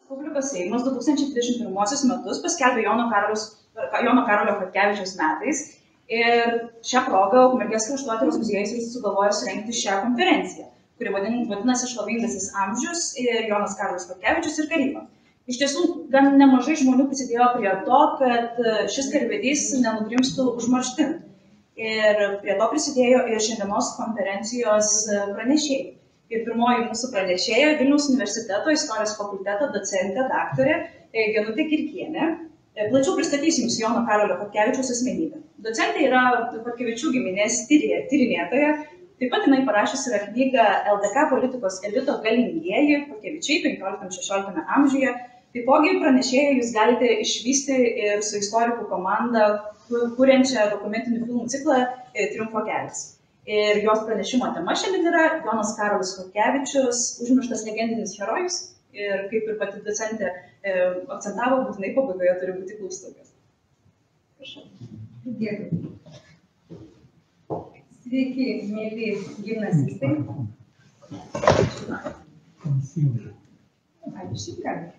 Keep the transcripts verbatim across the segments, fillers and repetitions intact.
Respublikos Seimas du tūkstančiai dvidešimt pirmuosius metus paskelbė Jono, Karalius, Jono Karolio Chodkevičiaus metais ir šią progą Ukmergės kraštotyros muziejus sugalvojo surengti šią konferenciją, kuri vadinasi Šlovingasis amžius ir Jonas Karolis Chodkevičius ir karyba. Iš tiesų, gan nemažai žmonių prisidėjo prie to, kad šis karvedys nenugrimstų užmarštin. Ir prie to prisidėjo ir šiandienos konferencijos pranešėjai. Ir pirmoji mūsų pranešėja Vilniaus universiteto istorijos fakulteto docentė daktarė Genutė Kirkienė. Plačiau pristatysiu jums Jono Karolio Chodkevičiaus asmenybę. Docentė yra Chodkevičių giminės tyrinėtoja. Taip pat jinai parašiusi yra knygą L D K politikos elito galingieji Chodkevičiai penkioliktame šešioliktame amžiuje. Taipogi pranešėją jūs galite išvysti ir su istorikų komanda, kuriančią dokumentinių filmų ciklą Triumfo kelias. Ir jos pranešimo tema šiandien yra Jonas Karolis Chodkevičius, užmirštas legendinis herojus. Ir kaip ir pati docentė e, akcentavo, būtinai pabaigoje turi būti klaustukas. Prašau. Dėkui. Sveiki, mėly gimnazistai. Ar šiaip gali?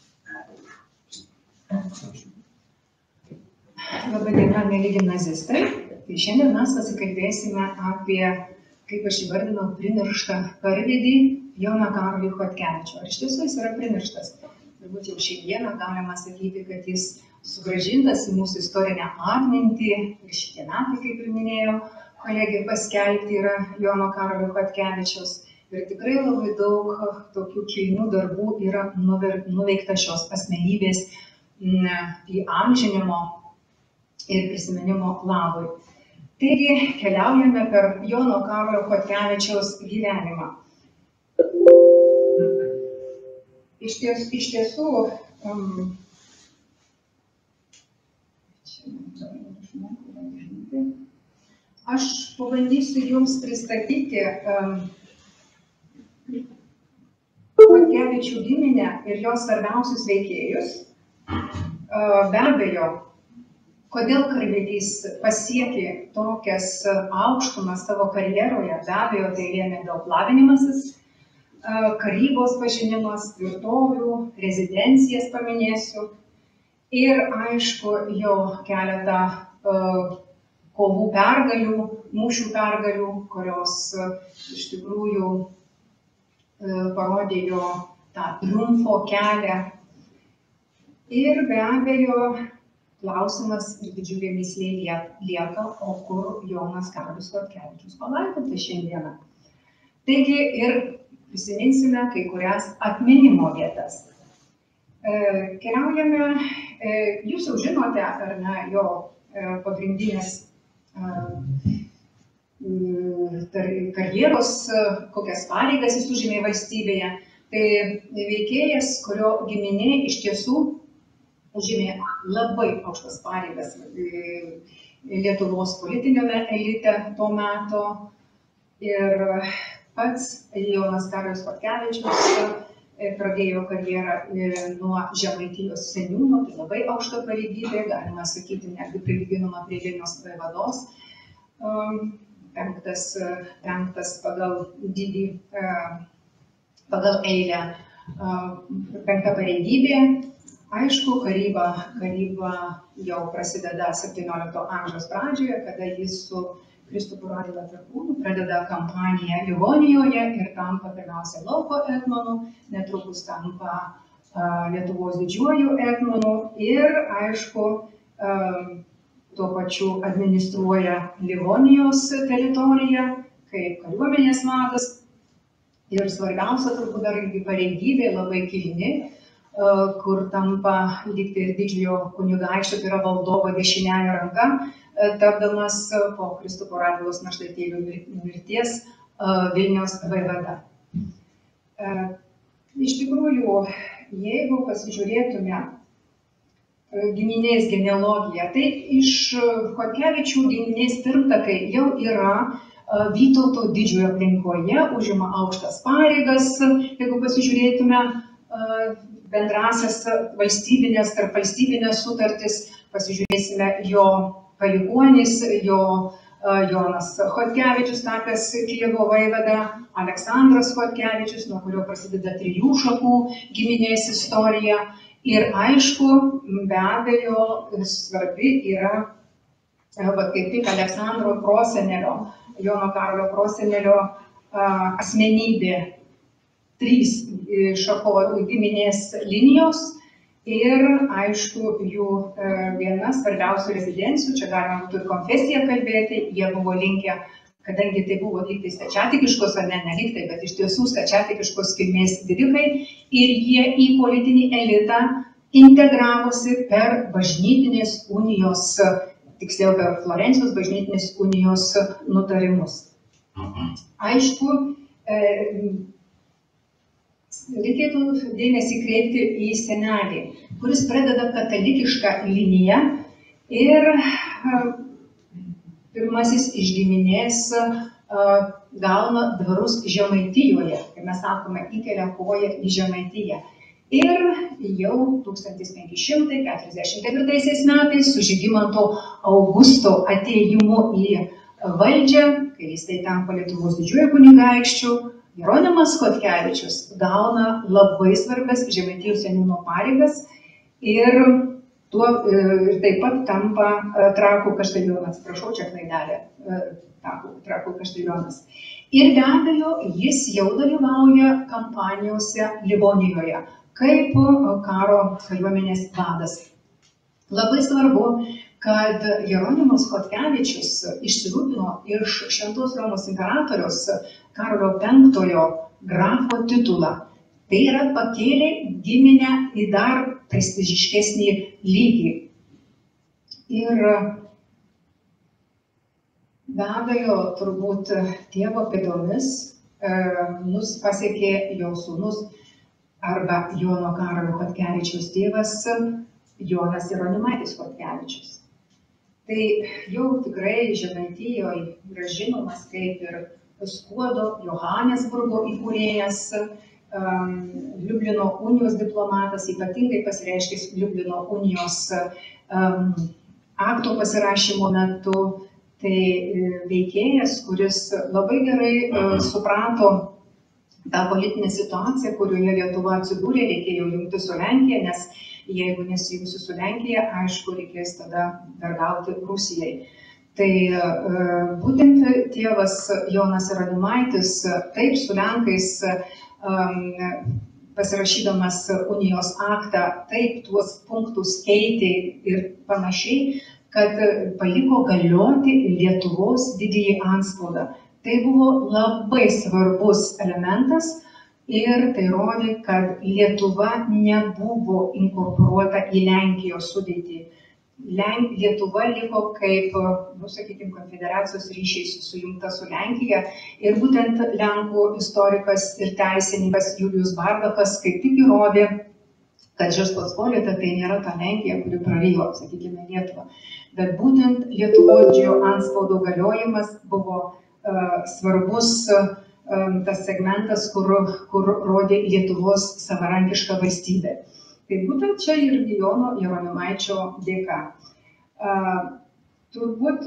Labą dieną, mėly gimnazistai. Tai šiandien mes pasikalbėsime apie, kaip aš įvardinau, primirštą karvedį Joną Karolį Chodkevičių. Ar iš tiesų jis yra primirštas? Turbūt jau šiandieną galima sakyti, kad jis sugrąžintas į mūsų istorinę atmintį ir šitie metai, kaip ir minėjau, kolegė paskelbti yra Jono Karolio Chodkevičiaus. Ir tikrai labai daug tokių kilnių darbų yra nuveikta šios asmenybės įamžinimo ir prisiminimo labui. Taigi keliaujame per Jono Karolio Chodkevičiaus gyvenimą. Iš, ties, iš tiesų, um, aš pabandysiu jums pristatyti um, Chodkevičių giminę ir jos svarbiausius veikėjus. Uh, be abejo, kodėl karvedys pasiekė tokias aukštumas savo karjeroje, be abejo, tai lėmė daug lavinimasis, karybos pažinimas, tvirtovių, rezidencijas paminėsiu ir, aišku, jau keletą kovų pergalių, mūšių pergalių, kurios iš tikrųjų parodė jo tą triumfo kelią. Ir be abejo, klausimas ir didžiulė mįslė lieka, o kur Jonas Karolis Chodkevičius palaidotas šiandieną. Taigi ir prisiminsime kai kurias atminimo vietas. E, keliaujame, e, jūs jau žinote, ar ne, jo e, pagrindinės e, karjeros, kokias pareigas jis užėmė valstybėje. Tai veikėjas, kurio giminė iš tiesų užėmė labai aukštas pareigas Lietuvos politiniame elite to meto. Ir pats Jonas Karolis Chodkevičius pradėjo karjerą nuo Žemaitijos seniūno, tai labai aukšta pareigybė, galima sakyti, netgi prilyginama prie Vilniaus vados. Penktas, penktas pagal dydį, pagal eilę, penkta pareigybė. Aišku, karyba, karyba jau prasideda septyniolikto amžiaus pradžioje, kada jis su Kristupu Radvila Perkūnu pradeda kampaniją Livonijoje ir tampa pirmiausia lauko etmonu, netrukus tampa uh, Lietuvos didžiuoju etmonu ir, aišku, uh, tuo pačiu administruoja Livonijos teritoriją kaip kariuomenės vadas. Ir svarbiausia turbūt dar pareigybė labai kilni, kur tampa lygtai ir didžiojo kunigaikščio, tai yra valdovo dešiniąja ranka, tapdamas po Kristupo Radvilos našlaitėlio mirties Vilniaus vaivada. Iš tikrųjų, jeigu pasižiūrėtume giminės genealogiją, tai iš Chodkevičių giminės pirmtakai jau yra Vytauto didžiojo aplinkoje, užima aukštas pareigas, jeigu pasižiūrėtume bendrasias valstybinės, tarp valstybinės sutartis, pasižiūrėsime jo palikuonis, jo Jonas Chodkevičius tapęs Kijevo vaivada, Aleksandras Chodkevičius, nuo kurio prasideda trijų šakų giminės istorija. Ir aišku, be abejo, svarbi yra va, kaip tik Aleksandro prosenelio, Jono Karolio prosenelio asmenybė, trys šako giminės linijos ir, aišku, jų viena svarbiausių rezidencijų, čia galima būtų ir konfesiją kalbėti, jie buvo linkę, kadangi tai buvo lygtai stačiatikiškos, ar ne, ne lygtai, bet iš tiesų stačiatikiškos kilmės didikai, ir jie į politinį elitą integravosi per bažnytinės unijos, tiksliau per Florencijos bažnytinės unijos nutarimus. Aišku, reikėtų dėmesį kreipti į senelį, kuris pradeda katalikišką liniją ir pirmasis iš giminės gauna dvarus Žemaitijoje, kai mes sakome, įkelia koją į Žemaitiją. Ir jau tūkstantis penki šimtai keturiasdešimt ketvirtaisiais metais su Žygimanto Augusto atėjimu į valdžią, kai jis tai tampa Lietuvos didžiuoju kunigaikščiu, Jeronimas Chodkevičius gauna labai svarbias Žemaitijos seniūno pareigas ir, tuo, ir taip pat tampa Trakų kaštelionas. Prašau, čia klaidelė, Trakų kaštelionas. Ir be abejo, jis jau dalyvauja kampanijose Livonijoje kaip karo kariuomenės vadas. Labai svarbu, kad Jeronimas Chodkevičius išsirūpino iš Šventos Romos imperatoriaus Karolio penktojo grafo titulą. Tai yra pakėlė giminę į dar prestižiškesnį lygį. Ir be abejo, turbūt tėvo pėdomis mus pasiekė jo sūnus arba Jono Karolio Chodkevičiaus tėvas Jonas Jeronimaitis Chodkevičius. Tai jau tikrai Žemaitijoje yra žinomas kaip ir Skuodo, Johanesburgo įkūrėjas, Liublino unijos diplomatas, ypatingai pasireiškęs Liublino unijos akto pasirašymo metu. Tai veikėjas, kuris labai gerai suprato tą politinę situaciją, kurioje Lietuva atsidūrė, reikėjo jungti su Lenkija, nes jeigu nesijungsi su Lenkija, aišku, reikės tada vergauti Rusijai. Tai būtent tėvas Jonas Jeronimaitis taip su Lenkais pasirašydamas unijos aktą, taip tuos punktus keitė ir panašiai, kad paliko galioti Lietuvos didįjį antspaudą. Tai buvo labai svarbus elementas ir tai rodė, kad Lietuva nebuvo inkorporuota į Lenkijos sudėtį. Lietuva liko kaip, nu, sakykime, konfederacijos ryšiais sujungta su Lenkija ir būtent Lenkų istorikas ir teisininkas Julius Bardakas kaip tik įrodė, kad Žečpospolita tai nėra ta Lenkija, kuri prarijo, sakykime, Lietuvą. Bet būtent Lietuvos didžiojo antspaudo galiojimas buvo uh, svarbus uh, tas segmentas, kur, kur rodė Lietuvos savarankišką valstybę. Tai būtent čia ir Jono Jeronimaičio dėka. Uh, turbūt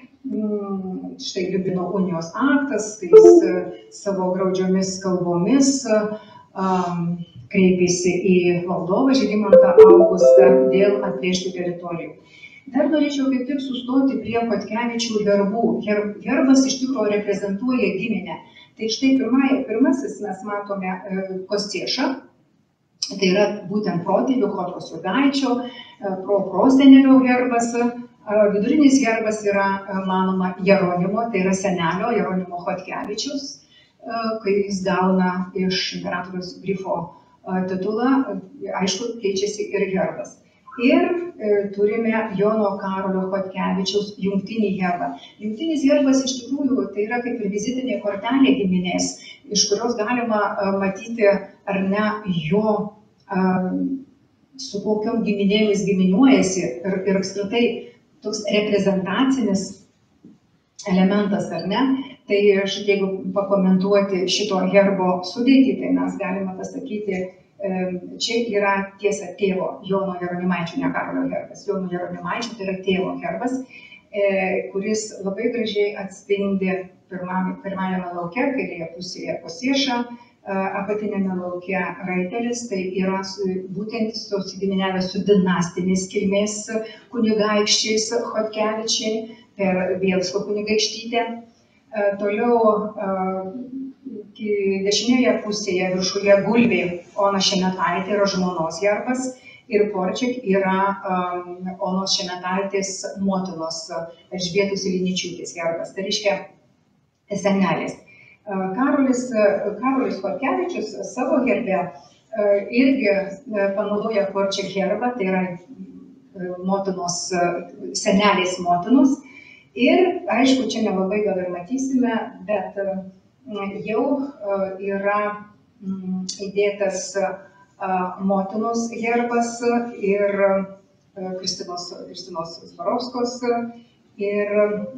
mm, štai Liublino unijos aktas, tai jis uh, savo graudžiomis kalbomis uh, um, kreipėsi į valdovą Žygimantą Augustą dėl atplėštų teritorijų. Dar norėčiau kaip tik sustoti prie Chodkevičių herbų. Her, herbas iš tikrųjų reprezentuoja giminę. Tai štai pirmai, pirmasis mes matome uh, Kostieša. Tai yra būtent protėvių Chodros Jurgaičio, pro prosenelio herbas. Vidurinis herbas yra, manoma, Jeronimo, tai yra senelio Jeronimo Chodkevičiaus, kai jis gauna iš imperatoriaus Grifo titulą, aišku, keičiasi ir herbas. Ir e, turime Jono Karolio Chodkevičiaus jungtinį herbą. Jungtinis herbas iš tikrųjų tai yra kaip ir vizitinė kortelė giminės, iš kurios galima a, matyti ar ne jo, a, su kokiom giminėmis giminiuojasi ir, ir apskritai toks reprezentacinis elementas, ar ne? Tai aš, jeigu pakomentuoti šito herbo sudėtį, tai mes galime pasakyti, čia yra tiesa tėvo Jono Jeronimaičio, ne Karolio herbas. Jono Jeronimaičio tai yra tėvo herbas. kuris labai gražiai atspindi pirmajame lauke, kairėje pusėje Kosieša, apatinėme lauke Raitelis, tai yra būtent susigiminiavęs su dinastinės kilmės kunigaikščiais Chodkevičiai per Bielsko kunigaikštytę. Toliau dešinėje pusėje viršuje gulbė Ona Šemetaitė yra žmonos herbas ir Porčik yra um, Onos Šemetaitės motinos Elžbietos Iliničiūtės herbas, tai reiškia senelės. Karolis, Karolis Chodkevičius savo herbe irgi panaudoja Porčik herbą, tai yra motinos, senelės motinos. Ir, aišku, čia nelabai gal ir matysime, bet jau yra įdėtas motinos herbas ir Kristinos, Kristinos Zborovskos ir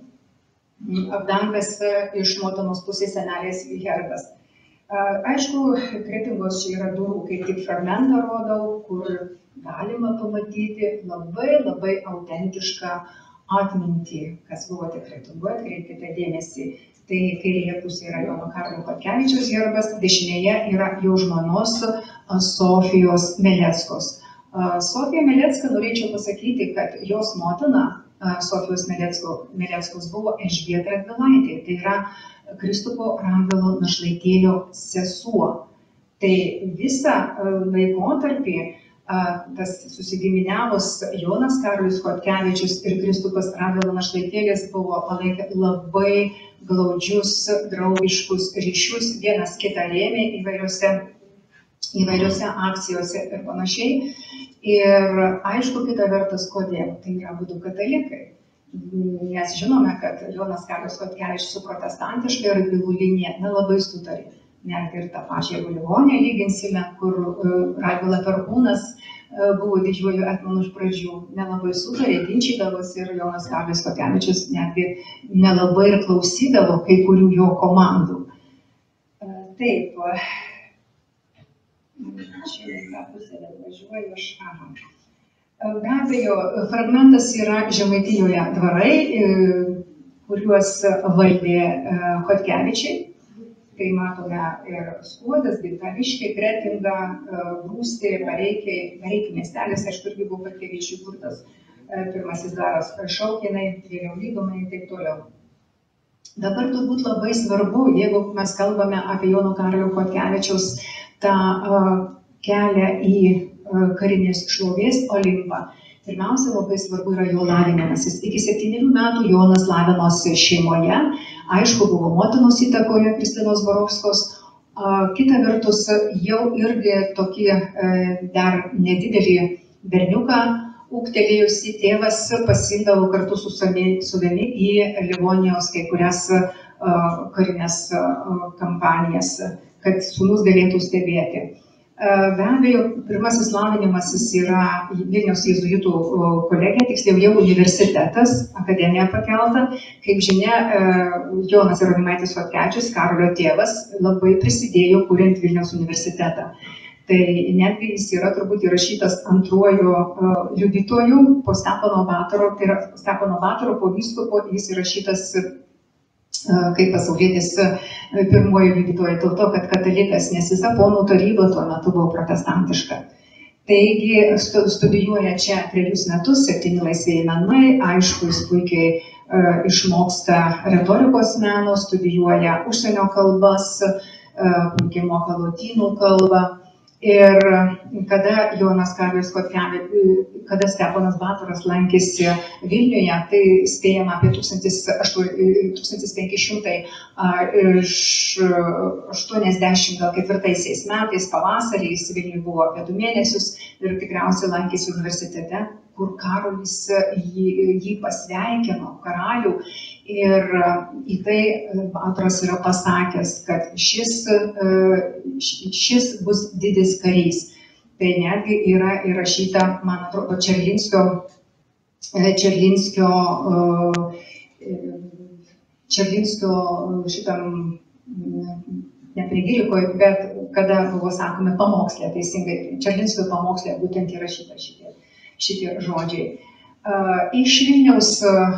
apdangas iš motinos pusės senelės herbas. Aišku, Kretingos čia yra durų, kaip tik fragmentą rodau, kur galima pamatyti labai labai autentišką atmintį, kas buvo tik Kretingoje, kreipkite dėmesį. Tai kairėje pusėje yra Jono Karolio Chodkevičiaus herbas, dešinėje yra jo žmonos Sofijos Meleckos. Sofija Melecka, norėčiau pasakyti, kad jos motina Sofijos Meleckos buvo Elžbieta Radvilaitė, tai yra Kristupo Radvilo našlaitėlio sesuo. Tai visą laikotarpį tas susigiminiavus Jonas Karolis Chodkevičius ir Kristupas Radvilo našlaitėlis buvo palaikę labai glaudžius, draugiškus ryšius, vienas kitą rėmė įvairiose, įvairiose akcijose ir panašiai. Ir aišku, kita vertus, kodėl? Tai yra abudu katalikai. Nes žinome, kad Jonas Karolis Chodkevičius su protestantiška Radvilų linija nelabai sutarė. Net ir tą pačią Livoniją lyginsime, kur Radvila Perkūnas buvo didžiuoju etmonu iš pradžių, nelabai sutarė, ginčydavosi ir Jonas Karolis Chodkevičius netgi nelabai ir klausydavo kai kurių jo komandų. Taip. Čia į tą pusę važiuoju aš. Aha. Be abejo, fragmentas yra Žemaitijoje dvarai, kuriuos valdė Chodkevičiai. Tai matome ir Skuodas, Vilkaviškiai, Kretinga, Grūstė, Bareikiai, Bareikių miestelis, aišku, irgi buvo Chodkevičių kurtas, pirmasis dvaras Šaukinai, vėliau Lydomai ir taip toliau. Dabar turbūt labai svarbu, jeigu mes kalbame apie Jono Karolio Chodkevičiaus tą kelią į karinės šlovės Olimpą. Pirmiausia, labai svarbu yra jo lavinimasis. Iki septynerių metų Jonas lavinosi šeimoje, aišku, buvo motinos įtakoje Kristinos Zborovskos. Kita vertus, jau irgi tokį dar nedidelį berniuką ūgtelėjusi tėvas pasiimdavo kartu su savimi į Livonijos kai kurias karinės kampanijas, kad sūnus galėtų stebėti. Be abejo, pirmasis lavinimasis yra Vilniaus jėzuitų kolegija, tiksliau jau universitetas, akademija pakelta. Kaip žinia, Jonas Jeronimaitis Chodkevičius, Karolio tėvas, labai prisidėjo kuriant Vilniaus universitetą. Tai netgi jis yra turbūt įrašytas antruoju liudytoju po Stepono Batoro, tai yra Stepono Batoro po vyskupo, jis įrašytas kaip pasaulietis pirmoji liudytoja dėl to, kad katalikas, nes visa ponų taryba tuo metu buvo protestantiška. Taigi studijuoja čia trejus metus, septyni laisvieji menai, aišku, jis puikiai uh, išmoksta retorikos meno, studijuoja užsienio kalbas, uh, puikiai moka lotynų kalbą. Ir kada Jonas Karolis Chodkevičius, kada Steponas Batoras lankėsi Vilniuje, tai spėjama apie tūkstantis penki šimtai aštuoniasdešimt ketvirtaisiais metais pavasarį, jis Vilniuje buvo apie du mėnesius ir tikriausiai lankėsi universitete, kur Karolis jį, jį pasveikino, karalių. Ir į tai Batoras yra pasakęs, kad šis, šis bus didis karys. Tai netgi yra įrašyta, man atrodo, Čerlinskio, Čerlinskio, Čerlinskio šitam, ne panegirikoje, bet kada buvo sakome pamokslė, teisingai, Čerlinskio pamokslė būtent įrašyta šitie, šitie žodžiai. Iš Vilniaus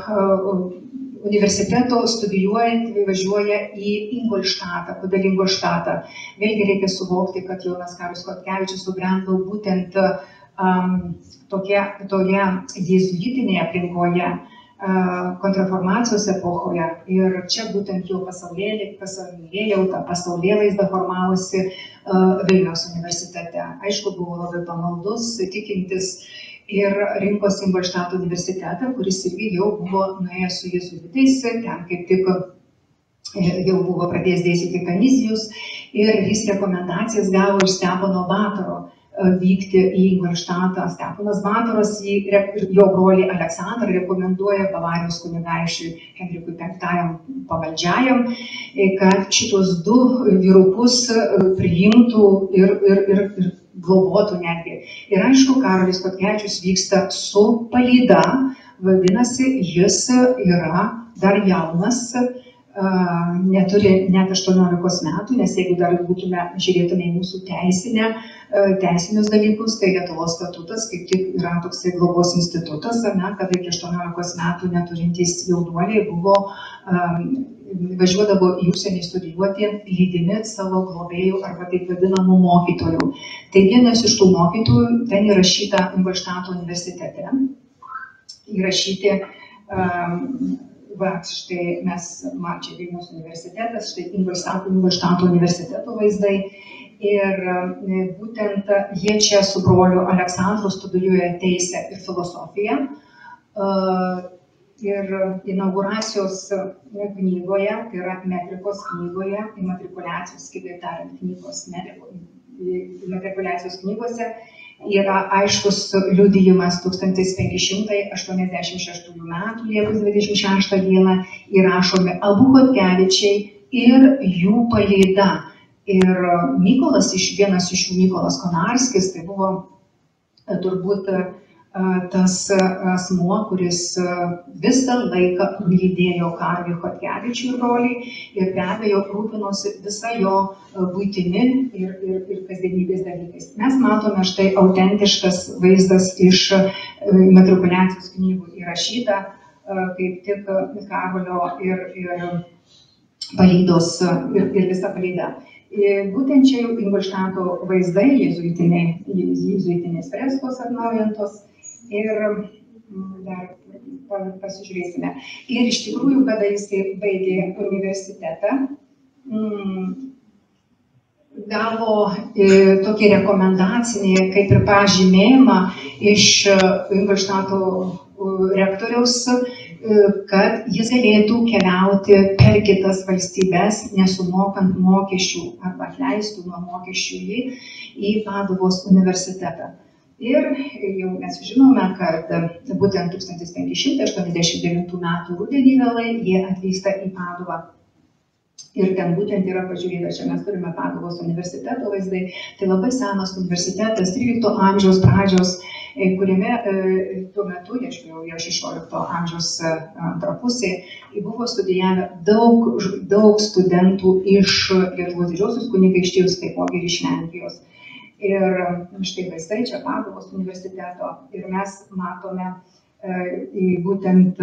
universiteto studijuojant važiuoja į Ingolštatą. Kodėl Ingolštatą? Vėlgi reikia suvokti, kad Jonas Karolis Chodkevičius subrendo būtent um, tokie, toje jėzuitinėje aplinkoje, uh, kontrreformacijos epochoje. Ir čia būtent jo pasaulėjauta, pasaulėvaizda formavosi uh, Vilniaus universitete. Aišku, buvo labai pamaldus, tikintis. Ir rinkosi Ingolštato universitetą, kuris irgi jau buvo nuėjęs su jėzuitais, ten kaip tik jau buvo pradėjęs dėstyti Kanizijus, ir jis rekomendacijas gavo iš Stepono Batoro vykti į Ingolštatą. Steponas Batoras jį, jo brolį Aleksandrą rekomenduoja Bavarijos kunigaikščiui Henrikui penktajam pavaldžiajam, kad šitos du vyrukus priimtų ir, ir, ir, ir globotų netgi. Ir aišku, Karolis Chodkevičius vyksta su palyda, vadinasi, jis yra dar jaunas, neturi net aštuoniolikos metų, nes jeigu dar būtume, žiūrėtume į mūsų teisinę, teisinius dalykus, tai Lietuvos statutas kaip tik yra toksai globos institutas, ne, kad iki aštuoniolikos metų neturintys jaunuoliai buvo um, važiuodavo į užsienį studijuoti lydimi savo globėjų arba taip vadinamų mokytojų. Tai vienas iš tų mokytojų ten įrašyta Ingolštato universitete. Įrašyti, um, va, štai mes, man čia Vilniaus universitetas, štai Ingolštato, Ingolštato universiteto vaizdai. Ir būtent jie čia su broliu Aleksandru studijuoja teisę ir filosofiją. Uh, Ir inauguracijos knygoje, tai yra metrikos knygoje, imatrikuliacijos, kitaip tariant, knygos, imatrikuliacijos knygose yra aiškus liudijimas tūkstantis penki šimtai aštuoniasdešimt šeštųjų metų Liepos dvidešimt šeštą dieną įrašomi abu Chodkevičiai ir jų palyda. Ir Mykolas, iš, vienas iš jų Mykolas Konarskis, tai buvo turbūt tas asmuo, kuris visą laiką lydėjo Karolį Chodkevičių ir brolį ir be abejo rūpinosi visą jo buitimi ir, ir, ir kasdienybės dalykais. Mes matome štai autentiškas vaizdas iš imatrikuliacijos knygų įrašyta, kaip tik Karolio ir, ir palydos ir, ir visa palyda. Būtent čia jau Ingolštato vaizdai, jėzuitinės freskos atnaujintos. Ir dar pasižiūrėsime. Ir iš tikrųjų, kada jis baigė universitetą, gavo tokį rekomendacinį, kaip ir pažymėjimą iš Ingolštato rektoriaus, kad jis galėtų keliauti per kitas valstybės, nesumokant mokesčių arba atleistų nuo mokesčių jį į Paduvos universitetą. Ir jau mes žinome, kad būtent tūkstantis penki šimtai aštuoniasdešimt devintų metų rudenį vėlai jie atvyksta į Paduvą. Ir ten būtent yra pažiūrėta, čia mes turime Paduvos universiteto vaizdai. Tai labai senas universitetas, trylikto amžiaus pradžios, kuriame tuo metu, aišku, jau šešiolikto amžiaus antra pusė, buvo studijavę daug, daug studentų iš Lietuvos Didžiosios kunigaikštijos, taipogi ir iš Lenkijos. Ir štai vaizdai čia Paduvos universiteto ir mes matome e, būtent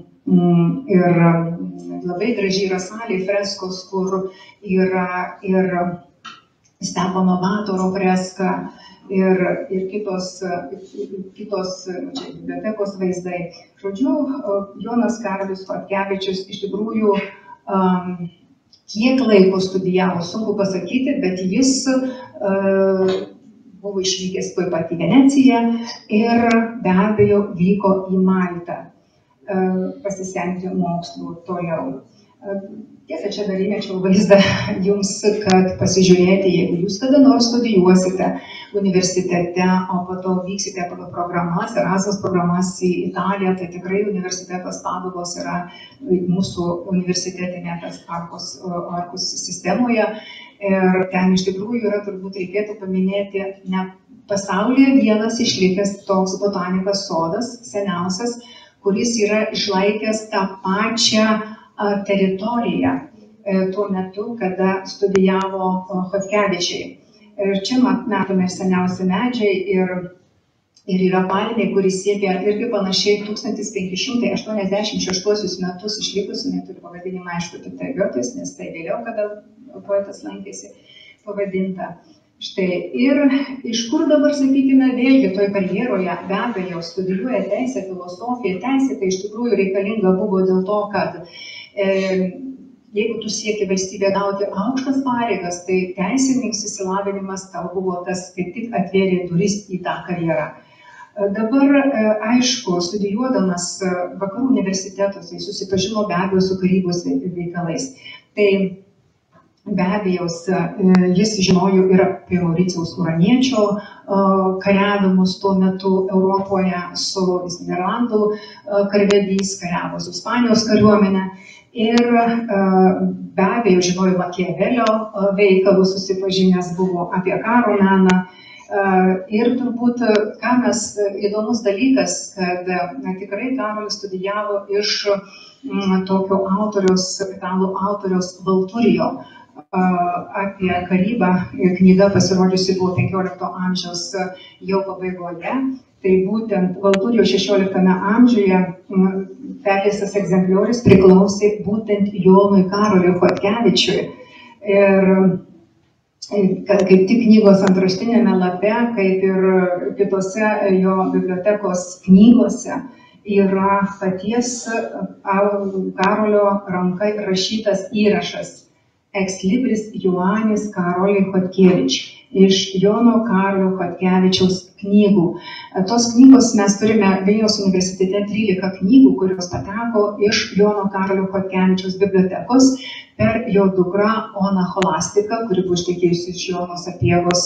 ir labai gražiai yra salė freskos, kur yra ir Stepono Batoro freska ir, ir kitos, kitos čia, bibliotekos vaizdai. Žodžiu, Jonas Karolis Chodkevičius iš tikrųjų um, kiek laiko studijavo, sunku pasakyti, bet jis uh, buvo išvykęs tuoj pat į Veneciją ir be abejo vyko į Maltą uh, pasisemti mokslų toliau. Uh, tiesa, čia dar įmečiau vaizdą jums, kad pasižiūrėti, jeigu jūs kada nors studijuosite universitete, o po to vyksite pagal programas, Erasmus programas į Italiją, tai tikrai universitetas Paduvos yra mūsų universitetinė Arkus, Arkus sistemoje. Ir ten iš tikrųjų yra, turbūt reikėtų paminėti, ne pasaulyje vienas išlikęs toks botanikos sodas, seniausias, kuris yra išlaikęs tą pačią teritoriją tuo metu, kada studijavo Chodkevičiai. Ir čia matome seniausi medžiai ir Ir yra palmė, kuris siekia irgi panašiai tūkstantis penki šimtai aštuoniasdešimt šeštuosius metus išlikusi, neturi pavadinimą, aišku, Pitagiotis, nes tai vėliau, kada poetas lankėsi, pavadinta. Štai, ir iš kur dabar, sakykime, vėlgi toj karjeroje be abejo studijuoja teisę, filosofiją. Teisė tai iš tikrųjų reikalinga buvo dėl to, kad e, jeigu tu sieki valstybė gauti aukštas pareigas, tai teisininkas įsilavinimas tau buvo tas, kaip tik atvėrė duris į tą karjerą. Dabar, aišku, studijuodamas vakarų universitetuose, susipažino be abejo su karybos veikalais. Tai be abejo, jis žinojo ir apie Mauricijaus Uraniečio kariavimus tuo metu Europoje su Niderlandų karvedys, kariavo su Ispanijos kariuomenė. Ir be abejo žinojo Makiavelio veikalus, susipažinęs buvo apie karo meną. Ir turbūt, ką mes, įdomus dalykas, kad na, tikrai Karolis studijavo iš m, tokio autoriaus, italų autoriaus Valturijo apie karybą. Knyga pasirodžiusi buvo penkiolikto amžiaus jau pabaigoje. Tai būtent Valturijo šešioliktame amžiuje perleistas egzempliorius priklausė būtent Jonui Karoliui Chodkevičiui. Ir kad kaip tik knygos antraštinėme lape, kaip ir kitose jo bibliotekos knygose, yra paties Karolio ranka rašytas įrašas Ex libris Ioannis Karoliui Chodkevičiui iš Jono Karolio Chodkevičiaus knygų. Tos knygos mes turime Vilniaus universitete trylika knygų, kurios pateko iš Jono Karolio Chodkevičiaus bibliotekos per jo dukrą Oną Cholastiką, kuri buvo ištekėjusi iš Jono Sapiegos,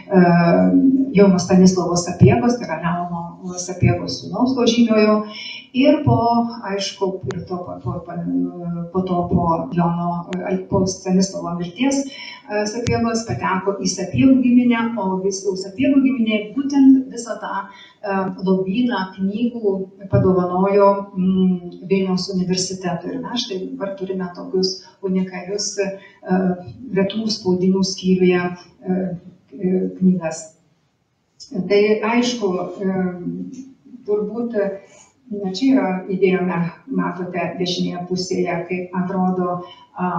Jono Stanislovo Sapiegos, tai yra Leono Sapiegos sūnaus to žymiojo. Ir po, aišku, ir to, po, po, po to po Jono, po Stanislovo mirties Sapiegos pateko į Sapiegų giminę, o vis jau Sapiegų giminė būtent visą tą lobyną knygų padovanojo mm, Vilniaus universitetui. Ir mes štai dabar turime tokius unikalius retų spaudinių skyriuje knygas. Tai aišku, turbūt, na, čia yra įdėjome, matote, dešinėje pusėje, kaip atrodo a,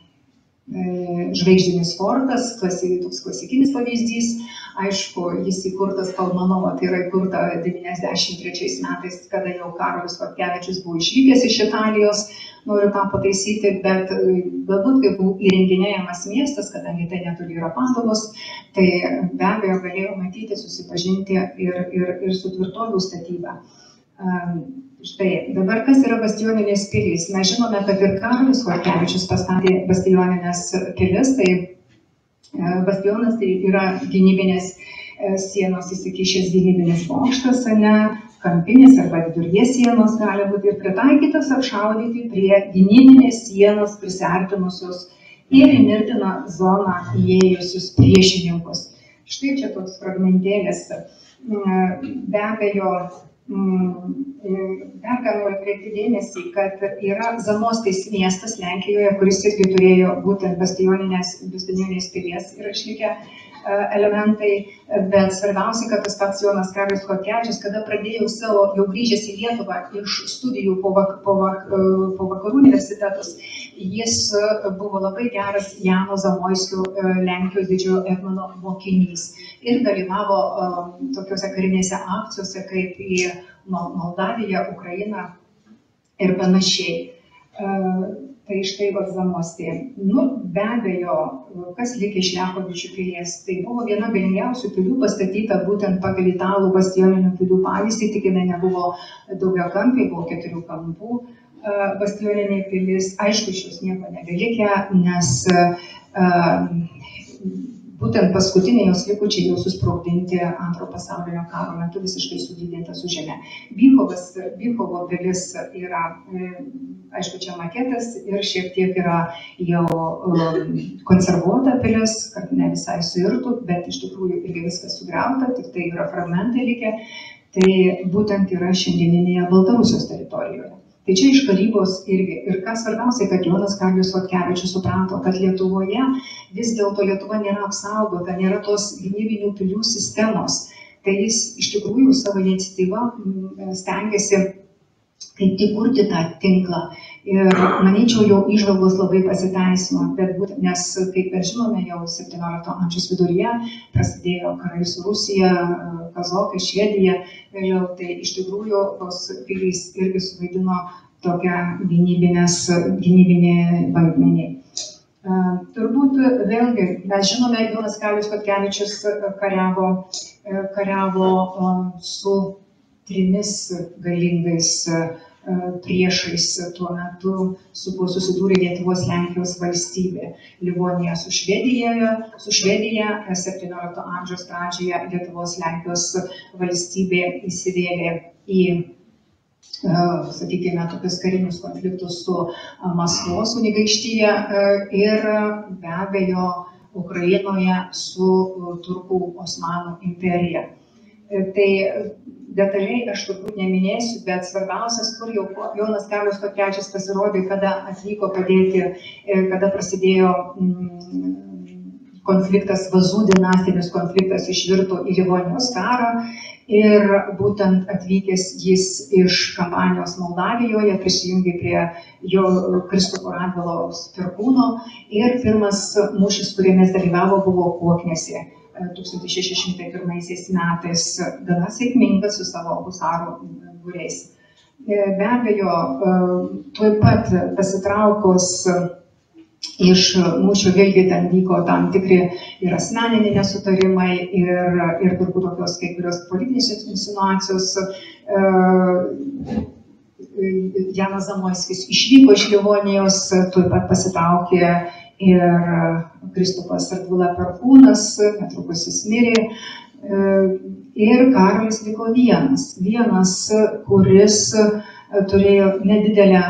žvaigždinis fortas, klasi, toks klasikinis pavyzdys. Aišku, jis įkurtas Kalmanovo, tai yra įkurta devyniasdešimt trečiais metais, kada jau Karolis Chodkevičius buvo išvykęs iš Italijos, noriu tą pataisyti, bet galbūt kaip buvo įrenginėjamas miestas, kadangi tai netoli yra Paduvos, tai be abejo galėjo matyti, susipažinti ir, ir, ir su tvirtovių statyba. Štai, dabar kas yra bastioninės pilys? Mes žinome, kad ir Karolis Chodkevičius pastatė bastioninės pilis, tai bastionas tai yra gynybinės sienos įsikišęs gynybinis bokštas, ne, kampinės arba viduryje sienos gali būti ir pritaikytas apšaudyti prie gynybinės sienos prisiartinusios ir į mirtiną zoną įėjusius priešininkus. Štai čia toks fragmentėlis. Be abejo, dar ką noriu kreipti dėmesį, kad yra Zamoskais miestas Lenkijoje, kuris irgi turėjo būtent bastioninės pilies ir išlikę elementai, bet svarbiausia, kad tas pats Jonas Karolis Chodkevičius, kada pradėjau savo, jau grįžęs į Lietuvą iš studijų po, vak, po, vak, po vakarų universitetus, jis buvo labai geras Jano Zamoiskio, Lenkijos didžiojo etmono mokinys ir dalyvavo um, tokiuose karinėse akcijose kaip į Moldaviją, Ukrainą ir panašiai. Uh, Tai štai vat Zamoskė. Nu, be abejo, kas likę iš Liachovičių pilies, tai buvo viena galingiausių pilių pastatyta būtent pagal italų bastioninių pilių pavyzdį, tikime nebuvo daugiakampiai, buvo keturių kampų bastioninė pilis. Aišku, iš jos nieko nebelikę, nes uh, būtent paskutiniai jos likučiai jau susprogdinti antro pasaulinio karo metu, visiškai sudidinta su žeme. Bychovas, Bychovo pilis yra, aišku, čia maketas ir šiek tiek yra jau um, konservuota pilis, kad ne visai suirtų, bet iš tikrųjų irgi viskas sugriauta, tik tai yra fragmentai likę. Tai būtent yra šiandieninėje Baltarusijos teritorijoje. Tai čia iš karybos irgi. Ir kas svarbiausia, kad Jonas Karolis Chodkevičius suprato, kad Lietuvoje vis dėlto Lietuva nėra apsaugota, nėra tos gynybinių pilių sistemos, tai jis iš tikrųjų savo iniciatyvą stengiasi kaip tik kurti tą tinklą. Ir manyčiau, jau įžvalgos labai pasiteisino, bet būtent, nes, kaip mes žinome, jau septyniolikto amžiaus viduryje prasidėjo karai su Rusija, Kazokai, Švedija, vėliau tai iš tikrųjų tos pilys irgi suvaidino tokią gynybinį vaidmenį. Turbūt vėlgi, mes žinome, Jonas Karolis Chodkevičius kariavo, kariavo su trimis galingais priešais tuo metu su kuo susidūrė Lietuvos Lenkijos valstybė. Livonija su Švedija, su Švedija septyniolikto amžiaus pradžioje Lietuvos Lenkijos valstybė įsivėlė į, sakykime, tokius karinius konfliktus su Maskvos kunigaikštija ir be abejo Ukrainoje su turkų Osmanų imperija. Tai detaliai aš turbūt neminėsiu, bet svarbiausias, kur jau Jonas Karolis Chodkevičius pasirodė, kada atvyko padėti, kada prasidėjo konfliktas, Vazų dinastinis konfliktas išvirto į Livonijos karą ir būtent atvykęs jis iš kampanijos Moldavijoje prisijungė prie jo Kristupo Radvilos perkūno ir pirmas mūšis, kuriame dalyvavo, buvo Koknėse tūkstantis šeši šimtai pirmaisiais metais, gana sėkmingas su savo husarų būriais. Be abejo, tuoj pat pasitraukus iš mūšio vėlgi ten vyko tam tikri ir asmeniniai nesutarimai ir, ir turbūt tokios kai kurios politinės insinuacijos. Janas Zamoiskis išvyko iš Livonijos, tuoj pat pasitraukė ir Kristupas Radvila Perkūnas, netrukus jis mirė, ir Karolis liko vienas, vienas, kuris turėjo nedidelę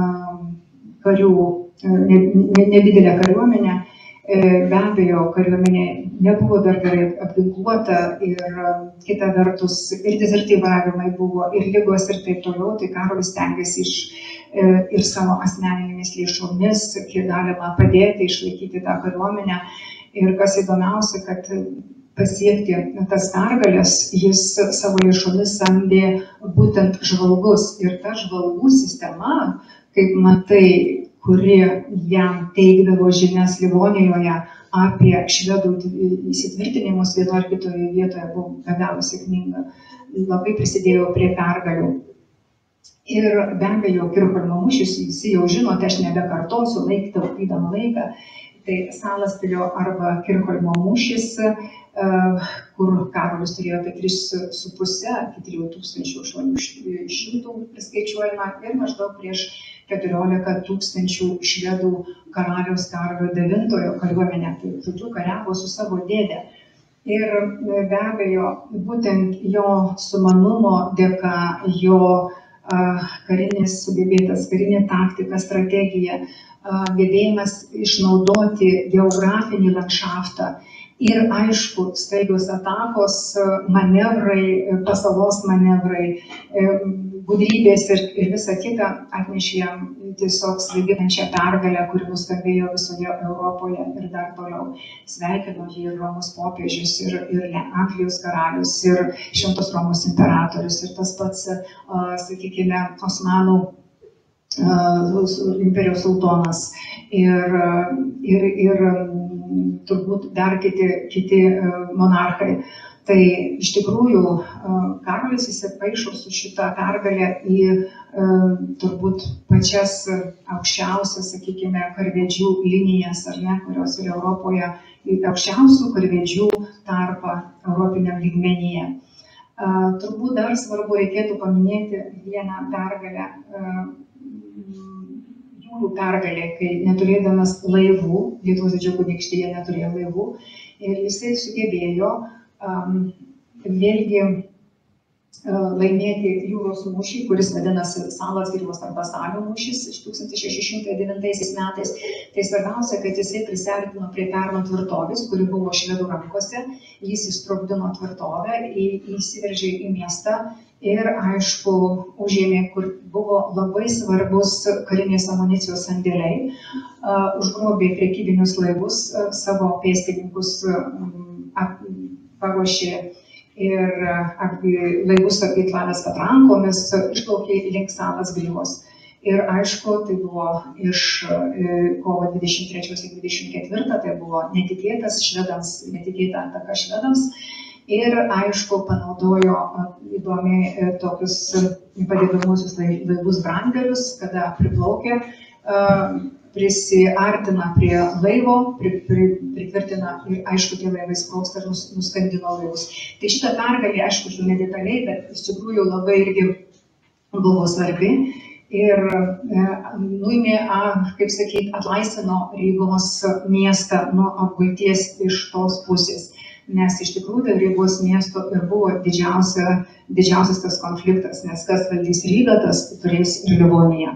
karių, nedidelę kariuomenę. Be abejo, kariuomenė nebuvo dar gerai apginkluota ir kita vertus ir dezertyvavimai buvo, ir ligos ir taip toliau, tai Karolis stengiasi iš ir savo asmeninėmis lėšomis, kiek galima padėti, išlaikyti tą kariuomenę. Ir kas įdomiausia, kad pasiekti tas pergalės, jis savo lėšomis samdė būtent žvalgus. Ir ta žvalgų sistema, kaip matai, kuri jam teikdavo žinias Livonijoje apie švedų įsitvirtinimus vienoje ar kitoje vietoje, buvo be galo sėkminga, labai prisidėjo prie pergalių. Ir be abejo, Kirchholmo mūšis, visi jau žinote, aš nebekartosiu, taupydama laiką, tai Salaspilio arba Kirchholmo mūšis, kur Karolis turėjo apie tris su puse, iki trijų tūkstančių aštuonių šimtų priskaičiuojama ir maždaug prieš keturiolika tūkstančių švedų karaliaus Karolio devintojo kariuomenė, tai žodžiu kariavo su savo dėde. Ir be abejo, būtent jo sumanumo dėka, jo karinis sugebėtas, karinė taktika, strategija, gebėjimas išnaudoti geografinį landšaftą ir aišku, staigios atakos, manevrai, pasalos manevrai, gudrybės ir, ir visa kita atnešė jam tiesiog svaiginančią pergalę, kuri nuskambėjo visoje Europoje ir dar toliau. Sveikino jį ir Romos popiežius, ir, ir Anglijos karalius, ir Šventos Romos imperatorius, ir tas pats, sakykime, Osmanų imperijos sultonas ir, ir, ir turbūt dar kiti, kiti monarchai. Tai iš tikrųjų Karolis įsipaišo su šitą pergalę į turbūt pačias aukščiausias, sakykime, karvedžių linijas, ar ne, kurios yra Europoje, aukščiausių karvedžių tarpą Europiniam lygmenyje. Turbūt dar svarbu reikėtų paminėti vieną pergalę, jūrų pergalė, kai neturėdamas laivų, Lietuvos Didžioji kunigaikštija neturėjo laivų, ir jisai sugebėjo um, vėlgi uh, laimėti jūros mūšį, kuris vadinasi Salaspiliaus arba Salio mūšis iš tūkstantis šeši šimtai devintaisiais metais. Tai svarbiausia, kad jisai prisiartino prie Perno tvirtovės, kuri buvo švedų rankose, jis įsprogdino tvirtovę, įsiveržė į miestą. Ir, aišku, užėmė, kur buvo labai svarbus karinės amunicijos sandėliai, uh, užgrobė prekybinius laivus, uh, savo pėstininkus uh, paruošė ir laivus apginklavęs patrankomis išplaukė link salos Grivos. Ir aišku, tai buvo iš kovo dvidešimt trečios į dvidešimt ketvirtą, tai buvo netikėtas švedams, netikėta ataka švedams. Ir aišku, panaudojo įdomiai tokius padedamuosius laivus branderius, kada priplaukė, prisiartina prie laivo, pri, pri, pritvirtina ir aišku, tie laivai sprogsta ir nuskandino laivus. Tai šitą pergalį, aišku, žinau nedetaliai, bet iš tikrųjų labai irgi buvo svarbi. Ir e, nuėmė, kaip sakyti, atlaisvino Rygos miestą nuo apgulties iš tos pusės. Nes iš tikrųjų Rygos miesto ir buvo didžiausia, didžiausias tas konfliktas, nes kas valdys Rygą, tas turės ir Livoniją.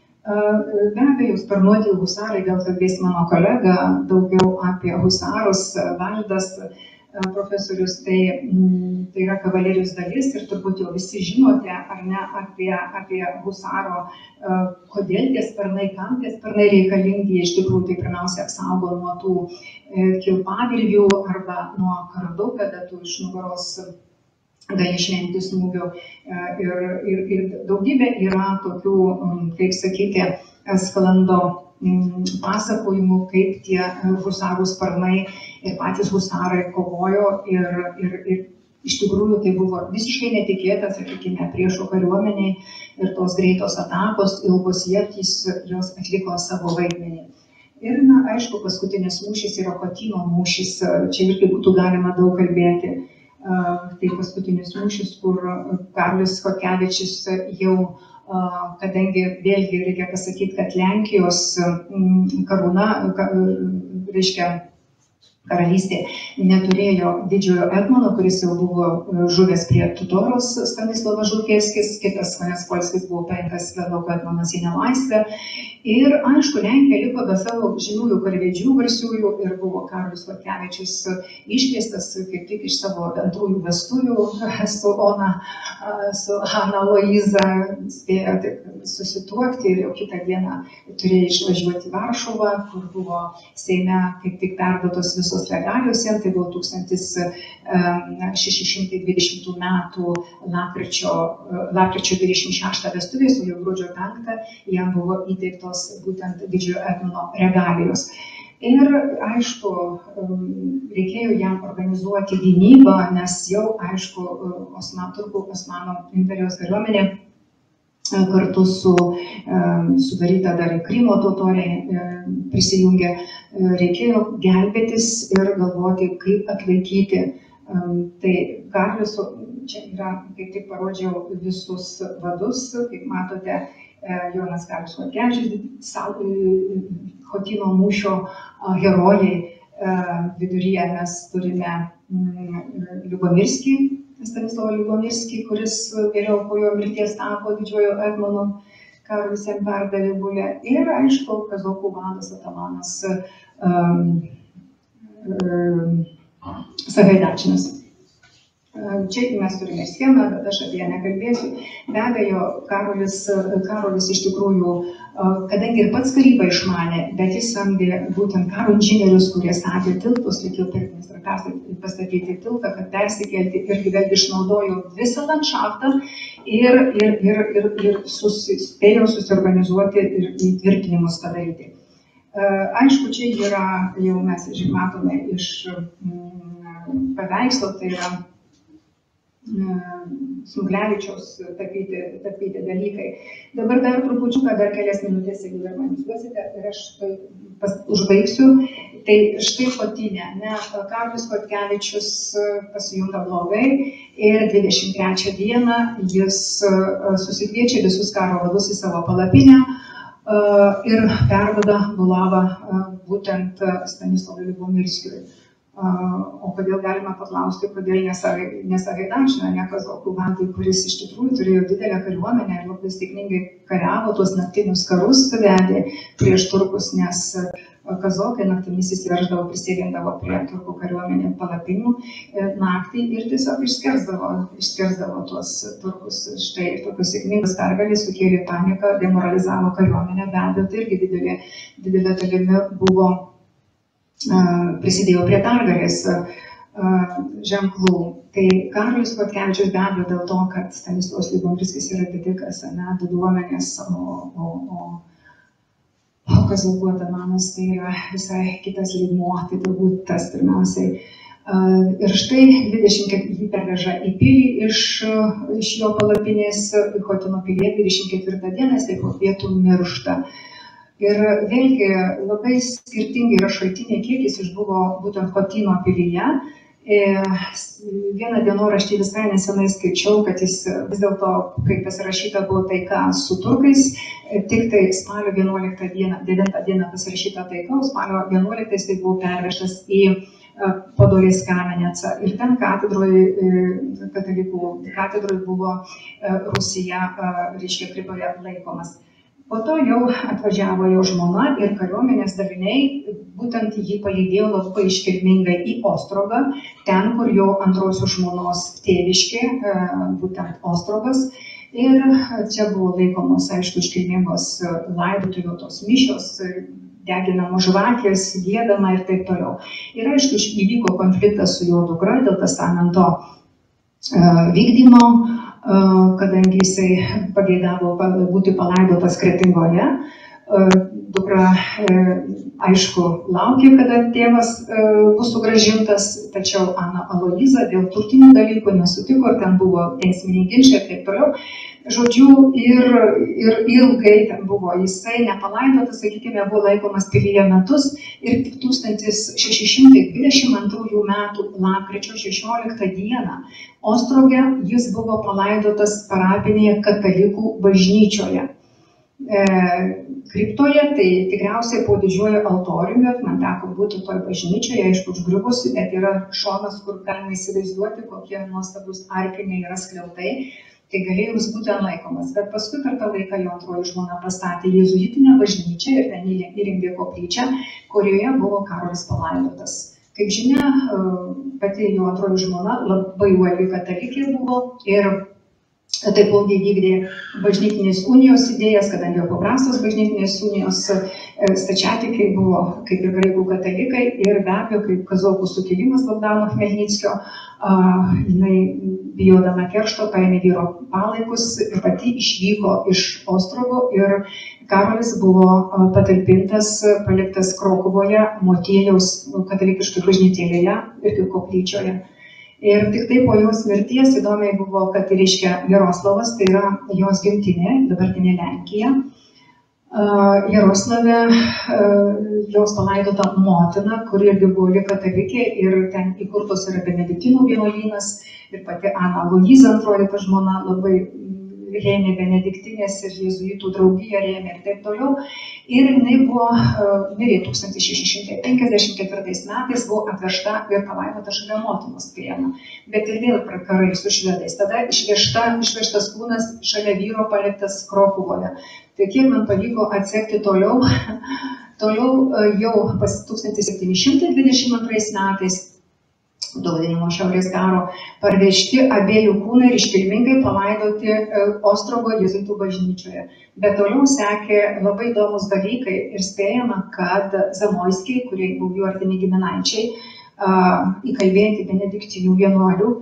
Be abejo, sparnuoti husarai, gal kalbės mano kolega daugiau apie husarus, Valdas profesorius, tai, tai yra kavalerijos dalis ir turbūt jau visi žinote, ar ne, apie, apie husaro, kodėl tie sparnai, kam tie sparnai reikalingi, iš tikrųjų tai pirmiausia apsaugo nuo tų kilpavirvių arba nuo kardų, kada tu iš nugaros gali išvengti smūgių. Ir, ir, ir daugybė yra tokių, kaip sakyti, sklando pasakojimų, kaip tie husarų sparnai ir patys husarai kovojo ir, ir, ir iš tikrųjų tai buvo visiškai netikėta, sakykime, priešo kariuomeniai ir tos greitos atakos, ilgos ietys, jos atliko savo vaidmenį. Ir, na, aišku, paskutinis mūšis yra Chotyno mūšis, čia irgi būtų galima daug kalbėti. Tai paskutinis mūšis, kur Karolis Chodkevičius jau, kadangi vėlgi reikia pasakyti, kad Lenkijos karūna, reiškia karalystė, neturėjo didžiojo etmono, kuris jau buvo žuvęs prie Tutoros, Stanislovas Žulkevskis, kitas Konecpolskis buvo paimtas Vedloko etmonas į nelaisvę. Ir aišku, Lenkija liko be savo žymiųjų karvedžių garsiųjų ir buvo Karolis Chodkevičius iškviestas kaip tik iš savo antrųjų vestuvių su Ona, su Ana Loiza, spėjo tik susituokti ir jau kitą dieną turėjo išvažiuoti į Varšuvą, kur buvo Seime kaip tik perduotos visos regalijos, tai buvo tūkstantis šeši šimtai dvidešimtų metų lapkričio, lapkričio dvidešimt šeštą vestuvės, o jau gruodžio penktą jam buvo įteiktos būtent didžiojo etmono regalijos. Ir aišku, reikėjo jam organizuoti gynybą, nes jau aišku, Osman, Turkų Osmanų imperijos kariuomenė kartu su sudaryta dar Krymo totoriai prisijungė, reikėjo gelbėtis ir galvoti, kaip atlaikyti. Tai Karolis, čia yra, kaip tik parodžiau visus vadus, kaip matote, Jonas Karolis Chodkevičius, Chotyno mūšio herojai, viduryje mes turime Liubomirskį, Stanislovą Liubomirskį, kuris vėliau po jo mirties tapo didžiojo etmonu, Karolis jam perdavė bulę. Ir aišku, kazokų vadas atamanas um, um, Sagaidačinas. Čia mes turime schemą, bet aš apie ją nekalbėsiu. Be abejo, Karolis, Karolis iš tikrųjų, kadangi ir pats karybą išmanė, bet jis samdė būtent karo inžinierius, kurie statė tiltus, reikėjo pirktis ir pastatyti tiltą, kad persikelti irgi vėlgi išnaudojo visą landšaftą ir, ir, ir, ir, ir suspėjo susiorganizuoti ir įtvirtinimus padaryti. Aišku, čia yra, jau mes matome iš paveikslo, tai yra Smuglevičiaus tapyti, tapyti dalykai. Dabar dar trupučiuką, dar kelias minutės, jeigu dar man duosite, ir aš pas, užbaigsiu. Tai štai Chotyne, ne, Karolis Chodkevičius pasijunta blogai ir dvidešimt trečią dieną jis susikviečia visus karo vadus į savo palapinę ir perduoda bulavą būtent Stanislovui Liubomirskiui. O kodėl galima paklausti, kodėl nesagaidačina, ne kazokų vadui, kuris iš tikrųjų turėjo didelę kariuomenę ir labai sėkmingai kariavo, tuos naktinius karus vedė prieš turkus, nes kazokai naktimis įsiverždavo, prisėlindavo prie turkų kariuomenė palapinių naktį ir tiesiog išskersdavo, išskersdavo tuos turkus. Štai tokios sėkmingos pergalės sukėlė paniką, demoralizavo kariuomenę, be abejo, tai irgi didelė, didelė dalimi buvo prisidėjo prie pergalės. ženklų. Tai Karolis Chodkevičius be abejo dėl to, kad Stanislovas Lyubomorskis yra didikas, ne, diduomenės, o, o, o, o Kazokų atamanas tai yra visai kitas lygmuo, tai turbūt tas pirmiausiai. Ir štai dvidešimt jį perveža į pilį iš, iš jo palapinės į Chotino pilyje dvidešimt ketvirtą dieną, jisai po pietų miršta. Ir vėlgi labai skirtingi yra šaltiniai, kiek jis išbuvo būtent Chotino pilyje. Vieną dienoraštį visai nesenai skaičiau, kad jis vis dėlto, kaip pasirašyta buvo taika su turkais, tik tai spalio vienuoliktą dieną, devintą dieną pasirašyta taika, o spalio vienuoliktą tai buvo pervežtas į Podolės Kamenecą. Ir ten katedroje, katalikų katedroje buvo Rusija, reiškia, Krivoje laikomas. Po to jau atvažiavo jo žmona ir kariuomenės daliniai būtent jį palydėjo labai iškilmingai į Ostrogą, ten, kur jo antrosios žmonos tėviškė, būtent Ostrogas. Ir čia buvo laikomos, aišku, iškilmingos laidotuvių tos mišios, deginamos žvakės, giedama ir taip toliau. Ir aišku, įvyko konfliktas su jo dukra dėl testamento vykdymo, kadangi jisai pageidavo būti palaidotas Kretingoje. Dukra, aišku, laukė, kada tėvas bus sugrąžintas, tačiau Ana Aloiza dėl turtinių dalykų nesutiko ir ten buvo teisminiai ginčiai ir taip toliau. Žodžiu, ir, ir ilgai ten buvo, jisai nepalaidotas, sakykime, buvo laikomas pilyje metus ir tik tūkstantis šeši šimtai dvidešimt antrųjų metų lapkričio šešioliktą dieną Ostroge jis buvo palaidotas parapinėje katalikų bažnyčioje. E, kriptoje, tai tikriausiai po didžiuoju altoriumi, man teko būti toj bažnyčioje, aišku, užgriuvusi, bet yra šonas, kur galima įsivaizduoti, kokie nuostabus arkiniai yra skliautai. Tai galėjo jis būti laikomas, bet paskui per tą laiką jo antroji žmona pastatė jėzuitinę bažnyčią ir ten įrengė koplyčią, kurioje buvo Karolis palaidotas. Kaip žinia, pati jo antroji žmona labai uoli katalikė buvo ir taipogi vykdė bažnytinės unijos idėjas, kadangi jo paprastos bažnytinės unijos stačiatikiai buvo kaip ir graikų katalikai ir be abejo, kaip Kazokų sukilimas Bogdano Chmelnickio, jinai bijodama keršto paėmė vyro palaikus ir pati išvyko iš Ostrogo ir Karolis buvo patalpintas, paliktas Krokuvoje, Motiejaus katalikiškai bažnytėlėje ir koplyčioje. Ir tik tai po jos mirties įdomiai buvo, kad reiškia Jaroslavas, tai yra jos gimtinė, dabartinė Lenkija. Jaroslave jos palaidota motina, kuri irgi buvo katalikė ir ten įkurtos yra Benediktinų vienuolynas ir pati Ana Aloiza antroji ta žmona labai rėmė Benediktinės ir jėzuitų draugiją rėmė ir taip toliau. Ir jinai buvo, mirė tūkstantis šeši šimtai penkiasdešimt ketvirtais metais, buvo atvežta ir palaidota šalia motinos Prienų. Bet ir vėl karai su švedais. Tada išvežta, išvežtas kūnas šalia vyro paliktas Krokuvoje. Tai kiek man pavyko atsekti toliau, toliau jau pas tūkstantis septyni šimtai dvidešimt antrais metais Daudinimo Šiaurės karo parvežti abiejų kūnai ir iškilmingai palaidoti Ostrogo jėzuitų bažnyčioje. Bet toliau sekė labai įdomus dalykai ir spėjama, kad Zamoiskiai, kurie buvo jų artimi giminaičiai, įkalbėti benediktinių vienuolių,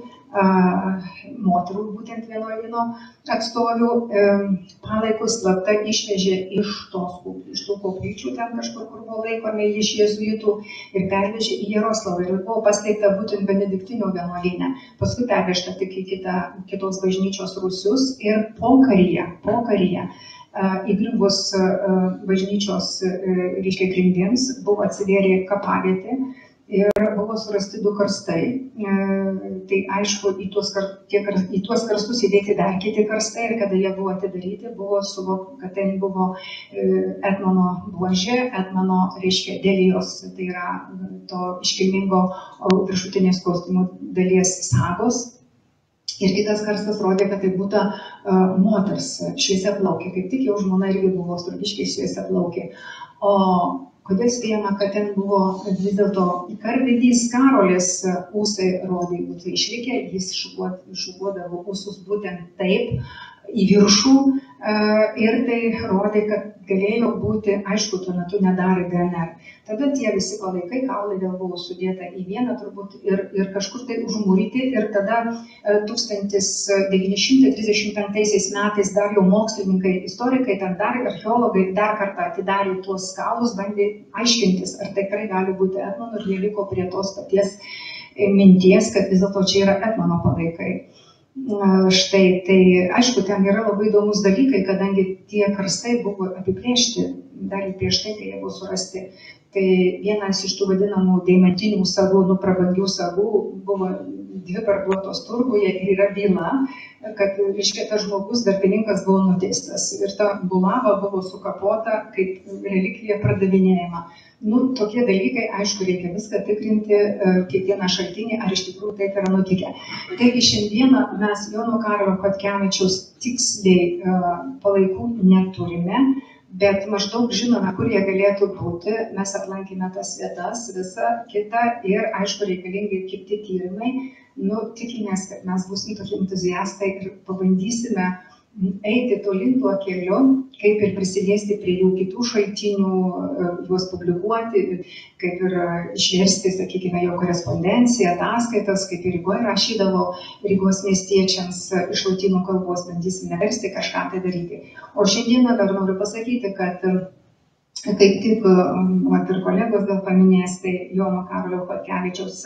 moterų būtent vienuolyno atstovių, palaikus slapta išvežė iš tos iš tų koplyčių ten kažkur, kur buvo laikomi iš jėzuitų ir pervežė į Jaroslavą ir buvo pasteikta būtent benediktinių vienuolyne. Paskui pervežta tik į kitą, kitos bažnyčios rūsius ir pokaryje, pokaryje įgriuvus bažnyčios, reiškia, grindims buvo atsivėrė kapavietė. Ir buvo surasti du karstai. Tai aišku, į tuos, tie, į tuos karstus įdėti dar kiti karstai ir kada jie buvo atidaryti, buvo suvokta, kad ten buvo Etmono buožė, Etmono, reiškia, Delijos, tai yra to iškilmingo viršutinės kostiumų dalies sagos. Ir kitas karstas rodė, kad tai būtų uh, moters šviesiaplaukė, kaip tik jau žmona irgi buvo Ostrogiškiai šviesiaplaukė. O kodėl spėjama, kad ten buvo vis dėlto karvedys Karolis ūsai rodė būtų išlikę, jis šukuodavo ūsus būtent taip į viršų ir tai rodė, kad galėjo būti, aišku, tuo metu nedarė D N R. Tada tie visi palaikai, kaulai vėl buvo sudėta į vieną turbūt ir, ir kažkur tai užmūryti. Ir tada tūkstantis devyni šimtai trisdešimt penktaisiais metais dar jau mokslininkai, istorikai, ten dar archeologai dar kartą atidarė tuos kaulus, bandė aiškintis, ar tikrai gali būti etmonų, ir jie liko prie tos paties minties, kad vis dėlto čia yra etmono palaikai. Štai, tai aišku, ten yra labai įdomus dalykai, kadangi tie karstai buvo apiplėšti dar ir prieš tai, kai jie buvo surasti. Tai vienas iš tų vadinamų deimantinių sagų, nu prabangių sagų, buvo dvi parduotos turguje ir yra byla, kad, reiškia, tas žmogus, darbininkas buvo nuteistas ir ta bulava buvo sukapota kaip relikvija pardavinėjama. Nu, tokie dalykai, aišku, reikia viską tikrinti, kiekvieną šaltinį, ar iš tikrųjų taip yra nutikę. Taigi šiandieną mes Jono Karolio Chodkevičiaus tiksliai palaikų neturime, bet maždaug žinome, kur jie galėtų būti. Mes aplankėme tas vietas, visą kitą ir, aišku, reikalingi kiti tyrimai. Nu, tikimės, kad mes būsime tokie entuziastai ir pabandysime eiti tolyn tuo keliu, kaip ir prisiliesti prie jų kitų šaltinių, juos publikuoti, kaip ir išversti, sakykime, jo korespondenciją, ataskaitas, kaip ir Rygoje rašydavo Rygos miestiečiams iš lotynų kalbos, bandysime versti kažką tai daryti. O šiandieną dar noriu pasakyti, kad kaip tik, vat ir kolegos gal paminės, tai Jono Karolio Chodkevičiaus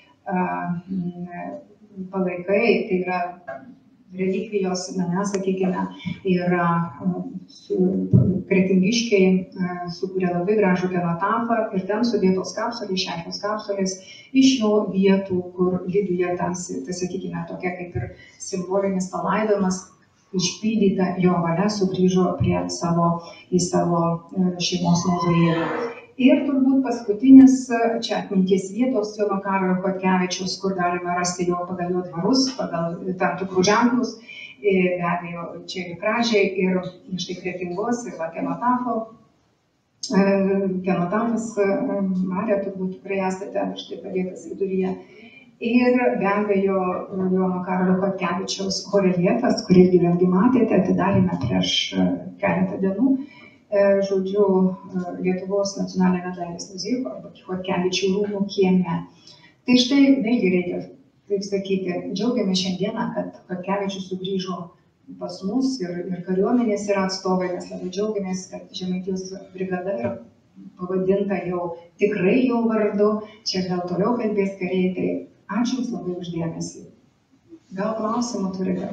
palaikai, tai yra relikvijos mene, sakykime, yra kretingiškiai sukūrė labai gražų kenotafą ir ten sudėtos kapsulės, šešios kapsulės iš jo vietų, kur liudija tas, tai sakykime, tokia kaip ir simbolinis palaidojimas, išpildyta jo valia, sugrįžo prie savo, į savo šeimos mauzoliejų. Ir turbūt paskutinis čia atminties vietos Jono Karolio Chodkevičiaus, kur galime rasti jo pagal jo dvarus, pagal tam tikrų ženklus, be abejo, čia ir Kražiai, ir štai Kretingos, ir va kenotafo. Kenotafas, Marija, turbūt tikrai esate štai padėtas viduryje. Ir be abejo, Jono Karolio Chodkevičiaus horeljefas, kurį vėlgi matėte, atidarėme prieš keletą dienų. Žodžiu, Lietuvos nacionalinio dailės muziejaus arba Chodkevičių rūmų kieme. Tai štai vėlgi reikia, taip sakyti, džiaugiamės šiandieną, kad Chodkevičius sugrįžo pas mus ir, ir kariuomenės yra atstovai, mes labai džiaugiamės, kad Žemaitijos brigada yra pavadinta jau tikrai jo vardu, čia gal toliau kalbės kariai, tai ačiū Jums labai už dėmesį. Gal klausimų turite?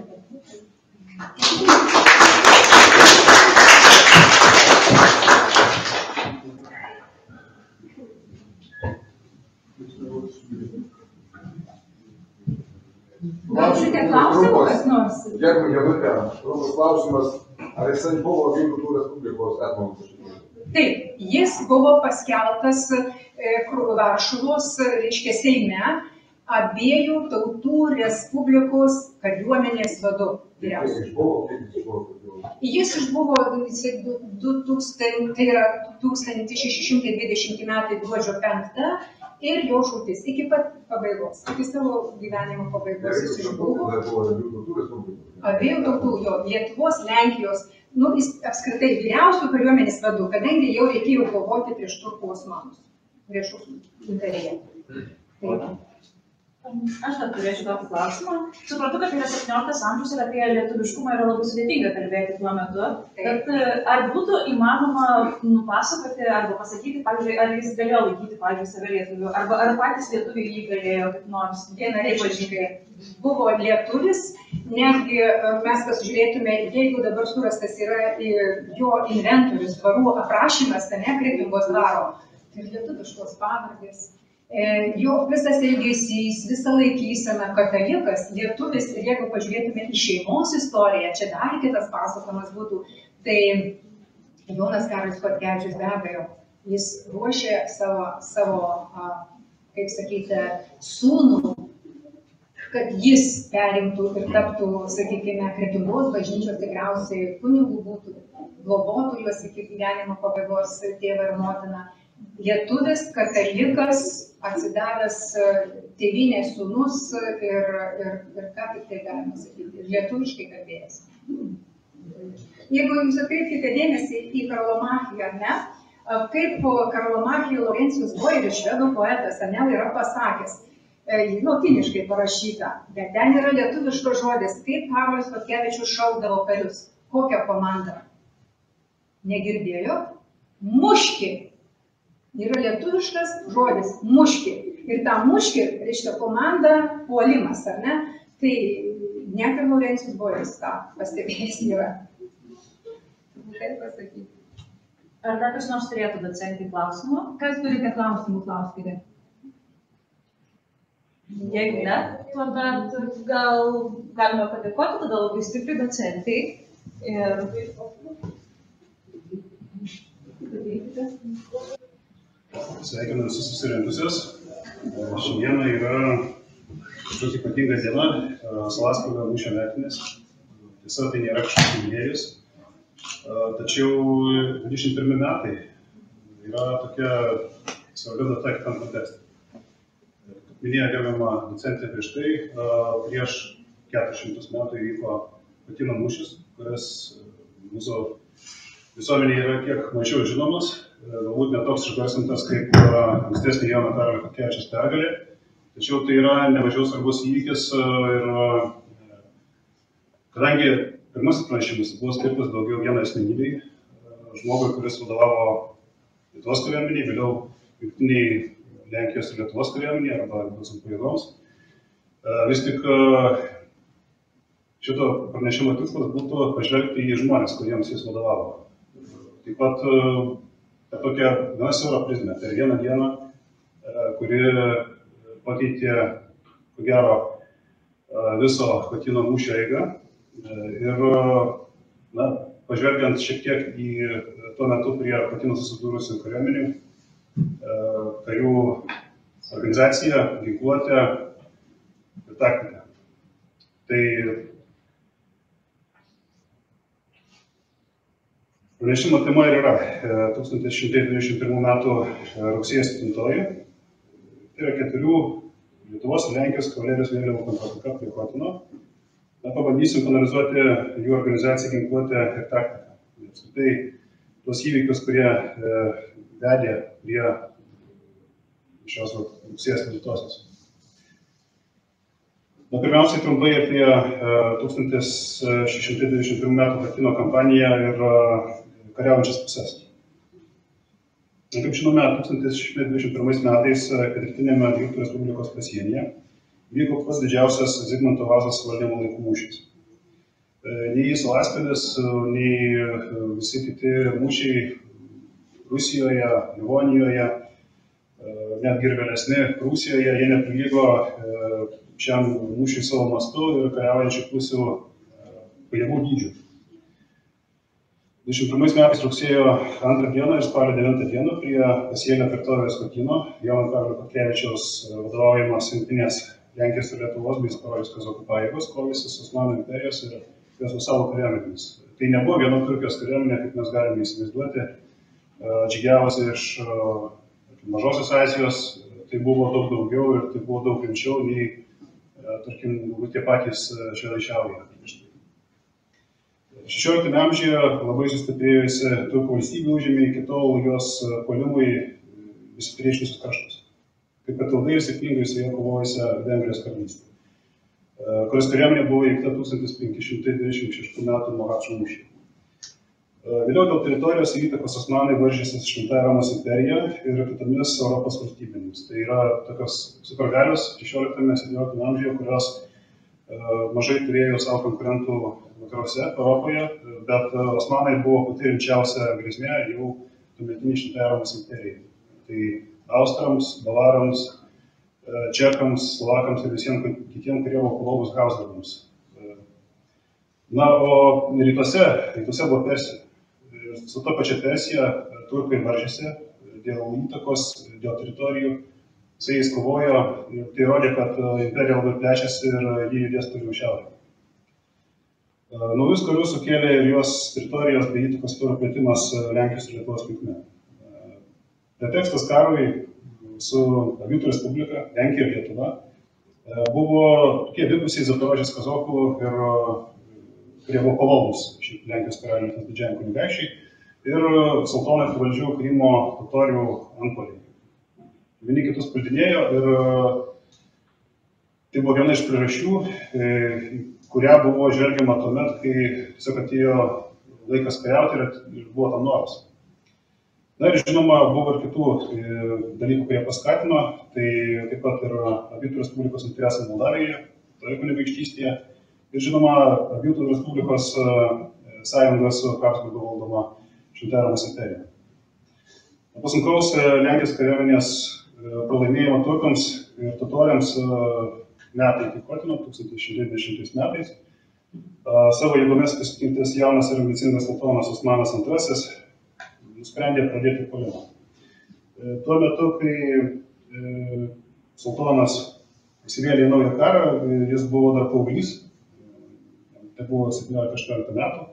Gal turite klausimų kas nors? Dėkui, Janutė. Trumpas klausimas, ar jisai buvo Vytautų Respublikos etmonas? Taip, jis buvo paskelbtas Varšuvos, reiškia, Seime abiejų tautų Respublikos kariuomenės vadu. Jis išbuvo tūkstantis šeši šimtai dvidešimti metai gruodžio penktą ir jo žūtis iki pat pabaigos, iki savo gyvenimo pabaigos jis išbuvo. Abiejų tautų, jo, Lietuvos, Lenkijos, nu, jis apskritai vyriausių kariuomenės vadu, kadangi jau reikėjo kovoti prieš turkų osmanus, prieš imperiją. Aš dar turėčiau tokį klausimą. Suprantu, kad yra septynioliktas amžius ir apie lietuviškumą yra labai sudėtinga kalbėti tuo metu. Bet ar būtų įmanoma nupasakoti arba pasakyti, pavyzdžiui, ar jis galėjo laikyti, pavyzdžiui, save lietuviu, arba ar patys lietuviai jį galėjo kaip nors vienareikšmiškai? Buvo lietuvis, netgi mes pasižiūrėtume, jeigu dabar surastas yra jo inventorius, dvarų aprašymas, tai ne Kretingos dvaro, tai lietuviškos pavardės. Jo visas elgesys, visa laikysena, katalikas, lietuvis, ir jeigu pažiūrėtume į šeimos istoriją, čia dar kitas pasakojimas būtų, tai Jonas Karolis Chodkevičius be abejo, jis ruošė savo, savo kaip sakyti, sūnų, kad jis perimtų ir taptų, sakykime, Kretingos bažnyčios tikriausiai kunigų būtų, globotų juos iki gyvenimo pabaigos tėvą ir motiną. Lietuvis, katalikas, atsidavęs tėvynės sūnus ir, ir, ir ką tik tai galima sakyti, lietuviškai kalbėjęs. Jeigu jūs atkreipkite dėmesį į Karlomachiją, ar ne, kaip Karlomachiją Laurencijus Boiris, švedų poetas, ar ne, yra pasakęs, lotiniškai parašyta, bet ten yra lietuviškas žodis, kaip Karolis Chodkevičius šaukdavo karius. Kokią komandą? Negirdėjo? Muški. Yra lietuviškas žodis muški. Ir ta muški, reiškia komanda puolimas, ar ne? Tai net ir Laurencijus Boiris tą pastebėjęs yra. Kaip pasakyti? Ar dar kas nors turėtų docentį klausimų? Kas turite klausimų, klauskite? Jeigu ne, tuomet gal galime padėkoti tada labai stipriai docentai. Ir... Sveikinu visus susirinkusius. Šiandieną yra kažkokia ypatinga diena, Salaspilio mūšio metinės. Tiesa, tai nėra kažkoks jubiliejus. Tačiau dvidešimt pirmi metai yra tokia svarbi data kitam kontekste. Kaip minėjo gerbiama docentė prieš tai, prieš keturis šimtus metų įvyko Chotyno mūšis, kuris mūsų visuomenėje yra kiek mažiau žinomas, galbūt netoks išgarsintas kaip ankstesnė Jono Karolio Chodkevičiaus pergalė, tačiau tai yra nemažiau svarbus įvykis ir kadangi pirmasis pranešimas buvo skirtas daugiau vienai asmenybei, žmogui, kuris vadovavo Lietuvos kariuomeniai, vėliau jungtiniai Lenkijos ir Lietuvos kariuomeniai arba Lietuvos pajėgoms. Vis tik šito pranešimo tikslas būtų pažvelgti į žmonės, kuriems jis vadovavo. Taip pat per tokią gana siaurą prizmę, per vieną dieną, kuri pakeitė, ko gero, viso Chotyno mūšio eigą. Ir na, pažvelgiant šiek tiek į tuo metu prie Chotyno susidūrusių kariuomenių, karių organizaciją, ginkluotę ir taktiką. Tai pranešimo tema ir yra tūkstantis šimtai dvidešimt pirmų metų rugsėjo septintoji. Tai yra keturių Lietuvos ir Lenkijos kavalerijos vėliavų kontrataka prie Chotyno. Na, pabandysim analizuoti jų organizaciją, ginkluotę ir taktiką. Apskritai, tuos įvykius, kurie e, vedė prie šios rugsėjo septintosios. Na, pirmiausiai trumpai apie e, tūkstantis šeši šimtai dvidešimt pirmų metų Chotyno kampaniją ir e, kariaujančias puses. Kaip žinome, tūkstantis šeši šimtai dvidešimt pirmais metais pietrytiniame Lietuvos Respublikos pasienyje vyko pats didžiausias Zigmanto Vazos valdymo laikų mūšis. Nei Salaspilis, nei visi kiti mūšiai Rusijoje, Livonijoje, netgi ir vėlesni Prūsijoje, jie neprilygo šiam mūšiui savo mastu ir kariaujančių pusių pajėgų dydžių. dvidešimt pirmais metais rugsėjo antrą dieną ir spalio devintą dieną prie pasienio teritorijos Chotyno Jono Karolio Chodkevičiaus vadovaujamas jungtinės Lenkijos ir Lietuvos bei Skarolijos kazokų pajėgos kovėsi su Osmanų imperijos ir jos vasalų kariuomenėmis. Tai nebuvo viena Turkijos kariuomenė, kaip mes galime įsivaizduoti, žygiavosi iš Mažosios Azijos, tai buvo daug daugiau ir tai buvo daug rimčiau nei, tarkim, tie patys švedai šiaurėje. šešioliktame amžiuje labai sustiprėjusi turkų valstybė užėmė iki tol jos puolimui besipriešinius kraštus. Kaip kad ilgai ir sėkmingai su jie kovojusią Vengrijos karalystę, kurios kariuomenė buvo įveikta tūkstantis penki šimtai dvidešimt šeštų metų Mohačo mūšyje. Vėliau dėl teritorijos ir įtakos osmanai varžėsi su Šventąja Romos imperija ir kitomis Europos valstybėmis. Tai yra tokios supergalios šešioliktame septynioliktame amžiuje, kurios mažai turėjo savo konkurentų vakaruose, Europoje, bet osmanai buvo pati rimčiausia grėsmė jau tuometinei Šventajai Romos imperijai. Tai austrams, bavarams, čekams, slovakams ir visiems kitiems, kurie buvo pavalgūs Habsburgams. Na, o rytuose, rytuose buvo Persija. Ir su to pačia Persija turkai varžėsi dėl įtakos, dėl teritorijų. Su jais kovojo ir tai rodė, kad imperija labai plečiasi ir jį judės toliau šiaurę. Naujus karius sukėlė ir jos teritorijos bei įtakos sferų plėtimas Lenkijos ir Lietuvos plotmėje. Pretekstas karui su Abitų Respublika, Lenkija ir Lietuva buvo tokie abipusiai Zaporožės kazokų ir kurie buvo pavaldūs Lenkijos karaliui didžiajam kunigaikščiui, ir sultonai pavaldžių Krymo totorių antpuoliai. Vieni kitus puldinėjo ir tai buvo viena iš priežasčių, kurią buvo žvelgiama tuomet, kai tiesiog atėjo laikas kariauti ir buvo tam noras. Na ir žinoma, buvo ir kitų dalykų, kurie paskatino, tai taip pat ir Abitų Respublikos interesai Moldavijoje, toje kunigaikštystėje, ir žinoma, Abitų Respublikos sąjunga su Habsburgo valdoma Šventoji Romos imperija. Po sunkaus Lenkijos kariuomenės pralaimėjimo turkams ir totoriams metai iki Kotino, tūkstantis šimtai dvidešimtais metais, savo jėgomis pasitikintis jaunas ir ambicingas sultonas Osmanas antrasis nusprendė pradėti puolimą. Tuo metu, kai sultonas įsivėlė į naują karą, jis buvo dar paauglys, tai buvo septyniolika aštuoniolika metų.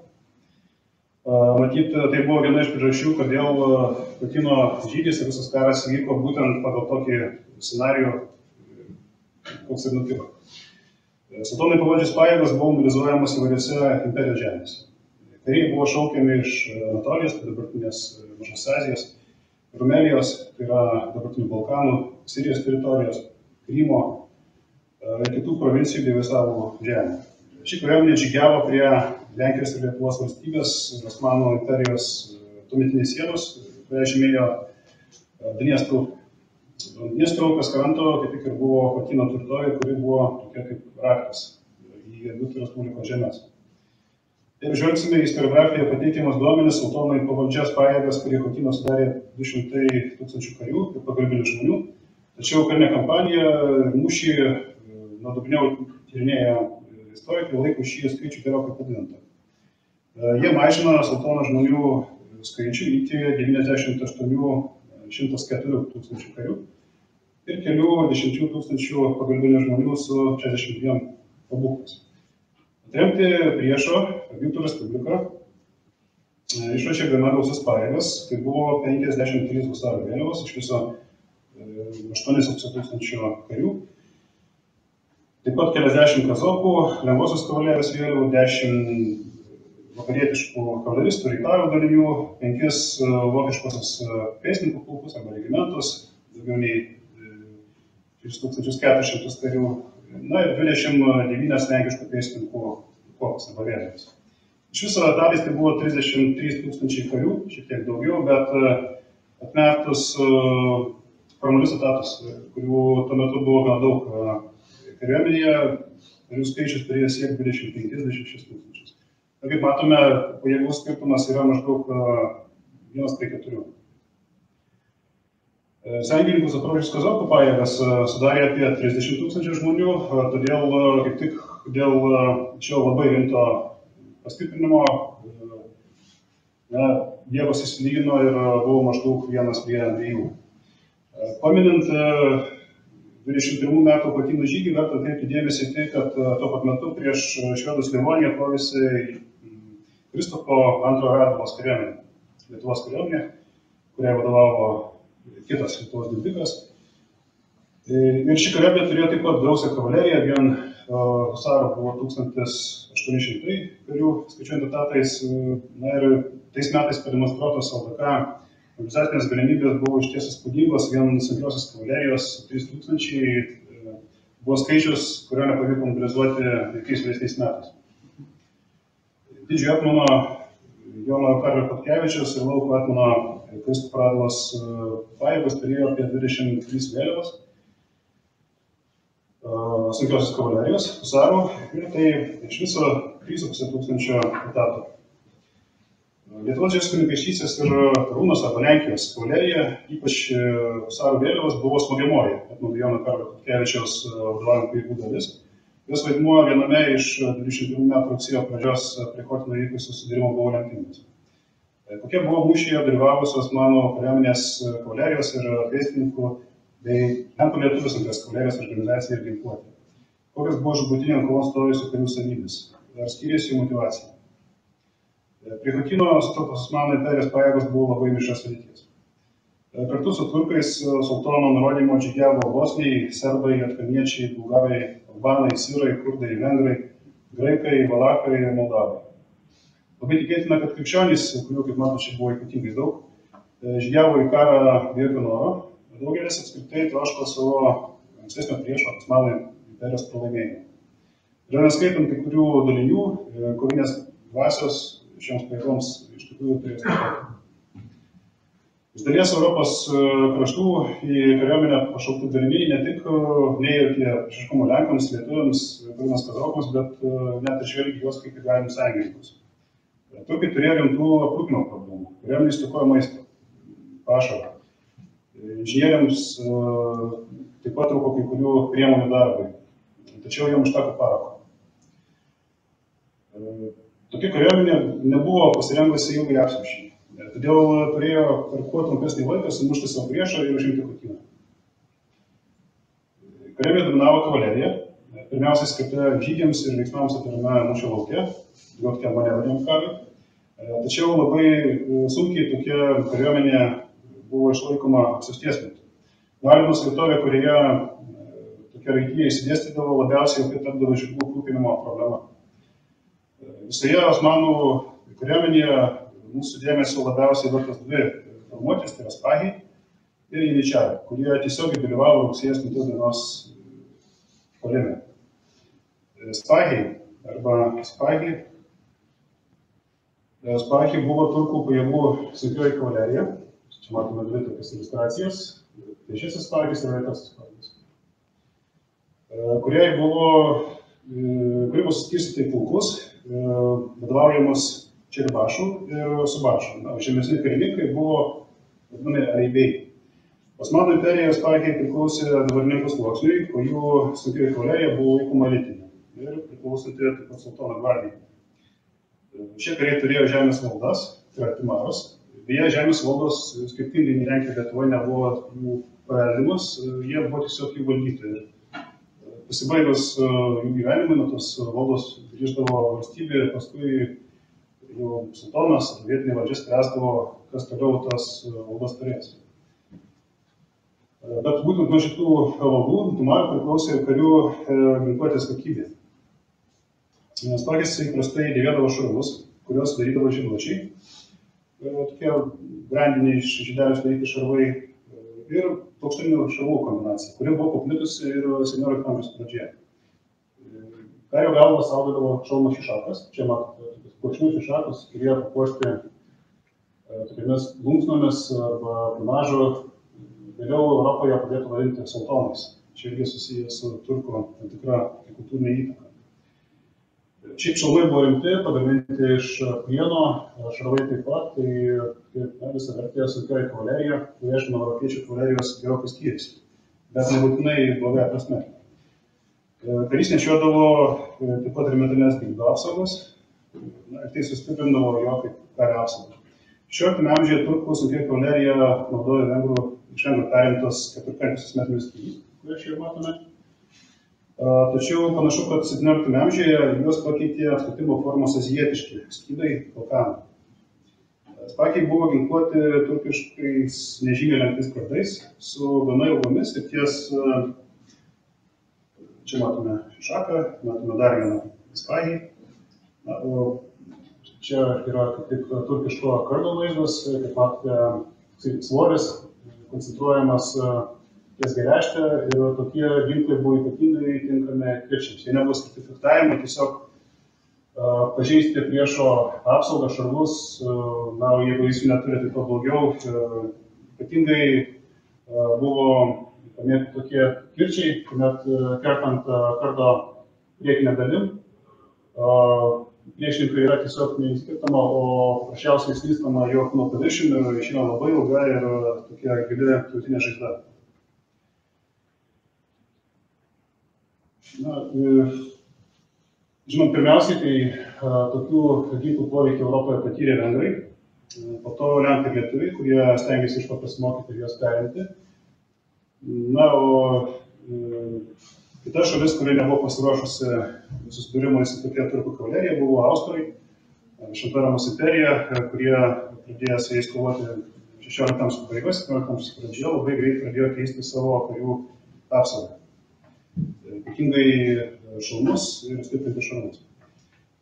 Matyt, tai buvo viena iš priežasčių, kodėl Kotino žygis ir visas karas vyko būtent pagal tokį scenarijų, koks ir nutiko. Sultonai pavaldžios pajėgos buvo mobilizuojamos įvairiose imperijos žemėse. Kariai buvo šaukiami iš Anatolijos, tai dabartinės Mažos Azijos, Rumelijos, tai yra dabartinių Balkanų, Sirijos teritorijos, Krymo ir kitų provincijų bei visavų žemė. Ši kariuomenė žygiavo prie Lenkijos ir Lietuvos valstybės, Osmanų imperijos tuometinės sienos, kurią žymėjo Dniestro upė. Dniestro upės kranto kaip tik ir buvo Kotino tvirtovė, kuri buvo tokia kaip raktas į Abitų Respublikos žemės. Jeigu žvelgsime į istoriografiją pateikiamas duomenis, sultonai pavaldžias pajėgas prie Kotino sudarė du šimtai tūkstančių karių ir pagalbinių žmonių, tačiau karinė kampanija, mūšį, nuodugniau tyrinėję istorikai, laiko šį skaičių gerokai padidintą. Jie mažina sultono žmonių skaičių iki devyniasdešimt aštuonių šimtas keturių tūkstančių karių ir kelių dešimčių tūkstančių pagalbinių žmonių su šešiasdešimt dviem pabūklais. Atremti priešo Abitų Respubliką išrašė gana gausias pajėgas, tai buvo penkiasdešimt trys husarų vėliavos, iš viso aštuoni su puse tūkstančio karių, taip pat keliasdešimt kazokų, lengvosios kavalerijos vėliavų, dešimt vakarietiškų kavaleristų, rytarių dalinių, penkis vokiškosios pėstininkų pulkus arba regimentus, daugiau nei tris tūkstančius keturis šimtus karių, na ir dvidešimt devynias lenkiškų pėstininkų korpus arba vėliavas. Iš viso etatais tai buvo trisdešimt trys tūkstančiai karių, šiek tiek daugiau, bet atmetus formalius etatus, kurių tuo metu buvo gana daug kariuomenėje, karių skaičius turėjo siekti dvidešimt penkis dvidešimt šešis tūkstančius. Kaip matome, pajėgų skirtumas yra maždaug vienas prie keturių. Sąjungininkų Zaporožės kazokų pajėgas sudarė apie trisdešimt tūkstančių žmonių, todėl kaip tik dėl šio labai rimto pastiprinimo jėgos įsilygino ir buvo maždaug vienas prie dviejų. Paminint dvidešimt pirmų metų Kotino žygį, verta atkreipti dėmesį į tai, kad tuo pat metu prieš švedus Livoniją kovėsi Kristofo antrojo Radvilos kariuomenė, Lietuvos kariuomenė, kuriai vadovavo kitas Lietuvos didikas. Ir ši kariuomenė turėjo taip pat gausią kavaleriją, vien husarų buvo tūkstantis aštuoni šimtai karių, skaičiuojant etatais. Na ir tais metais pademonstruotos L D K mobilizacinės galimybės buvo išties įspūdingos, vien sunkiosios kavalerijos trys tūkstančiai buvo skaičius, kurio nepavyko mobilizuoti jokiais vėlesniais metais. Didžiojo etmono Jono Karolio Chodkevičiaus ir lauko etmono Kristofo Radvilos pajėgos turėjo apie dvidešimt tris vėliavas, sunkiosios kavalerijos, husarų, ir tai iš viso trys su puse tūkstančio etatų. Lietuvos didžiosios kunigaikštystės ir Karūnos arba Lenkijos kavalerija, ypač husarų vėliavos, buvo smogiamoji etmono Jono Karolio Chodkevičiaus vadovaujamų pajėgų dalis. Jos vaidmuo viename iš dvidešimt pirmų metų rugsėjo pradžios prie Kotino įvykusių susidūrimų buvo lemtingas. Kokie buvo mūšyje dalyvavusios mano kariuomenės kavalerijos ir pėstininkų bei Lenkų lietuvių antros kavalerijos organizacija ir ginkluotė? Kokios buvo žūtbūtinėm kovon stojusių karių savybės? Ar skyrėsi jų motyvacija? Prie Kotino sutelktos Osmanų imperijos pajėgos buvo labai mišrios sudėties. Kartu su turkais sultono nurodymo žygiavo bosniai, serbai, juodkalniečiai, bulgarai, albanai, sirai, kurdai, vengrai, graikai, valakai ir moldavai. Labai tikėtina, kad krikščionys, kurių, kaip matau, čia buvo ypatingai daug, žygiavo į karą be jokio noro. Daugelis apskritai troško savo ankstesnio priešo, Osmanų imperijos pralaimėjimo. Ir neskaitant kai kurių dalinių, kovinės dvasios šioms pajėgoms iš tikrųjų turės stiprinti. Iš dalies Europos kraštų į kariuomenę pašaukti daliniai ne tik neėjo tie priešiškumo Lenkams, lietuviams, ukrainos kazokams, bet net ir žvelgia juos kaip į galimus sąjungininkus. Turkai turėjo rimtų aprūpinimo problemų. Kariuomenė stokojo maisto, pašaro. Inžinieriams taip pat trūko kai kurių priemonių darbai, tačiau jiems užteko parako. Tokia kariuomenė nebuvo pasirengusi ilgai apsimšiai, todėl turėjo per kuo trumpesnį laiką sumušti savo priešą ir užimti Chotyną. Kariuomenė dominavo kavalerija, pirmiausiai skirta žygiams ir veiksmams atvirame mūšio lauke, tokia manevriniam karui. Tačiau labai sunkiai tokia kariuomenė buvo išlaikoma apsisties metu. Valynos vietovė, kurioje tokia raitija įsidėstydavo, labiausiai jau tapdavo žirgų aprūpinimo problema. Visoje Osmanų kariuomenėje mūsų dėmesio labiausiai vertos dvi formuotės, tai yra spahiai ir janyčiarai, kurie tiesiogiai dalyvavo rugsėjo aštuntos dienos puolime. Spahiai arba spahiai Spahiai buvo turkų pajėgų sunkioji kavalerija. Čia matome dvi tokias iliustracijas. Šis spahis ir tas spahis, kuriai buvo, kuri buvo suskirstyti į pulkus, vadovaujamus čeribašų ir subašų. Žemesni karininkai buvo vadinami areibiai. Osmanų imperijos spahiai priklausė dvarininkų sluoksniui, o jų sunkioji kavalerija buvo laikoma elitinė ir priklausanti taip pat sultono gvardijai. Šie kariai turėjo žemės valdas, tai yra timaros. Beje, žemės valdos skirtingai nei Lenkija Lietuvoje nebuvo jų paveldimas, jie buvo tiesiog jų valdytojai. Pasibaigus jų gyvenimui, nuo tos valdos grįždavo valstybė ir paskui jų sultonas, vietinė valdžia spręsdavo, kas toliau tas valdas turės. Bet būtent nuo šitų valdų timarų priklausė karių ginkluotės kokybė. Spahis įprastai dėvėdavo šarvus, kuriuos darydavo žyduočiai. Tokie grandiniai iš žydelių sudaryti šarvai ir plokštelinių šarvų kombinacija, kuri buvo paplitusi ir septyniolikto amžiaus pradžioje. Kario galvą saugodavo šalmo šišakas. Čia matote plokštinių šišakus, kurie papuošti tokiamis plunksnomis arba plumažu. Vėliau Europoje pradėtų vadinti sultonais. Čia irgi susiję su turkų tam tikra kultūrinė įtaka. Šiaip šarvai buvo rimti, pagaminti iš plieno, šarvai taip pat, tai visą vertė sunkioji kavalerija, tai reiškia nuo europiečių kavalerijos gerokai skyrėsi, bet nebūtinai blogąja prasme. Karys nešiodavo taip pat ir metalinės ginklo apsaugos, ir tai sustiprindavo jo kaip kario apsaugą. šešioliktame amžiuje turkų sunkioji kavalerija naudojo vengrų, iš vengrų perimtos keturkampės metinius skydus, kuriuos čia matome. Tačiau panašu, kad septynioliktame amžiuje juos pakeitė apskritimo formos azijietiški skydai Balkanų. Spahiai buvo ginkluoti turkiškais nežymiai lenktais kardais su gana ilgomis ir ties, čia matome šišaką, matome dar vieną spahį. Čia yra kaip tik turkiško kardo vaizdas, kaip matote, svoris koncentruojamas ties geležtę ir tokie ginklai buvo ypatingai tinkami kirčiams. Jie nebuvo skirti fechtavimui, tiesiog uh, pažeisti priešo apsaugą, šarvus, uh, na, jeigu jis jų neturi, tai to blogiau. Uh, ypatingai uh, buvo pamėgti tokie kirčiai, kuomet uh, kertant uh, kardo priekinę dalim, uh, priešininkai yra tiesiog neįskirtama, o paprasčiausiai slystama jo kūno paviršiumi ir išeina labai ilga ir uh, tokia gili tautinė žaizda. Na, žinom, pirmiausiai, tai a, tokių ginklų poveikį Europoje patyrė vengrai, po to lenkai ir lietuviai, kurie stengiasi iš to pasimokyti ir juos perimti. Na, o e, kita šalis, kuri nebuvo pasiruošusi susidūrimui su tokia turkų kavalerija, buvo austrai, Šventoji Romos imperija, kurie pradėjo su jais kovoti šešiolikto amžiaus pabaigoje, septyniolikto amžiaus pradžioje, labai greit pradėjo keisti savo karių apsaugą. Ypatingai šalmus ir stiprinti šarvus.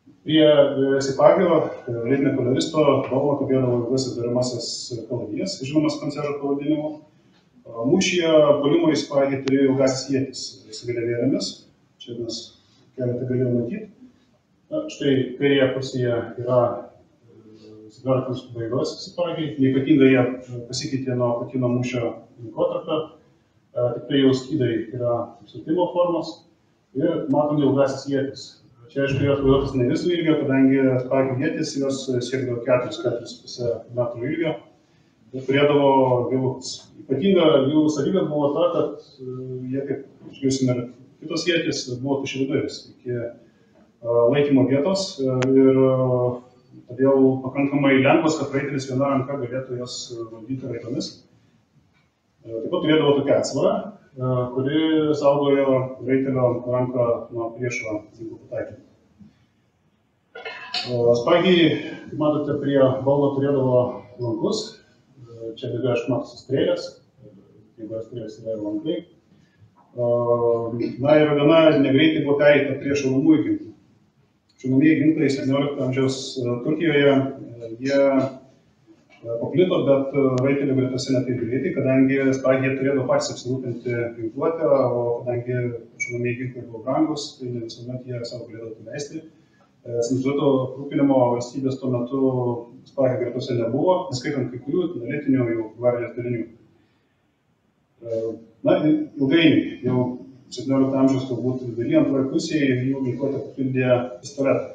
Prie Sipagio, vietinio koloristo, valdo kabėdavo ilgasis daramasis kalavijas, žinomas koncerto pavadinimu. Mūšyje puolimo į Sipagį turėjo ilgasis ietis su vėliavėlėmis. Čia mes keletą galėjome matyti. Na, štai kairėje pusėje yra septyniolikto amžiaus pabaigos Sipagiai. Ypatingai jie pasikeitė nuo patinio mūšio laikotarpio. Tik tai jau skydai yra apsutimo formos ir matome ilgasis ietis. Čia, aišku, jos vairuotas ne visų ilgio, kadangi Sipagių ietis jos siekdavo keturis keturis su puse metrų ilgio ir turėdavo vilukus. Ypatinga jų savybė buvo ta, kad jie, kaip išgirsime ir kitos ietis, buvo tuščiaviduris iki laikymo vietos ir todėl pakankamai lengvas, kad raitelis viena ranka galėtų jas valdyti raitomis. Taip pat turėdavo tokią atsvarą, kuri saugojo raitelio ranką nuo priešo ginklų pataikymų. Spagiai, kaip matote, prie balno turėdavo lankus. Čia viduje, aišku, matosi strėlės, jeigu strėlės yra ir lankai. Na ir gana negreitai buvo pereita prie šaunamųjų ginklų. Šaunamieji ginklai septyniolikto amžiaus Turkijoje, jie paplito, bet raitelių gretose ne taip greitai, kadangi Spagiai turėjo patys apsirūpinti ginkluotę, o kadangi šaunamieji ginklai buvo brangus, tai ne visuomet jie savo galėdavo leisti. Centralizuoto aprūpinimo valstybės tuo metu Spagiai gretose nebuvo, neskaitant kai kurių analitinių jau gvardijos dalinių. Na, ilgainiui, jau septyniolikto amžiaus galbūt viduryje antroje pusėje jų ginkluotę papildė pistoletą.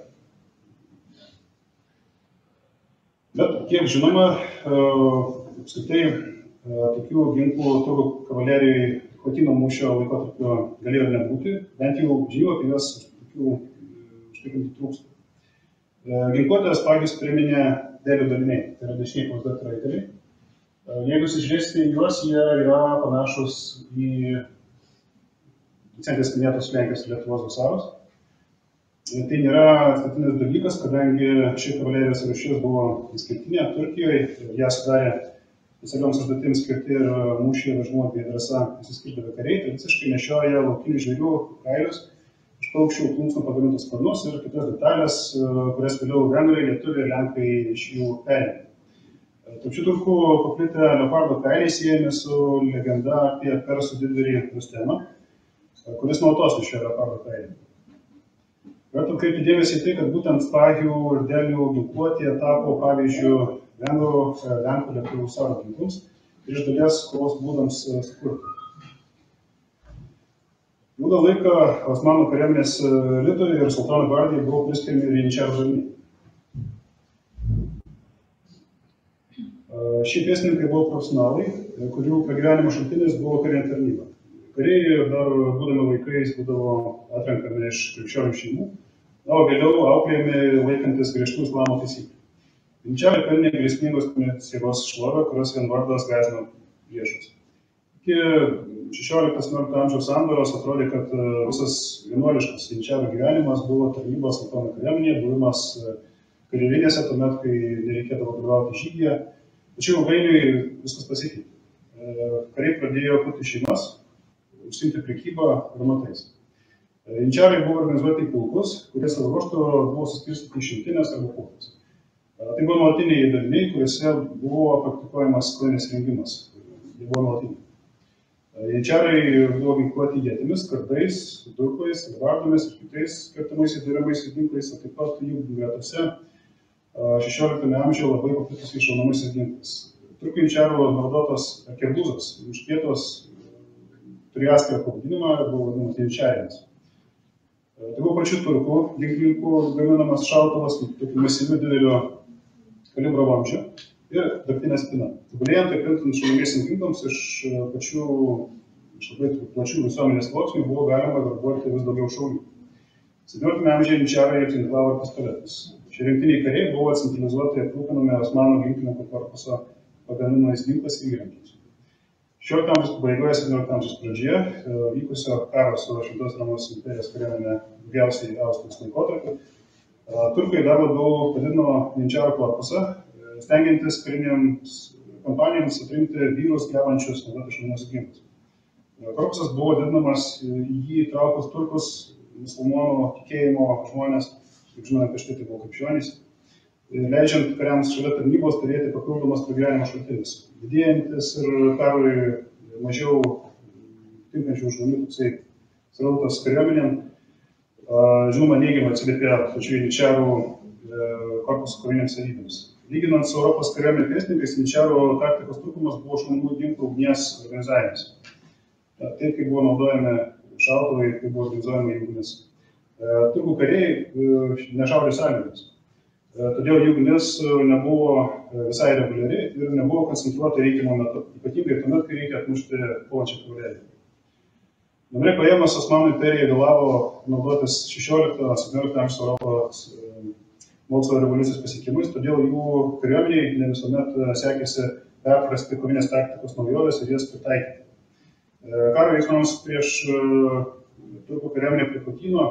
Bet, kiek žinoma, apskritai tokių ginklų turkų kavalerijai Chotino mūšio laikotarpio galėjo nebūti, bent jau žinių apie juos tokių užtikrinti trūksta. Ginkluotę Spagius priminė dėlių daliniai, tai yra dešiniai pavaizduoti raiteliai. Jeigu žiūrėsite į juos, jie yra panašus į Vicentės minėtos Lenkijos ir Lietuvos husarus. Tai nėra atsitiktinis dalykas, kadangi ši kavalerijos rūšis buvo išskirtinė Turkijoje, ją sudarė specialioms užduotims skirti ir mūšyje dažnumo bei drąsa įsiskirdavę kariai, tai visiškai nešioja laukinių žvėrių kailius, iš paukščių plunksnų pagamintus sparnus ir kitas detalės, kurias vėliau vengrai, lietuviai ir lenkai iš jų perėmė. Tarp šių turkų paplitę leopardo kailiai siejami su legenda apie persų didvyrį Rustemą, kuris nuolatos nešioja leopardo kailį. Verta atkreipti dėmesį į tai, kad būtent Spagių ir Delių ginkluotė tapo pavyzdžiu vengrų, lenkų, lietuvių husarų ginklams ir iš dalies kovos būdams sukurti. Ilgą laiką Osmanų kariuomenės litoriai ir sultonų gvardijai buvo priskiriami ir janyčiarų daliniai. Šie pėstininkai buvo profesionalai, kurių pragyvenimo šaltinis buvo karinė tarnyba. Kariai dar būdami vaikais būdavo atrenkami iš krikščionių šeimų, o vėliau auklėjami laikantis griežtų islamo taisyklių. Janyčiarai pelnė grėsmingos jėgos šlovę, kurios vien vardas gąsdino priešus. Iki šešiolikto septyniolikto amžiaus sandūros atrodė, kad visas vienuoliškas janyčiarų gyvenimas buvo tarnybos sultono kariuomenėje, buvimas kareivinėse, tuomet, kai nereikėdavo dalyvauti žygyje. Tačiau ilgainiui viskas pasikeitė. Kariai pradėjo kurti šeimas, užsiimti prekybą amatais. Janyčiarai buvo organizuoti į pulkus, kurie savo ruožtu buvo suskirstyti į šimtinės arba pulkus. Tai buvo nuolatiniai daliniai, kuriuose buvo praktikuojamas karinis rengimas. Jie buvo nuolatiniai. Janyčiarai buvo ginkluoti ietimis, kardais, durklais, vardomis ir kitais kertamais įdairiamais ginklais, o taip pat jų gretose šešioliktame amžiuje labai paplitusiais šaunamaisiais ginklais. Turkų janyčiarų naudotos kerbuzos, užpėtos turėjo atskirą pavadinimą ir buvo vadinamas janyčiarėmis. Tai buvo pačių turkų ginklininkų gaminamas šautuvas, tokiu masyviu didelio kalibro vamzdžiu ir degtinė spyna. Tobulėjant ir plintant šaunamiesiems ginklams iš pačių iš labai plačių visuomenės sluoksnių buvo galima verbuoti vis daugiau šaulių. septynioliktame amžiuje janyčiarai apginklavo pistoletus. Šie rinktiniai kariai buvo centralizuotai aprūpinami Osmanų ginklininkų korpuso pagaminamais ginklais ir įrankiais. šešiolikto amžiaus pabaigoje, septyniolikto amžiaus pradžioje vykusio karo su Šventos Romos imperijos kariuomene daugiausiai Austrijos laikotarpiu, turkai dar labiau padidino janyčiarų korpusą, stengiantis karinėms kompanijoms atrinkti vyrus gebančius naudoti šaunamosius ginklus. Korpusas buvo didinamas į jį įtraukus turkus, musulmonų tikėjimo žmonės, kaip žinome, prieš tai tai buvo krikščionys, leidžiant kariams šalia tarnybos turėti papildomas pragyvenimo šaltinis. Didėjantis ir karui mažiau tinkančių žmonių toksai srautas kariuomenėm, žinoma, neigiamai atsiliepė pačių janyčarų korpuso kovinėms savybėms. Lyginant su Europos kariuomenės pėstininkais, janyčarų taktikos trūkumas buvo šaunamųjų ginklų ugnies organizavimas. Taip, kaip buvo naudojami šautuvai, kaip buvo organizuojama jų ugnis. Turkų kariai nešaudė sąlygomis. Todėl jų ugnis nebuvo visai reguliari ir nebuvo koncentruota reikiamo metu, ypatingai tuomet, kai reikia atmušti puolančią kavaleriją. Bendrai paėmus, Osmanų imperija vėlavo naudotis šešiolikto septyniolikto amžiaus Europos mokslo revoliucijos pasiekimais, todėl jų kariuomeniai ne visuomet sekėsi perprasti kovinės taktikos naujoves ir jas pritaikyti. Karo veiksmams prieš turkų kariuomenę prie Kotyno,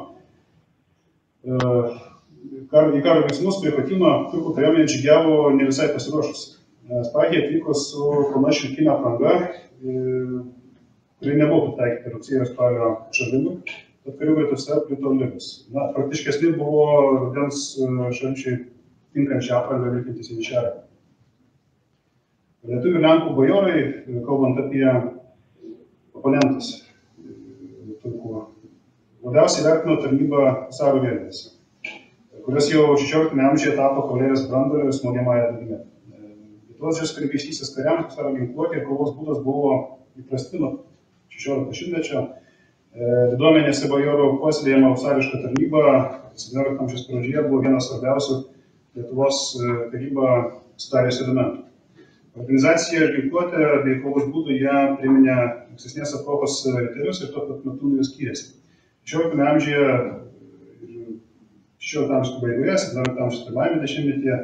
į karo veiksmus prie Kotyno turkų kariuomenė žygiavo ne visai pasiruošusi. Spahija atvyko su plona šilkinė apranga, kuri nebuvo pritaikyta rugsėjo spalio šalimui, bet karių gretose plito ligos. Na, praktiškesni buvo rudens šalčiai tinkančią aprangą vilkintys janyčarai. Lietuvių lenkų bajorai, kalbant apie oponentus turkų, labiausiai vertino tarnybą carų vėliavose, kurios jau šešioliktame amžiuje tapo kavalerijos branduoliu ir smogiamąja dalimi. Lietuvos didžiosios kunigaikštystės kariams caro ginkluotė ir kovos būdas buvo įprasti nuo šešiolikto šimtmečio. Diduomenėse bajorų puoselėjama vasariška tarnyba septyniolikto amžiaus pradžioje buvo vienas svarbiausių Lietuvos karybą sudaręs elementų. Organizacija ir ginkluotė bei kovos būdų ją priminė ankstesnės epochos riterius ir tuo pat metu nuo jų skyrėsi. šešioliktame amžiuje ir šešiolikto amžiaus pabaigoje, septyniolikto amžiaus pirmajame dešimtmetyje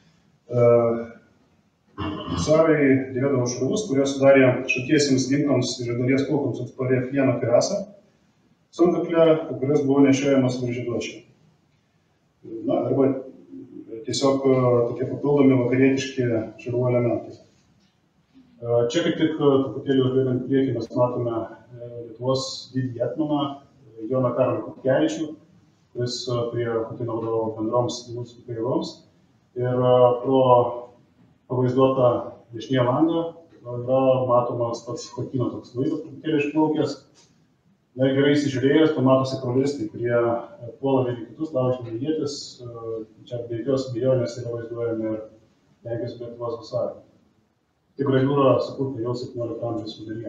carai dėvėdavo šarvus, kurie sudarė šaltiesiems ginklams ir dalies kulkoms atsparė plieno kirasą, sunkaklę, kurios buvo nešiojamas virš žieduočio. Na, arba tiesiog tokie papildomi vakarietiški šarvų elementai. Čia kaip tik truputėlį užbėgant priekį mes matome Lietuvos didįjį etmoną Joną Karolį Chodkevičių, kuris prie Kotyno vadovavo bendroms mūsų pajėgoms. Ir pro pavaizduotą dešinėje langą yra matomas pats Kotyno toks vaizdas, truputėlį išplaukęs. Na ir gerai įsižiūrėjus, pamatosi kavaleristai, kurie puola vieni kitus, laužydami ietis. Čia be jokios abejonės yra vaizduojami ir Lenkijos bei Lietuvos husarai. Tik graviūra sukurta jau septyniolikto amžiaus viduryje.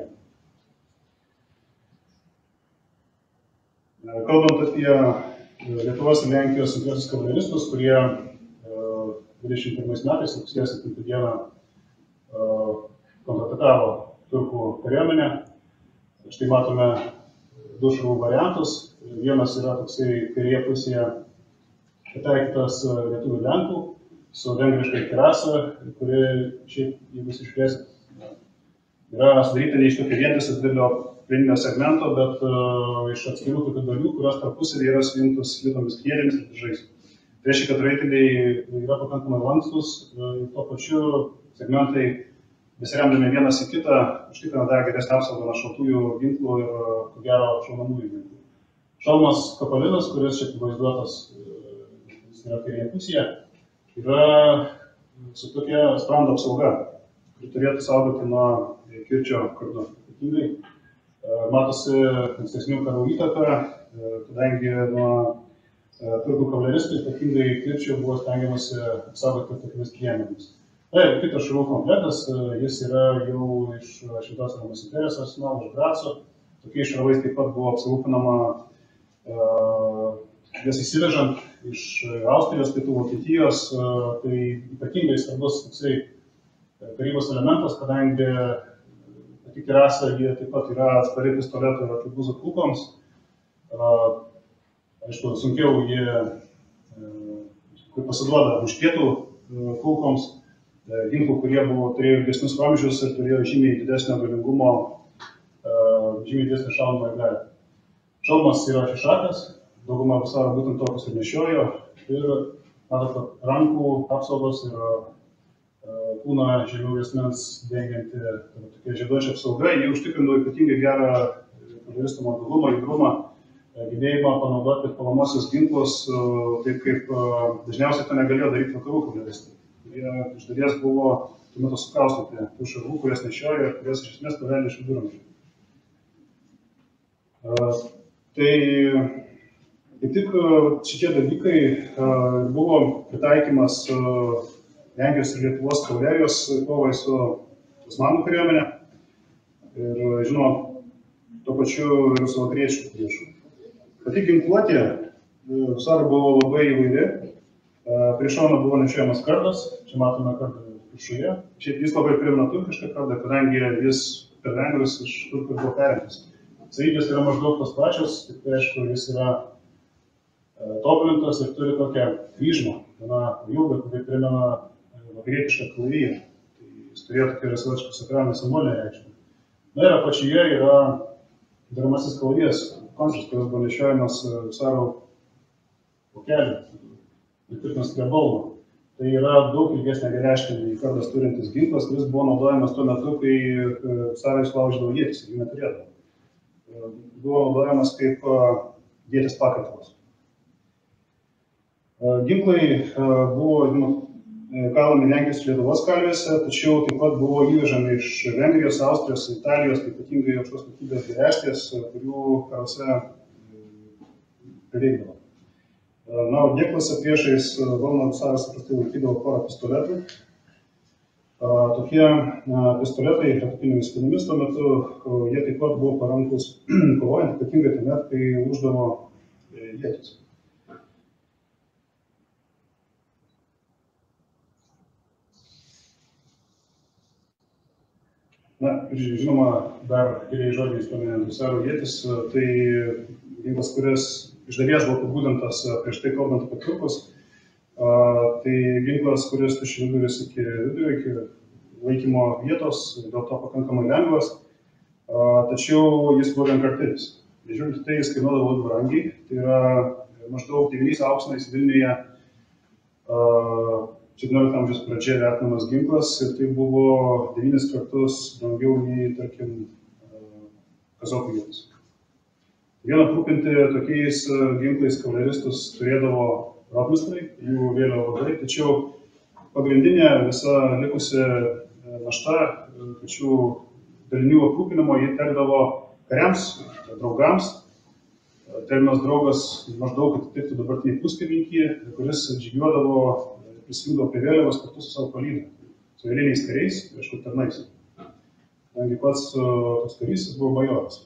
Kalbant apie Lietuvos ir Lenkijos antruosius kavaleristus, kurie dvidešimt pirmais metais, rugsėjo septintą dieną, kontratakavo turkų kariuomenę. Štai matome du šarvų variantus. Vienas yra toksai kairėje pusėje pataikytas lietuvių lenkų su vengriška kirasa, kuri šiaip, jeigu jūs išplėsit, yra sudaryta ne iš tokio vientiso didelio plieninio segmento, bet uh, iš atskirų tokių dalių, kurios tarpusavy yra sujungtos slidomis kėdėmis ir diržais. Tai reiškia, kad raiteliai yra pakankamai lankstus, uh, tuo pačiu segmentai besiremdami vienas į kitą užtikrina dar geresnę apsaugą nuo šautųjų ginklų ir, ko gero, šaunamųjų ginklų. Šalmas kapalinas, kuris čia vaizduotas, jis yra kairėje pusėje, yra su tokia sprando apsauga, kuri turėtų saugoti nuo kirčio kardu. Ypatingai matosi ankstesnių karų įtaka, kadangi nuo turkų kavaleristų, ypatingai kirčio, buvo stengiamasi apsaugoti tokiamis priemonėmis. Tai kitas šarvų komplektas, jis yra jau iš Šventos Romos imperijos arsenalo, iš Graco. Tokiais šarvais taip pat buvo apsirūpinama jas įsivežant iš Austrijos, pietų Vokietijos. Tai ypatingai svarbus toksai karybos elementas, kadangi pati kirasa jie taip pat yra atspari pistoleto ir arkebuzo kulkoms. Aišku, sunkiau jie pasiduoda muškietų kulkoms. Ginklų, kurie buvo, turėjo ilgesnius vamzdžius ir turėjo žymiai didesnio galingumo, žymiai didesnį šaunamąją galią. Šalmas yra šešakas, dauguma husarų būtent tokius ir nešiojo. Ir matote, rankų apsaugos ir kūną žemiau juosmens dengianti tokia žieduočia apsauga. Jie užtikrino ypatingai gerą kavaleristų mobilumą, judrumą. gebėjimą panaudoti puolamosius ginklus, taip kaip dažniausiai to negalėjo daryti vakarų kavaleristai. Jie iš dalies buvo tuo metu sukaustyti tų šarvų, kurias nešiojo ir kurias iš esmės paveldė iš viduramžių. Tai kaip tik šitie dalykai buvo pritaikymas Lenkijos ir Lietuvos kavalerijos kovai su Osmanų kariuomenė ir, žinoma, tuo pačiu ir su vakariečių priešu. Pati ginkluotė husarų buvo labai įvairi. Prieš šoną buvo nešiojamas kardas, čia matome kardą viršuje. Šiaip jis labai primena turkišką kardą, kadangi jis per vengrus iš turkų buvo perimtas. Savybės yra maždaug tos pačios, tik tai aišku, jis yra tobulintas ir turi tokią kryžmą, gana ilgą, kuri primena vakarietišką kalaviją. Tai jis turėjo tokią savotišką sakralinę simbolinę reikšmę. Na ir apačioje yra daramasis kalavijas končas, kuris buvo nešiojamas husarų vokelį, įtvirtintas prie balno. Tai yra daug ilgesnė reiškia nei kardas turintis ginklas, kuris buvo naudojamas tuo metu, kai husarai sulaužydavo ietis ir jų neturėdavo. Buvo naudojamas kaip ietis pakaitalas. Ginklai buvo kalami Lenkijos ir Lietuvos kalvėse, tačiau taip pat buvo įvežami iš Vengrijos, Austrijos, Italijos, ypatingai aukštos kokybės geležtės, kurių karuose prireikdavo. Na, o dėklose priešais valno husaras paprastai laikydavo porą pistoletų. Tokie pistoletai ratupinėmis spynomis tuo metu, jie taip pat buvo parankus kovojant, ypatingai tuomet, kai uždavo ietis. Na, žinoma, dar keliais žodžiais paminėjant husarų ietis, tai ginklas, kuris iš dalies buvo apibūdintas prieš tai kalbant apie turkus, tai ginklas, kuris tuščiaviduris iki vidurio, iki laikymo vietos, dėl to pakankamai lengvas, tačiau jis buvo vienkartinis. Žiūrint, tai jis kainuodavo labai brangiai, tai yra maždaug devyniais auksais Vilniuje septyniolikto amžiaus pradžioje vertinamas ginklas ir tai buvo devynis kartus brangiau nei, tarkim, kazokų ietis. Vien aprūpinti tokiais ginklais kavaleristus turėdavo rotmistrai, jų vėliau vadai, tačiau pagrindinė visa likusi našta, tačiau dalinių aprūpinimo jį tekdavo kariams, draugams. Terminas draugas maždaug atitiktų dabartinį puskarininką, kuris žygiuodavo, prisijungdavo prie vėliavos kartu su savo palyda, su eiliniais kariais, aišku, tarnais. Kadangi pats toks karys buvo majoras.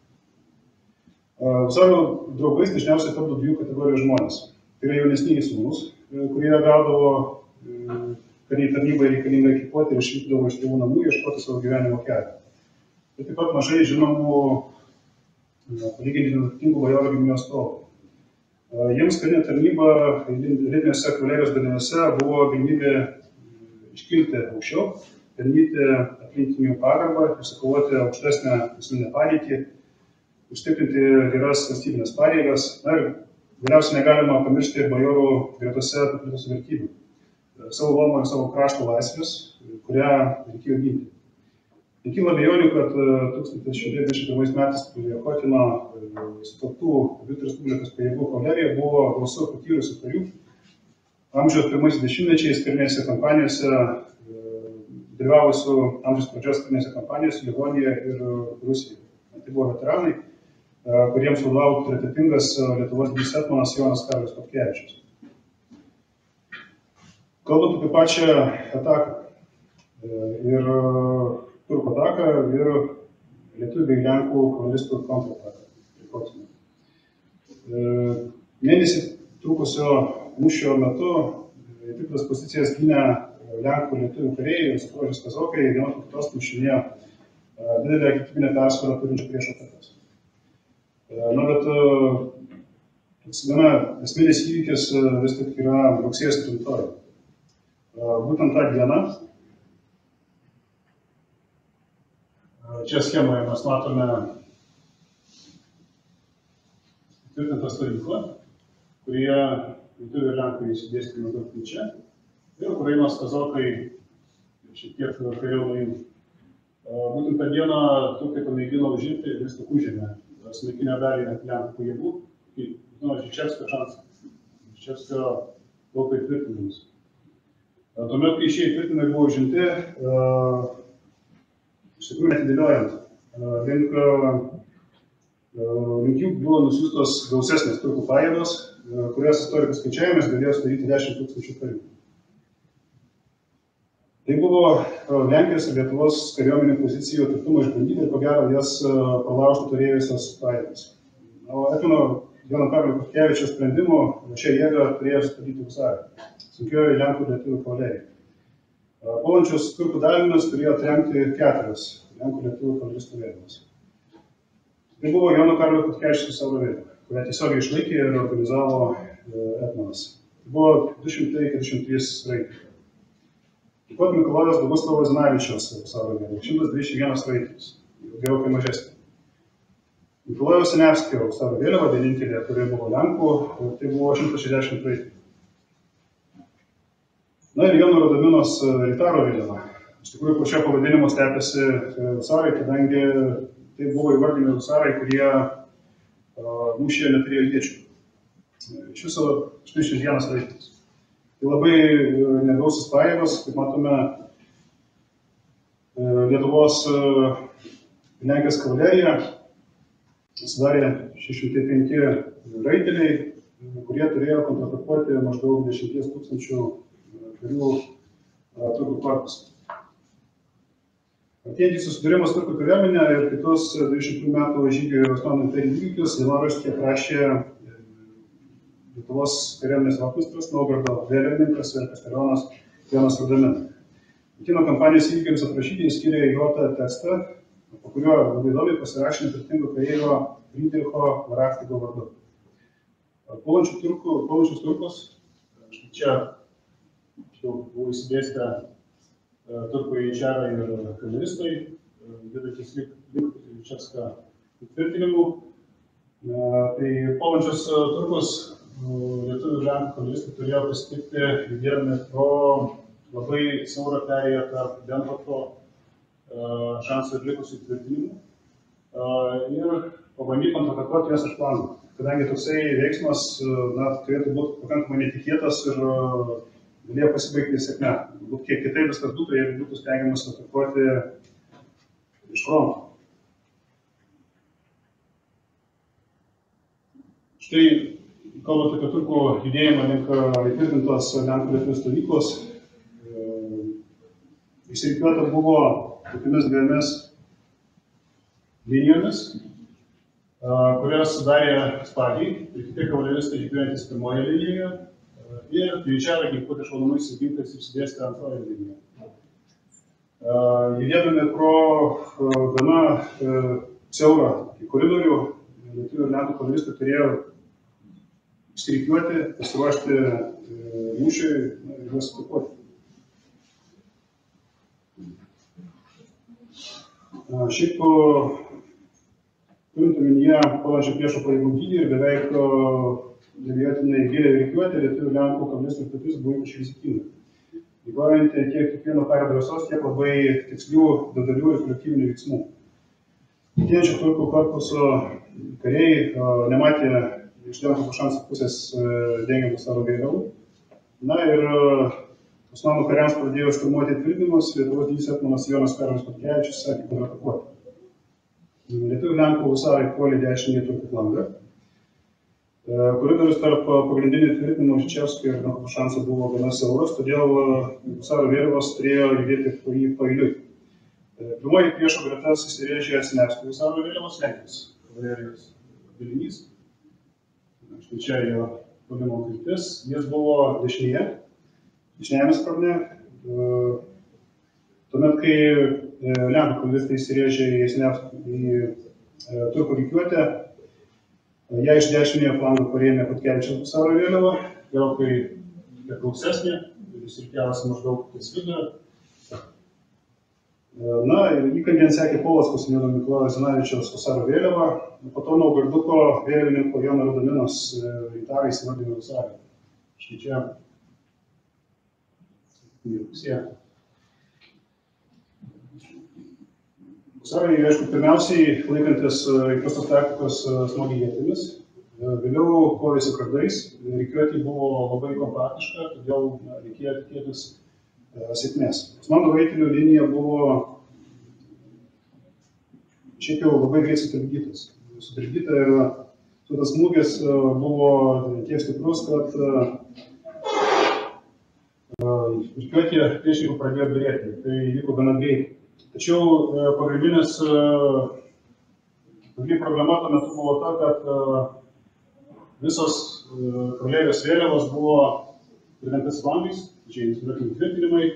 Husarų draugais dažniausiai tapdavo dviejų kategorijų žmonės. Tai yra jaunesniai sūnūs, kurie gaudavo kariniai tarnybai reikalingą ekipuotę ir išvykdavo iš tėvų namų ieškoti savo gyvenimo kelią. Tai taip pat mažai žinomų palyginti neturtingų bajorų giminės atstovų. Jiems karinė tarnyba rytiniuose kavalerijos daliniuose buvo galimybė iškilti aukščiau, pelnyti aplinkinių pagarbą, išsikovoti aukštesnę asmeninę padėtį, užtikrinti geras valstybinės pareigas. Na ir galiausiai negalima pamiršti ir bajorų gretose paplitusių vertybių. Savo luomo ir savo krašto laisvės, kurią reikėjo ginti. Nekyla abejonių, kad tūkstantis šeši šimtai dvidešimt pirmais metais prie Chotino sutelktų Abitų Respublikos pajėgų kavalerija buvo gausu patyrusių karių. Amžiaus pirmais dešimtmečiais karinėse kampanijose, dalyvavusių amžiaus pradžios karinėse kampanijose Livonijoje ir Rusijoje. Tai buvo veteranai, kuriems vadovavo autoritetingas Lietuvos didysis etmonas Jonas Karolis Chodkevičius. Kalbant apie pačią ataką ir turkų ataką ir lietuvių bei lenkų kavaleristų kontrataką. Mėnesį trukusio mūšio metu įtvirtintas pozicijas gynę lenkų lietuvių kariai ir Zaporožės kazokai viena po kitos mušinėjo didelę kiekybinę persvarą turinčią priešo atakas. Na, bet toks gana esminis įvykis vis tik yra rugsėjo septintoji. Būtent tą dieną, čia schemoje mes matome įtvirtintą stovyklą, kurie lietuvių ir lenkai įsidėstė maždaug čia ir Ukrainos kazokai šiek tiek kariau nuo jų. Būtent tą dieną turkai pamėgino užimti ir vis tik užėmė sunaikinę dalį lenkų pajėgų nu, Žičevskio šansą, Žičevskio lauko įtvirtinimus. Tuomet, kai šie įtvirtinimai buvo užimti, iš tikrųjų netidėliojant, link, link jų buvo nusiųstos gausesnės turkų pajėgos, kurias istorikų skaičiavimas galėjo sudaryti dešimt tūkstančių karių. Tai buvo Lenkijos ir Lietuvos kariuomenių pozicijų tvirtumo išbandyti ir ko gero jas pralaužti turėjusios pajėgos. O Etmono Jono Karolio Chodkevičiaus sprendimu šią jėgą turėjo sustabdyti Husarą, sunkioji Lenkų ir Lietuvių kavalerija. Puolančius turkų dalinius turėjo atremti keturios Lenkų ir Lietuvių kavaleristų vėliavos. Tai buvo Jono Karolio Chodkevičiaus savo vėliava, kurią tiesiogiai išlaikė ir organizavo Etmonas. Tai buvo du šimtai keturiasdešimt trys sraitai. Taip pat Mikalojos Boguslavo Zinavičiaus pasaulio vėliava, šimtas dvidešimt vienas sraitis, gerokai mažesnė. Mikalojaus Sinevskio pasaulio vėliava, vienintelė, kuri buvo Lenkų, tai buvo šimtas šešiasdešimt sraitai. Na ir Jono Radaminos Ritaro vėliava. Iš tikrųjų, po šio pavadinimo slepiasi husarai, kadangi tai buvo įvardinami husarai, kurie mūšyje neturėjo iečių. Iš viso aštuoniasdešimt vienas sraitis. Tai labai negausios pajėgos, kaip matome, Lietuvos Lenkijos kavalerija sudarė šeši šimtai penki raiteliai, kurie turėjo kontratakuoti maždaug dešimties tūkstančių karių turkų korpusą. Artėjantys susidūrimas turkų kariuomenė ir kitus dvidešimtų metų žygių ir Osmanų imperijų įvykius dienoraštyje aprašė Lietuvos kariuomenės vachmistras Naugardo vėliavininkas ir kastelionas Jonas Radamina. Kino kampanijos įvykiams aprašyti jis skyrė juotą tekstą, po kuriuo labai įdomiai pasirašė neturtingo kareivio Frydricho Varaktigo vardu. Puolančius turku, turkus, štai čia buvo įsidėstę turkų ječarai ir kavaleristai, judantis link Žičevskio įtvirtinimų. Tai puolančius turkus lietuvių ir lenkų kavaleristai turėjo pasitikti judėdami pro labai siaurą perėją tarp Denmarko šansų ir likusių įtvirtinimų ir pabandyti kontratakuoti jas iš flango. Kadangi toksai veiksmas na, turėtų būti pakankamai netikėtas ir galėjo pasibaigti sėkme. Galbūt kiek kitaip viskas būtų, jeigu būtų stengiamas atakuoti iš fronto. Štai, kalbant apie turkų judėjimą link įtvirtintos Lenkų lietuvių stovyklos, išsirikiuota buvo tokiamis dviejomis linijomis, kurias sudarė spaliai ir kiti kavaleristai žygiuojantys pirmoje linijoje ir ječarai ginkluoti šaunamais ginklais išsidėstė antroje linijoje. Judėdami pro gana siaurą koridorių, lietuvių ir lenkų kavaleristai turėjo išsirikiuoti, pasiruošti mūšiui ir juos atakuoti. Šiaip, turint omenyje puolančio priešo pajėgų dydį ir beveik neabejotinai gilią rikiuotę, lietuvių lenkų kavaleristų stotis buvo ypač rizikinga. Įvarinti tiek kiekvieno kario drąsos, tiek labai tikslių, detalių ir kolektyvinių veiksmų. Atėjančio turkų korpuso kariai nematė iš Lenkų šansų pusės dengiamų savo vėliavų. Na ir Osmanų kariams pradėjo šturmuoti įtvirtinimus, Lietuvos didysis etmonas Jonas Karolis Chodkevičius sakė kontratakuoti. Lietuvių lenkų husarai puolė dešinį turkų flangą. Koridorius tarp pagrindinių įtvirtinimų Žičevskio ir Lenkų šansų buvo gana siauras, todėl husarų vėliavos turėjo judėti po jį paeiliui. Pirmoji priešo gretas įsirėžė Sinevskio husarų vėliavos Lenkijos kavalerijos dalinys. Štai čia jo puolimo kryptis, jis buvo dešinėje, dešinėjame sparne. Tuomet, kai lenkų kavaleristai įsirėžė į Sinevskį į turkų rikiuotę, ją iš dešinėje flango parėmė Chodkevičiaus husarų vėliava, gerokai gausesnė, jis rikiavosi maždaug ties vidurio. Na ir įkandien sekė Polocko seniūno Mikalojaus Zinavičiaus husarų vėliava, po to Naugarduko vėliavininko Jono Radaminos Ritarai įsivardino husarą. Štai čia pusėje. Husarai, aišku, pirmiausiai laikantis įprastos taktikos smogį ietimis, Vėliau kovėsi kardais, rikiuotė buvo labai kompaktiška, todėl reikėjo tikėtis sėkmės. Osmanų raitelių linija buvo šiaip jau labai greit sutrikdytas. Sutrikdyta ir tas smūgis buvo tiek stiprus, kad rikiuotė priešininkų pradėjo byrėti. Tai vyko gana greitai. Tačiau pagrindinis pagrindinė problema tuo metu buvo ta, kad visos kavalerijos vėliavos buvo pridengtas flangais, čia įsivaizduokime tvirtinimai,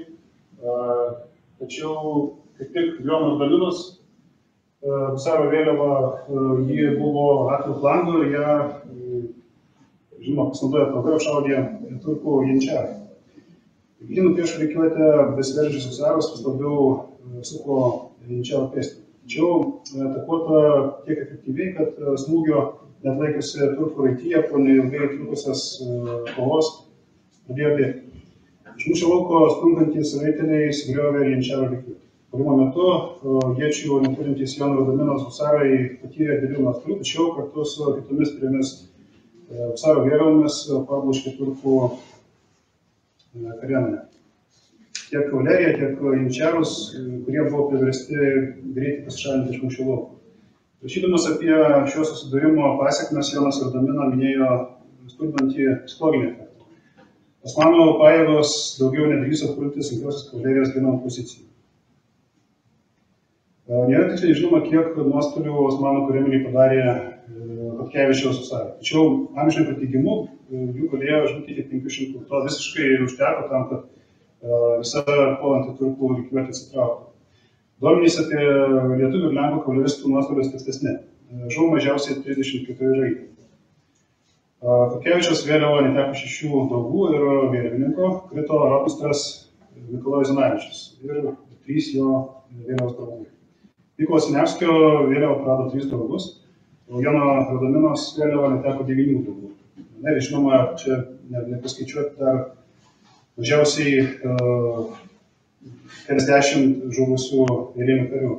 tačiau kaip tik Jonas Dalinas, husaro vėliava, ji buvo atvirų flangų ir ją, žinoma, pasinaudojo plaukai apšaudė turkų jančiarai. Ginų priešų rikiuotę besiveržiančius husarus vis labiau suko jančiarų pėstį. Tačiau atakuota tiek efektyviai, kad smūgio net laikiusi turkų raityje po neilgai trukusias kovos pradėjo bėgti. Iš mūšio lauko sprungantys raiteliai sugriovė jančiarų rikiuotę. Puolimo metu iečių neturintys Jono Rudaminos husarai patyrė didelių nuostolių, tačiau kartu su kitomis trimis husaro vėliavomis parbloškė turkų kariuomenę. Tiek kavaleriją, tiek jančiarus, kurie buvo priversti greitai pasišalinti iš mūšio lauko. Rašydamas apie šio susidūrimo pasekmes, Jonas Rudamina minėjo stulbantį psichologinį efektą. Osmanų pajėgos daugiau nedrįso pulti sunkiosios kavalerijos ginamų pozicijų. Nėra tiksliai žinoma, kiek nuostolių Osmanų kariuomenei padarė Chodkevičiaus husarai. Tačiau amžininkų teigimu jų galėjo žūti iki penkių šimtų. To visiškai užteko tam, kad visa puolanti turkų rikiuotė atsitrauktų. Duomenys apie lietuvių ir lenkų kavaleristų nuostolius tikslesni. Žuvo mažiausiai trisdešimt keturi raiteliai. Chodkevičiaus vėliava neteko šešių draugų ir vėliavininko, krito rotmistras Mikalojus Zanavičius ir trys jo vėliavos draugų. Mykolo Siniavskio vėliava prarado tris draugus, o Jono Rudaminos vėliava neteko devynių draugų. Na ir žinoma, čia nepaskaičiuoti dar mažiausiai keliasdešimt žuvusių eilinių karių.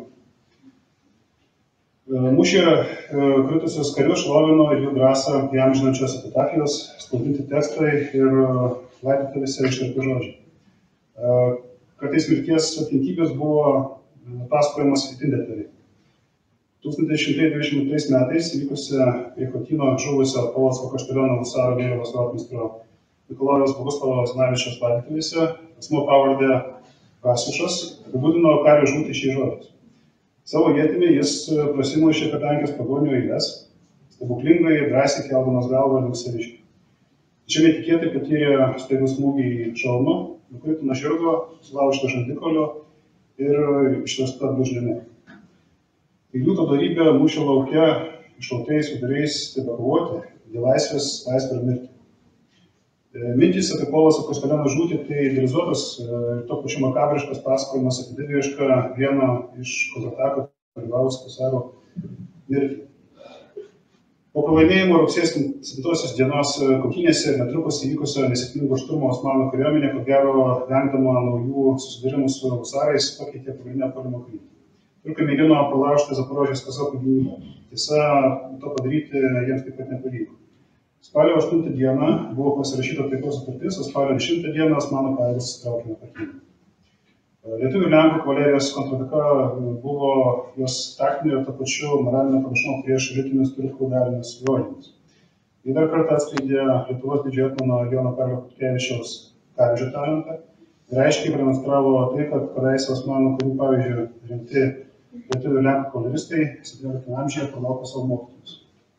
Mūšyje kritusius karius šlovino ir jų drąsą įamžinančios epitafijos, spausdinti tekstai ir laidotuvėse ištarti žodžiai. Kartais mirties aplinkybės buvo pasakojamas itin detaliai. tūkstantis šimtai dvidešimt antrais metais įvykusią prie Chotyno žuvusio Polocko Kašteliono husaro vėliavos rotmistro Mikalojaus Boguslavo Zanavičiaus laidotuvėse asmuo pavarde Kasiušas apibūdino kario žūtį šiais žodžiais. Savo ietimi jis prasimušė Katankės pagonių eiles, stebuklingai drąsiai keldamas galvą link saviškių. Tačiau netikėtai patyrė staigų smūgį į šalmą, nukrito nuo žirgo, sulaužyto žandikaulio ir išversta blužnimi. Įliūto dorybė mūšio lauke iššautais viduriais tebekovoti dėl laisvės, laisvę ir mirtį. Mintys apie Polocko Kašteliono žūtį tai idealizuotas ir to pačiu makabriškas pasakojimas apie didvyrišką vieno iš kontratakų dalyvavusio husaro mirtį. Po pralaimėjimo rugsėjo septintosios dienos kautynėse ir netrukus įvykusio nesėkmingo šturmo Osmanų kariuomenė, ko gero vengdama naujų susidūrimų su husarais, pakeitė pagrindinę puolimo kryptį. Turkai mėgino pralaužti Zaporožės kazokų gynybą. Tiesa, to padaryti jiems taip pat nepavyko. Spalio aštuntą dieną buvo pasirašyta taikos sutartis, o spalio dešimtą dieną Osmanų pajėgos įsitraukė nuo Chotyno. Lietuvių ir lenkų kavalerijos kontrataka buvo jos taktinio ir to pačiu moralinio pranašumo prieš rytinius turkų dalinius įrodymus. Ji dar kartą atskleidė Lietuvos didžiojo etmono Jono Karolio Chodkevičiaus karžio talentą ir aiškiai demonstravo tai, kad kadaise Osmanų karių pavyzdžių rimti lietuvių ir lenkų kavaleristai septynioliktame amžiuje palaukė savo mokytojus.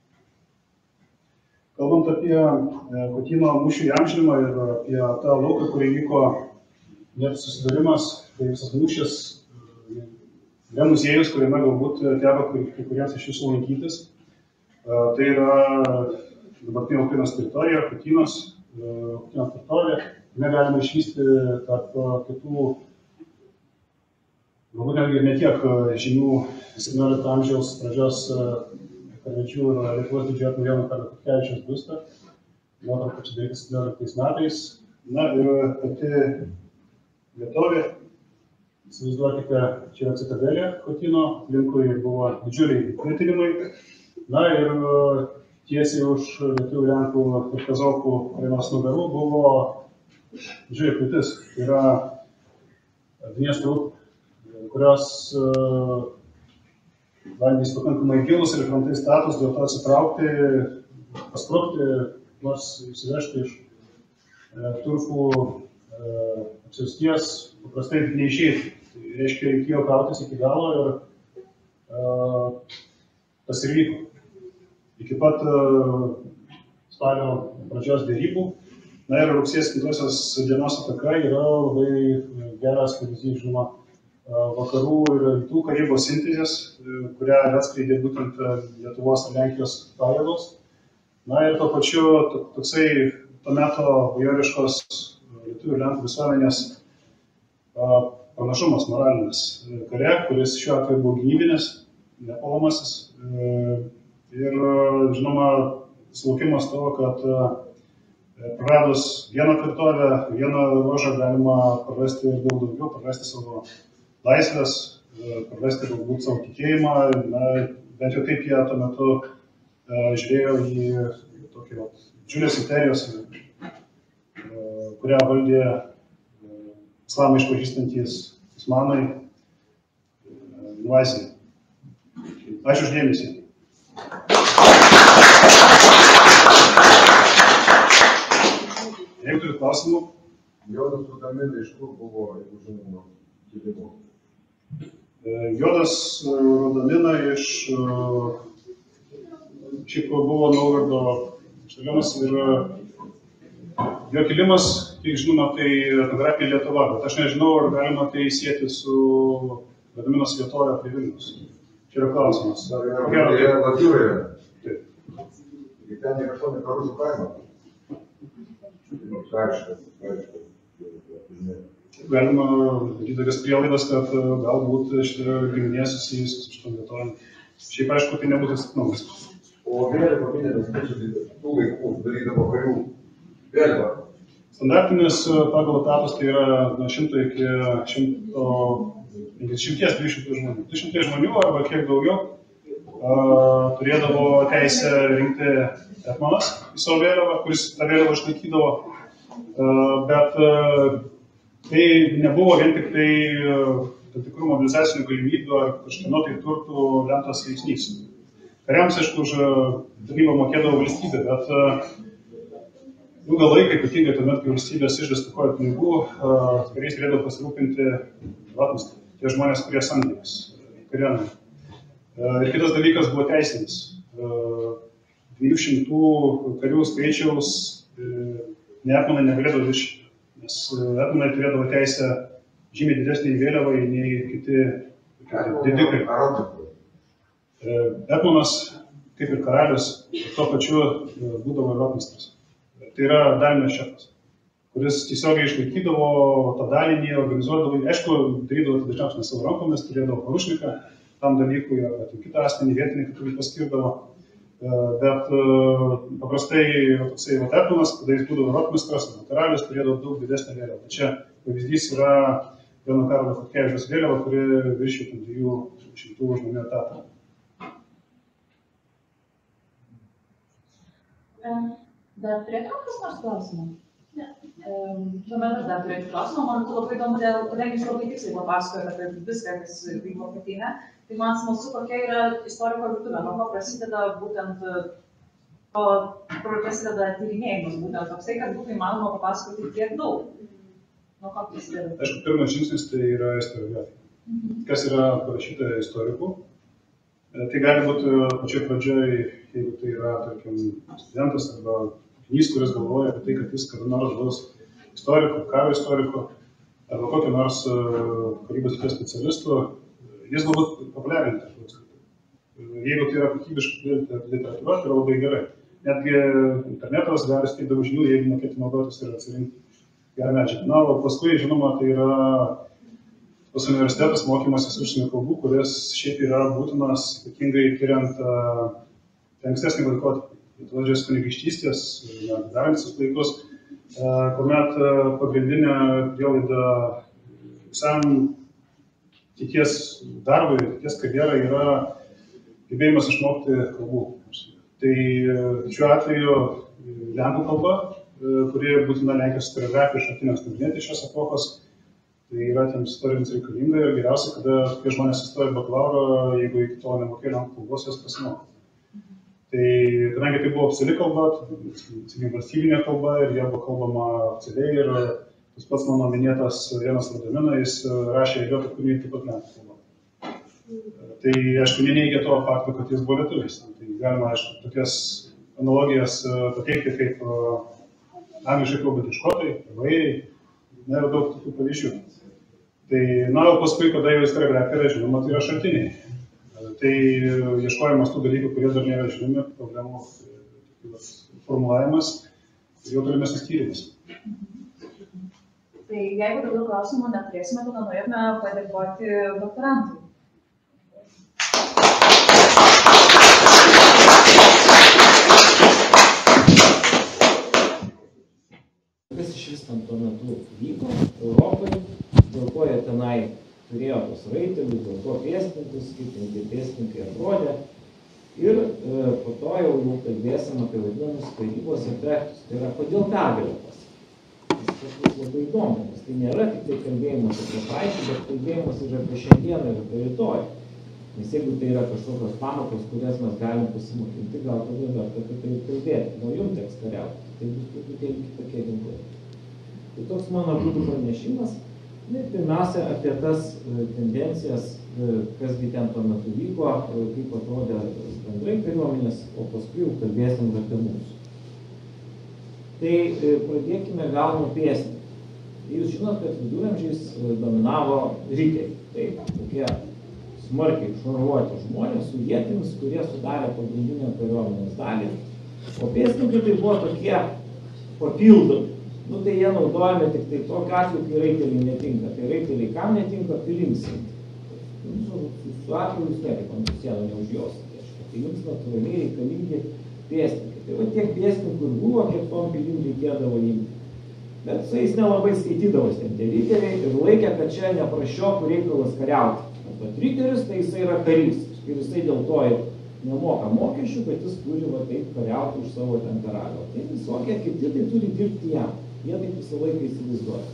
Kalbant apie Chotyno mūšių įamžinimą ir apie tą lauką, kur įvyko net susidūrimas, tai visas mūšis yra muziejus, kuriame galbūt teko kai kuriems iš jūsų lankytis. Tai yra dabartinė Ukrainos teritorija, Chotynos, Chotynos teritorija. Negalima išvysti tarp kitų, galbūt netgi ne tiek žymių septyniolikto amžiaus pradžios karvedžių ir Lietuvos didžiojo etmono Jono Karolio Chodkevičiaus biustą, nuotrauka čia daryta septynioliktais metais. Na ir pati vietovė, įsivaizduokite, čia yra citadelė Chotyno, aplinkui buvo didžiuliai tvirtinimai. Na ir tiesiai už lietuvių, lenkų ir kazokų Ukrainos nugarų buvo didžiulė kliūtis. Tai yra Dniestro upė, kurios vandenys pakankamai gilūs ir krantai status, dėl to atsitraukti, pasprukti, nors įsivežti iš e, turkų e, apsiausties paprastai neišeitų. Tai reiškia, reikėjo kautis iki galo ir e, tas ir vyko. Iki pat e, spalio pradžios derybų. Na ir rugsės kitosios dienos ataka yra labai geras pavyzdys, žinoma, vakarų ir rytų karybos sintezės, kurią atskleidė būtent Lietuvos ir Lenkijos pajėgos. Na ir tuo pačiu toksai to meto bajoriškos lietuvių ir lenkų visuomenės panašumas moralinis kare, kuris šiuo atveju buvo gynybinis, nepuolamasis. Ir, žinoma, suvokimas to, kad praradus vieną tvirtovę, vieną ruožą galima prarasti ir daug daugiau, prarasti savo laisvės, prarasti galbūt savo tikėjimą. Na, bent jau taip jie tuo metu uh, žiūrėjo į tokį vat, didžiulės imperijos, uh, kurią valdė uh, islamą išpažįstantys osmanai uh, invazijai. Ačiū už dėmesį. Jeigu turi klausimų? Jodas Rudaminai iš kur buvo, jeigu žinoma, kilimo? Jodas Rudamina iš šiaip buvo Naugardo šalimas ir jo kilimas, kiek žinoma, tai etnografija Lietuva, bet aš nežinau, ar galima tai sieti su Rudaminos vietovė prie Vilnius. Čia yra klausimas. Ar yra Latvijoje? Taip. Ir ten yra kažkokia karusų kaima? Karštas, karštas. Galima didelis prielaidas, kad galbūt šitą giminė susijusi su šitom vietovėm. Šiaip aišku, tai nebūtų atsitiknumas. O vėliava minėtas, tų laikų darydavo karių vėliava? Standartinis pagal etatus tai yra nuo šimto iki šimto penkiasdešimties dviejų šimtų žmonių. du šimtai žmonių arba kiek daugiau uh, turėdavo teisę rinkti etmonas į savo vėliavą, kuris tą vėliavą išlaikydavo. Uh, bet uh, tai nebuvo vien tik tai uh, tam tikrų mobilizacinių galimybių ar kažkieno tai turtų lemtas veiksnys. Kariams, aišku, už tarnybą mokėdavo valstybė, bet uh, ilgą laiką, ypatingai tuomet, kai valstybės iždas stokojo pinigų, uh, kariais turėdavo pasirūpinti vatmistą. Tie žmonės, kurie samdėmės kariuomenėje. Uh, ir kitas dalykas buvo teisinis. Uh, dviejų šimtų karių skaičiaus uh, etmonai negalėdavo viršyti, nes etmonai turėdavo teisę žymiai didesnį vėliavai nei kiti didikai. Etmonas, kaip ir karalius, tuo pačiu būdavo rotmistras. Tai yra dalinio šefas, kuris tiesiogiai išlaikydavo tą dalinį, organizuodavo, aišku, darydavo tai dažniausiai savo rankomis, turėdavo parušniką tam dalykui, arba kitą asmenį vietinį, kurį paskirdavo. Bet paprastai toksai etmonas, kada jis būdavo rotmistras arba karalius, turėdavo daug didesnę vėliavą. Čia pavyzdys yra Jono Karolio Chodkevičiaus vėliava, kuri viršytų dviejų šimtų žmonių etatą. Dar turėtum kas nors klausimą? Ne. Tuomet aš dar turėčiau klausimą, man tai labai įdomu, dėl, kadangi jūs labai tiksliai papasakojate apie viską, kas vyko Katyne, tai man smalsu, kokia yra istoriko virtuvė, nuo ko prasideda būtent, o prasideda tyrinėjimas, būtent toksai, kad būtų įmanoma papasakoti tiek daug. Nuo ko prasideda? Aišku, pirmas žingsnis tai yra istoriografija. Mhm. Kas yra parašyta istorikų? Tai gali būti pačioj pradžioj, jeigu tai yra, tarkim, studentas arba mokinys, kuris galvoja apie tai, kad jis kada nors bus istoriku, karo istoriku, arba kokio nors karybos srities specialistu, jis galbūt populiarinti. Jeigu tai yra kokybiška literatūra, tai yra labai gerai. Netgi internetas gali suteikti daug žinių, jeigu mokėti naudotis ir atsirinkti gerą medžiagą. Na, o paskui, žinoma, tai yra tas universitetas mokymasis užsienio kalbų, kuris šiaip yra būtinas, ypatingai tyriant uh, ankstesnį laikotarpį, Lietuvos kunigaikštystės, darančius laikus, uh, kuomet uh, pagrindinė prielaida visam ateities darbui, ateities karjerai yra gebėjimas išmokti kalbų. Tai šiuo atveju lenkų kalba, kuri būtina Lenkijos istoriografijos šaltiniams nagrinėti šios epochos, tai yra tiems istorikams reikalinga ir geriausia, kada tokie žmonės įstoja bakalauro, jeigu iki to nemokėjo lenkų kalbos, jos pasimoko. Tai kadangi tai buvo oficiali kalba, tai valstybinė kalba ir jie buvo kalbama oficialiai ir tas pats mano minėtas Jonas Ladomina, jis rašė jo kūrinį taip pat lenkų kalba. Tai aišku, neneigia to fakto, kad jis buvo lietuvis. Tai galima, aišku, tokias analogijas pateikti kaip angliškai kalbantys škotai, vairiai, nėra daug tokių pavyzdžių. Tai, na, o paskui, kada jau istoriografija yra žinoma, tai yra šaltiniai. Tai ieškojimas tų dalykų, kurie dar nėra žinomi, problemų formulavimas ir jau tolimesnis tyrimas. Tai jeigu daugiau klausimų neturėsime, tada norėtume padėkoti doktorantui. Kas iš vis tam tuo metu vyko Europoje, dėl ko jie tenai turėjo tos raitelius, dėl ko pėstininkus, kaip tie pėstininkai atrodė. Ir e, po to jau, jau kalbėsim apie vadinamus karybos efektus. Tai yra, kodėl pergalė pasiekta. Tas labai įdomu, nes tai nėra tik tai kalbėjimas apie praeitį, bet kalbėjimas ir apie šiandieną ir apie rytoj. Nes jeigu tai yra kažkokios pamokos, kurias mes galim pasimokinti, gal tada verta apie tai kalbėti. Gal jums teks kariauti, tai bus truputėlį kitokie ginklai. Tai toks mano būtų pranešimas. Ir pirmiausia, apie tas tendencijas, kasgi ten tuo metu vyko, kaip atrodė bendrai kariuomenės, o paskui jau kalbėsim apie mūsų. Tai pradėkime gal nuo pėstininkų. Jūs žinot, kad viduramžiais dominavo riteriai. Taip, tokie smarkiai šarvuoti žmonės su ietimis, kurie sudarė pagrindinę kariuomenės dalį. O pėstininkai tai buvo tokie papildomi. Nu, tai jie naudojami tik tai tokiu atveju, kai raiteliai netinka. Tai raiteliai kam netinka, pilims. Nu, su, su atveju jūs niekaip ant sienų neužjosite. Tai jums natūraliai reikalingi pėstininkai. Tai va tiek pėstininkų ir buvo, kiek tom pilim reikėdavo imti. Bet su jais nelabai skaitydavos ten tie riteriai ir laikė, kad čia nepraščiokų reikalas kariauti. Bet riteris, tai jisai yra karys. Ir jisai dėl to ir nemoka mokesčių, bet jis turi va taip kariauti už savo ten karalių. Tai visokie kiti tai turi dirbti jam. Jie taip visą laiką įsivaizduoja.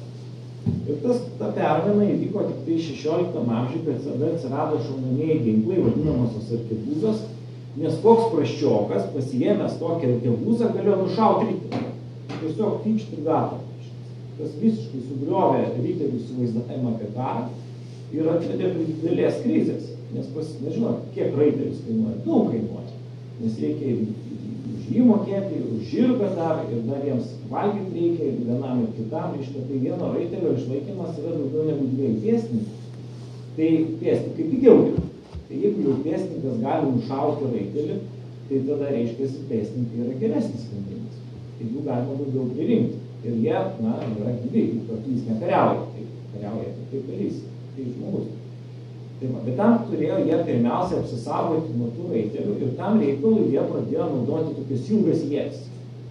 Ir tas, ta permaina įvyko tik tai šešioliktam amžiuje, kad tada atsirado šaunamieji ginklai, vadinamosios arkebuzos, nes koks prasčiokas, pasiėmęs tokią arkebuzą, galėjo nušauti riterį. Tiesiog tikšt ir gatavo. Tas visiškai sugriovė riterių įsivaizdavimą apie karą ir atvedė prie didelės krizės. Nes, pas, nežinau, kiek raiteris kainuoja, daug kainuoja. Nes reikia ir už jį mokėti, ir už žirgą dar, ir dar jiems valgyti reikia, ir vienam ir kitam. Reiškia, tai vieno raitelio išlaikymas yra daugiau negu dviejų pėstininkų. Tai pėstininkai pigiau dirba. Tai jeigu jau pėstininkas gali nušauti raitelį, tai tada reiškia, pėstininkai yra geresnis sprendimas. Tai jų galima daugiau pririnkti. Ir jie, na, yra gyvi, jų kartu jis nekariauja. Tai kariauja tik tai karys, tai žmogus. Tai va, bet tam turėjo jie pirmiausia apsisaugoti nuo tų raitelių ir tam reikalui jie pradėjo naudoti tokias ilgas ietis.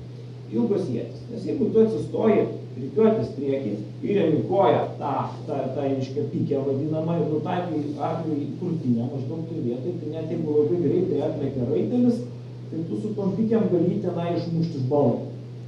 Ilgas ietis. Nes jeigu tu atsistoji rikiuotis priekį ir remi koją tą, tą, tą reiškia pikę vadinamą ir nutaikai arklį į krūtinę maždaug toj vietoj, tai net jeigu labai greitai atlekia raitelis, tai tu su tom pikėm gali tenai išmušti iš balno.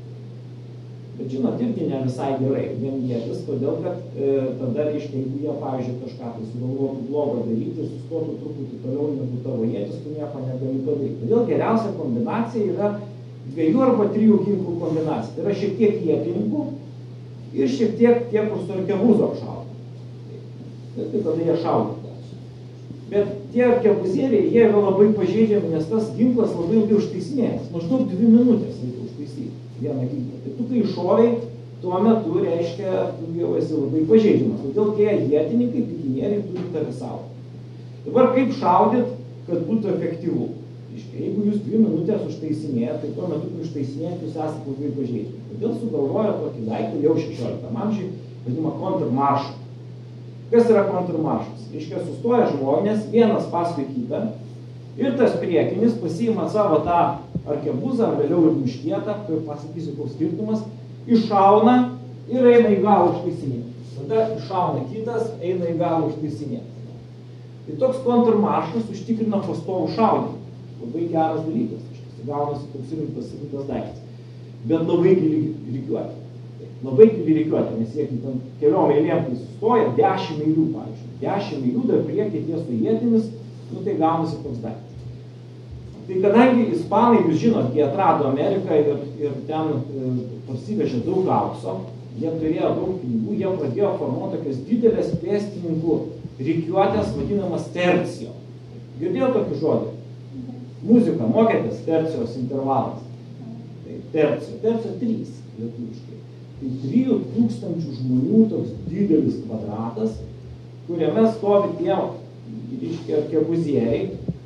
Bet žinot, irgi ne visai gerai, vien ietis, todėl kad e, tada, reiškia, jeigu jie, pavyzdžiui, kažką tai sugalvotų blogo daryti ir sustotų truputį toliau negu tavo ietis, tu nieko negali padaryti. Todėl geriausia kombinacija yra dviejų arba trijų ginklų kombinacija. Tai yra šiek tiek ietininkų ir šiek tiek tie, kur su arkebuzu apšaudo. Tai tada jie šaudo. Bet tie arkebuzieriai, jie yra labai pažeidžiami, nes tas ginklas labai ilgai užtaisinėjas. Maždaug dvi minutės reikia užtaisyti vieną ginklą. Tai tu, kai iššoviai, tuo metu reiškia, tu jau esi labai pažeidžiamas. Todėl tie ietininkai, pikinieriai turi tave saugoti. Dabar kaip šaudyt, kad būtų efektyvu? Reiškia, jeigu jūs dvi minutės užtaisinėjat, tai tuo metu, kai užtaisinėjat, jūs esate labai pažeidžiami. Todėl sugalvojo tokį daiktą jau šešioliktam amžiui, vadinamą kontrmaršą. Kas yra kontrmaršas? Reiškia, sustoja žmonės, vienas paskui kitą, ir tas priekinis pasiima savo tą arkebuzą, ar vėliau ir muškietą, kai pasakysiu, koks skirtumas, iššauna ir eina į galą užtaisinėti. Tada iššauna kitas, eina į galą užtaisinėti. Tai toks kontrmaršas užtikrina pastovų šaudymą. Labai geras dalykas. Tai gaunasi toks rimtas, rimtas daiktas. Bet labai gili rikiuotė. Labai gili rikiuotė, nes jie ten keliom eilėm tai sustoja, dešimt eilių, pavyzdžiui. Dešimt eilių dar priekį ties su ietimis, nu tai gaunasi toks daiktas. Tai kadangi ispanai, jūs žinot, jie atrado Ameriką ir, ir ten e, parsivežė daug aukso, jie turėjo daug pinigų, jie pradėjo formuoti tokias didelės pėstininkų rikiuotės, vadinamas tercio. Girdėjo tokį žodį? Muzika, mokėtės tercijos intervalas. Tai tercio, tercio trys lietuviškai. Tai trijų tūkstančių žmonių toks didelis kvadratas, kuriame stovi tie, reiškia, arkebuzieriai.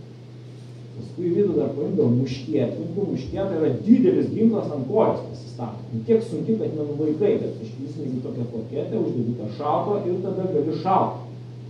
Paskui į vidų dar paimdavo muškietininkų. Muškieta yra didelis ginklas ant kojos pasistatė. Tiek sunki, kad nenulaikai, bet iškysnegi tokią plaketę, uždedi tą šalto ir tada gali šaut.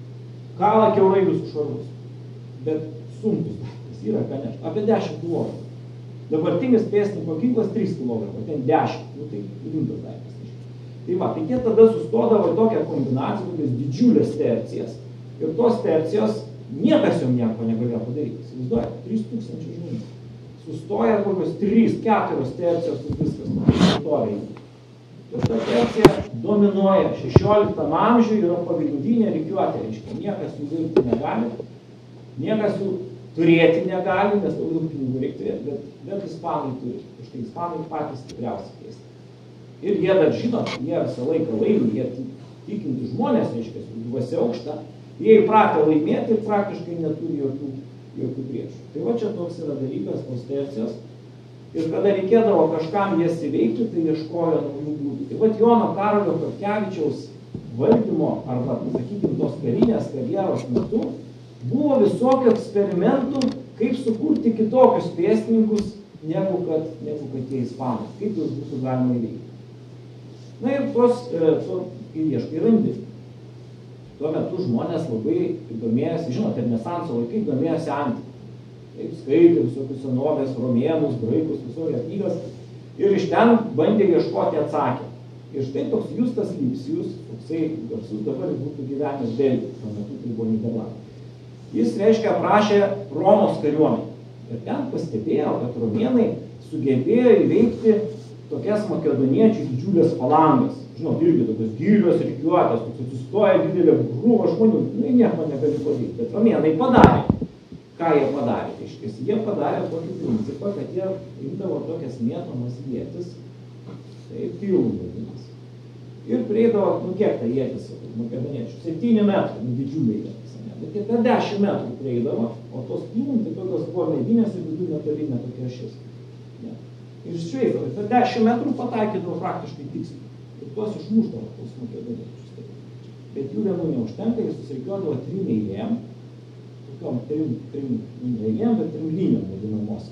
Kala kiaurai jūsų švarus. Bet sunkus daiktas yra, ką neš. Apie dešimt kilogramų. Dabartinis pėstininko ginklas trys kilogramų, ten dešimt. Nu, tai rimtas daiktas. Tai va, tai jie tada sustodavo į tokią kombinaciją, tokias didžiulės tercijas. Ir tos tercijos niekas jom nieko negalėjo padaryti. Įsivaizduojate, trys tūkstančiai žmonių. Sustoja kokios trys keturios tercijos ir viskas. Istorija. Ir ta tercija dominuoja šešioliktam amžiui, yra pagrindinė rikiuotė. Reiškia, niekas jų veikti negali, niekas jų turėti negali, nes daug daug pinigų reikia turėti, bet, bet ispanai turi. Štai ispanai patys stipriausiai keisti. Ir jie dar žinot, jie visą laiką laimi, jie tikinti žmonės, reiškia, su dvasia aukšta, jie įpratę laimėti ir praktiškai neturi jokių, jokių priešų. Tai va čia toks yra dalykas, tos tercijos. Ir kada reikėdavo kažkam jas įveikti, tai ieškojo naujų būdų. Tai va Jono Karolio Chodkevičiaus valdymo arba, sakykime, tos karinės karjeros metu buvo visokių eksperimentų, kaip sukurti kitokius pėstininkus, negu kad, negu kad tie ispanai, kaip juos būtų galima įveikti. Na ir tos, to, kai ieškai randi. Tuo metu žmonės labai domėjosi, žinot, renesanso laikai domėjosi antiką. Taip skaitė visokius senovės, romėnus, graikus, visokias knygas ir iš ten bandė ieškoti atsakymą. Ir štai toks Justas Lipsijus, toksai garsus dabar būtų gyvenęs Belgijos, tuo metu tai buvo Nyderlandai. Jis, reiškia, aprašė Romos kariuomenę. Ir ten pastebėjo, kad romėnai sugebėjo įveikti tokias makedoniečių didžiulės falangas. Žinot, irgi tokios gilios rikiuotės, toks atsistoja didelė grūva žmonių, nu, nieko negali padaryti. Bet romėnai padarė. Ką jie padarė? Iškis, jie padarė tokį principą, kad jie imdavo tokias mėtomas ietis, tai pilnų vadinas. Ir prieidavo, nu kiek ta ietis, makedoniečių, septyni metrai, nu didžiuliai ietis, ne? Bet jie per dešimt metrų prieidavo, o tos pilnų, tai tokios buvo medinės ir vidų metalinė tokia šis. Ne? Ir šveisdavo, per dešimt metrų pataikydavo praktiškai tiksliai. Ir tuos išmuždavo, tuos makedoniečius. Bet jų vienų neužtenka, jis susirikiuodavo trim eilėm, tokiom trim, trim eilėm, bet trim linijom vadinamos.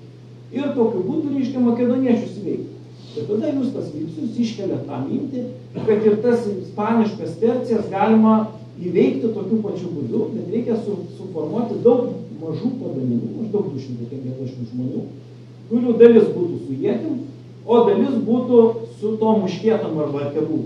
Ir tokiu būdu, reiškia, makedoniečius įveikti. Ir tada Justas Lipsijus iškelia tą mintį, kad ir tas ispaniškas tercijas galima įveikti tokiu pačiu būdu, bet reikia su, suformuoti daug mažų padalinių, maždaug du šimtai penkiasdešimt žmonių, kurių dalis būtų su ietim, o dalis būtų su to muškietom arba arkebu.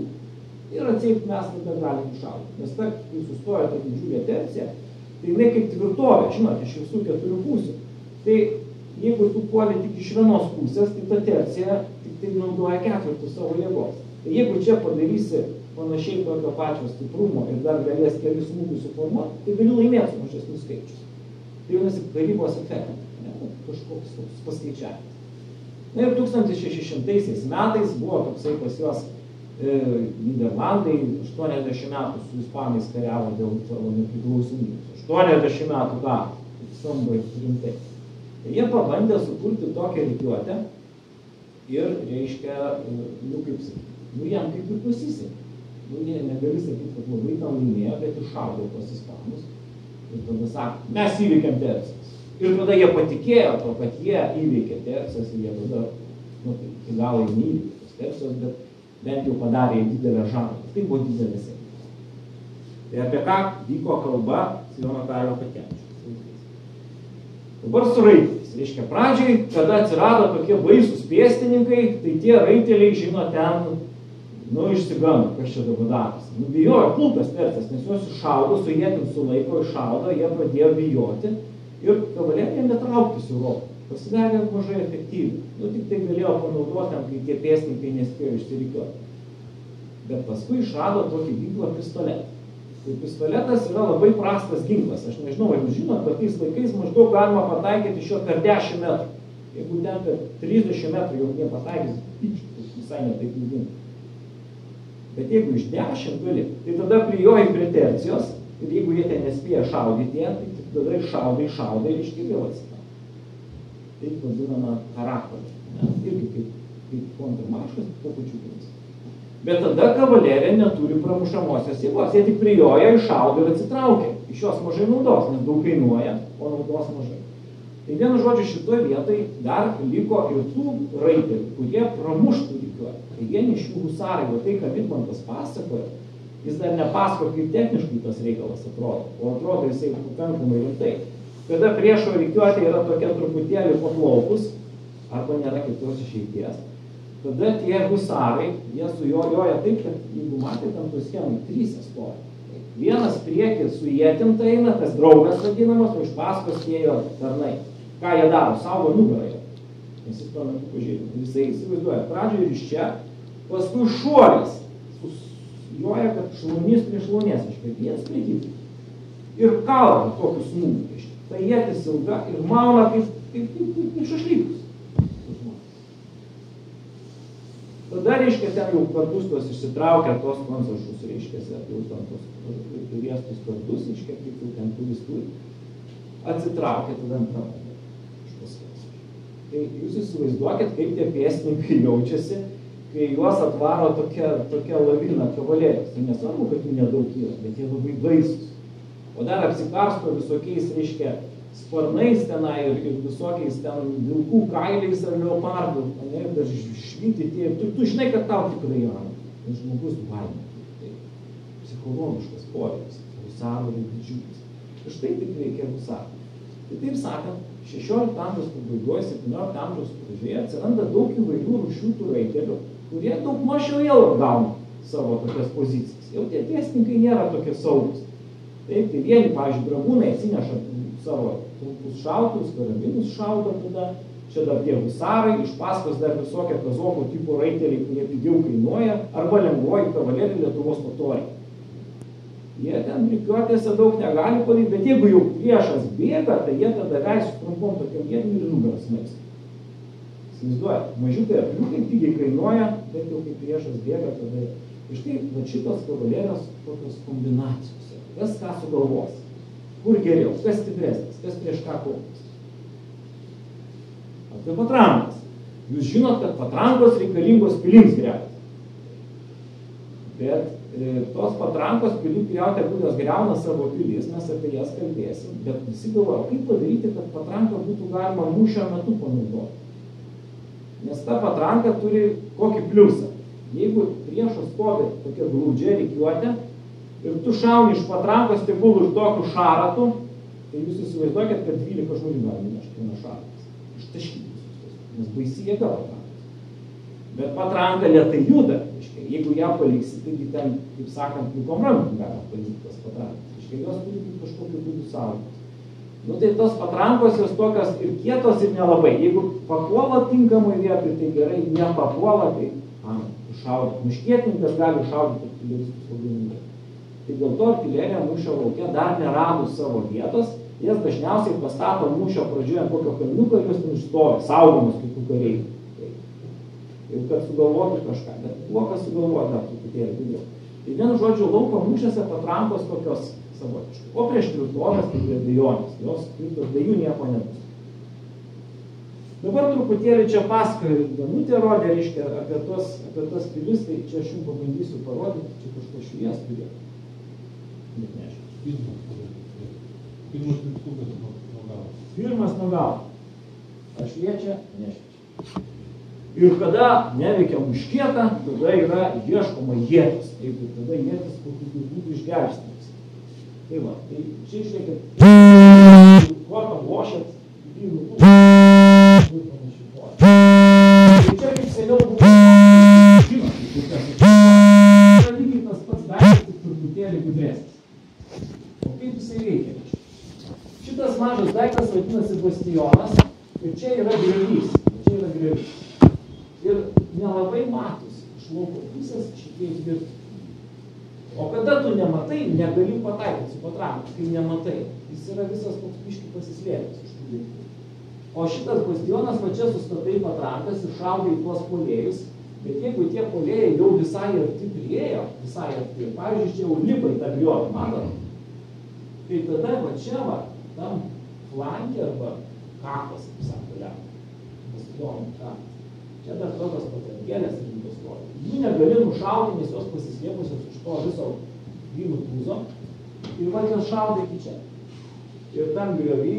Ir atseit mes tada galim šaudyti. Nes ta, kai sustoja ta didžiulė tercija, tai jinai kaip tvirtovė, žinot, iš visų keturių pusių. Tai jeigu tu puoli tik iš vienos pusės, tai ta tercija tik tai naudoja ketvirtų savo jėgos. Tai jeigu čia padarysi panašiai tokio pačio stiprumo ir dar galės kelis smūgius suformuoti, tai gali laimėti su mažesnius skaičius. Tai vadinasi karybos efektas, ne? Kažkoks toks paskaičiavimas. Na ir tūkstantis šeši šimtaisiais metais buvo toksai pas juos e, Nyderlandai aštuoniasdešimt metų su ispanais kariavo dėl savo nepriklausomybės. aštuoniasdešimt metų gavo, tai skamba rimtai. Tai jie pabandė sukurti tokią rikiuotę ir, reiškia, nu kaip sakyti, nu jam kaip ir pasisekė. Nu jie negali sakyti, kad labai tam laimėjo, bet iššaudė tos ispanus. Ir tada sako, mes įveikėm tercijas. Ir tada jie patikėjo to, kad jie įveikė tercijas ir jie tada, nu tai iki galo jie neįveikė tos tercijos, bet bent jau padarė didelę žalą. Tai buvo didelė sėkmė. Tai apie ką vyko kalba Jono Karolio Chodkevičiaus. Dabar su raiteliais. Reiškia, pradžiai, kada atsirado tokie baisūs pėstininkai, tai tie raiteliai, žino, ten, nu, išsigando, kas čia dabar darosi. Nu, bijojo pulkas tercijas, nes juos iššaudo, su ietim sulaiko, iššaudo, jie pradėjo bijoti ir kavalerija netrauktis Europą. pasidarė mažai efektyvi. Nu, tik tai galėjo panaudoti, kai tie pėstininkai nespėjo išsirikiuoti. Bet paskui išrado tokį ginklą pistoletą. Tai pistoletas yra labai prastas ginklas. Aš nežinau, ar jūs žinot, bet tais laikais maždaug galima pataikyti iš jo per dešimt metrų. Jeigu ten per trisdešimt metrų jau nepataikys, visai netaip ginklas. Bet jeigu iš dešimt gali, tai tada prijoji pretencijos ir jeigu jie ten nespėja šaudyti, tai tada iššaudai, iššaudai ir iškėliau atsiprašau. Taip vadinama charakterį. Irgi kaip, kaip kontrmaršas, to pačiu ginklas. Bet tada kavalerija neturi pramušamosios jėgos. Jie tik prijoja, iššaudo ir atsitraukia. Iš jos mažai naudos, nes daug kainuoja, o naudos mažai. Tai vienu žodžiu šitoje vietoje dar liko ir tų raitelių, kurie pramuštų rikiuotę. Tai vieni iš jų husarai, o tai, ką Vidmantas pasakoja, jis dar nepasakoja, kaip techniškai tas reikalas atrodo, o atrodo jisai pakankamai rimtai. Kada priešo rikiuotė yra tokia truputėlį paplaukus, arba nėra kitos išeities, tada tie husarai, jie su jo joja taip, kad jeigu matėte ant tų schemų, trys stovi. Vienas priekį su ietinta eina, tas draugas vadinamas, o iš paskos ėjo tarnai. Ką jie daro? Saugo nugarą. Nes jis to metu pažiūrėjo. Jisai įsivaizduoja. Pradžioje ir iš čia, paskui šuolis. Joja, kad šlaunys prie šlaunės, iškai jiems pridyti. Ir kalba tokius smūgius. Tai ietis ilga ir mauna kaip, kaip, kaip, kaip, kaip šašlykus. Tada, reiškia, ten jau kardus tos išsitraukia tos konsašus, reiškia, jau ten tos riestus kardus, reiškia, kaip jau ten kuris turi, atsitraukia tada ant ramonę. Tai jūs įsivaizduokit, kaip tie pėstininkai jaučiasi, kai juos atvaro tokia, tokia lavina kavalerijos. Tai nesvarbu, kad jų nedaug yra, bet jie labai baisus. O dar apsikarsto visokiais, reiškia, sparnais tenai ir, ir visokiais ten vilkų kailiais ar leopardų, ne, ir dar švyti tie. Tu, tu žinai, kad tau tikrai yra. Ir žmogus baimė. Tai psichologiškas poreikis. Husarų yra didžiulis. Ir štai tik reikia husarų. Tai taip sakant, šešiolikto amžiaus pabaigoje, septyniolikto amžiaus pradžioje atsiranda daug įvairių rūšių tų raitelių, kurie daug mažiau jau gauna savo tokias pozicijas. Jau tie pėstininkai nėra tokie saugus. Taip, tai vieni, pavyzdžiui, dragūnai atsineša savo trumpus šautus, karabinus šaudo tada, čia dar tie husarai, iš paskos dar visokie kazokų tipo raiteliai, kurie pigiau kainuoja, arba lengvoji kavalerija Lietuvos totoriai. Jie ten rikiuotėse daug negali padaryti, bet jeigu jau priešas bėga, tai jie tada leis trumpom tokiam jėdami ir nugaras maistą. Įsivaizduojat, mažiukai apliukai pigiai kainuoja, bet jau kai priešas bėga, tada... Ir štai, va šitos kavalerijos tokios kombinacijos. Kas ką sugalvos? Kur geriau? Kas stipresnis? Kas prieš ką kovos? Apie patrankas. Jūs žinot, kad patrankos reikalingos pilims griauti. Bet e, tos patrankos pilių griauti būdas griauna savo pilis, mes apie jas kalbėsim, bet visi galvoja, kaip padaryti, kad patranką būtų galima mūšio metu panaudoti. Nes ta patranka turi kokį pliusą. Jeigu priešas stovi tokia glaudžia rikiuotė ir tu šauni iš patrankos tegul iš tokių šaratų, tai jūs įsivaizduokit, kad dvylika žmonių gali nešti vieną šaratas. Ištaškyti visus, nes baisi jėga patrankos. Bet patranka lėtai juda. Jeigu ją paliksi, taigi ten, kaip sakant, plikom rankom galima palikti tas patrankas. Iškai jos turi kaip kažkokiu būdu saugotis. Nu tai tos patrankos jos tokios ir kietos ir nelabai. Jeigu papuola tinkamai vietoj, tai gerai, nepapuola, tai am, šaudyti. Muškietininkas gali šaudyti artileristus labai lengvai. Tai dėl to artilerija mūšio lauke dar neradus savo vietos, jas dažniausiai pastato mūšio pradžioje ant kokio kalniuko ir jos ten išstovi, saugomus kitų kareivių. Ir kad sugalvotų kažką, bet blokas sugalvoja dar truputėlį daugiau. Tai vienu žodžiu, lauko mūšiuose patrankos tokios savotiškai. O prieš tvirtovės tai prie dvejonės, jos tvirtos be jų nieko nebus. Dabar truputėlį čia pasakoja Danutė rodė, reiškia, apie tos, apie tos pilis, tai čia aš jums pabandysiu parodyti, čia kažko švies turėtų. Bet neaišku. Pirmas mygtukas nuo galo. Pirmas nuo galo. Aš šviečia, nešviečia. Ir kada neveikia muškieta, tada yra ieškoma ietis. Jeigu tada ietis kokiu būtų išgelbstimas. Tai va, tai čia išreikia, kortam lošėt, vyrų būtų, būtų panašiai kortam. Tai čia kaip seniau buvo, žinot, kaip kas yra lygiai tas pats daiktas, tik truputėlį gudresnis. O kaip jisai veikia? Šitas mažas daiktas vadinasi bastionas. Ir čia yra griovys, čia yra griovys. Ir nelabai matosi iš lauko pusės šitie įtvirtinimai. O kada tu nematai, negali pataikyti su patranku, kai nematai. Jis yra visas toks biškį pasislėpęs iš tų daiktų. O šitas bastionas va čia sustatai patrankas ir šaudai į tuos puolėjus. Bet jeigu tie puolėjai jau visai arti priėjo, visai arti, pavyzdžiui, čia jau lipa į tą griovį, matot? Tai tada va čia va, tam flankė arba kapas, kaip sako, bastionų kapas. Čia dar tokios patrankėlės ir rimtos stovi. Jų negali nušauti, nes jos pasislėpusios už to viso vynų pūzo. Ir va jos šaudai iki čia. Ir tam griovy,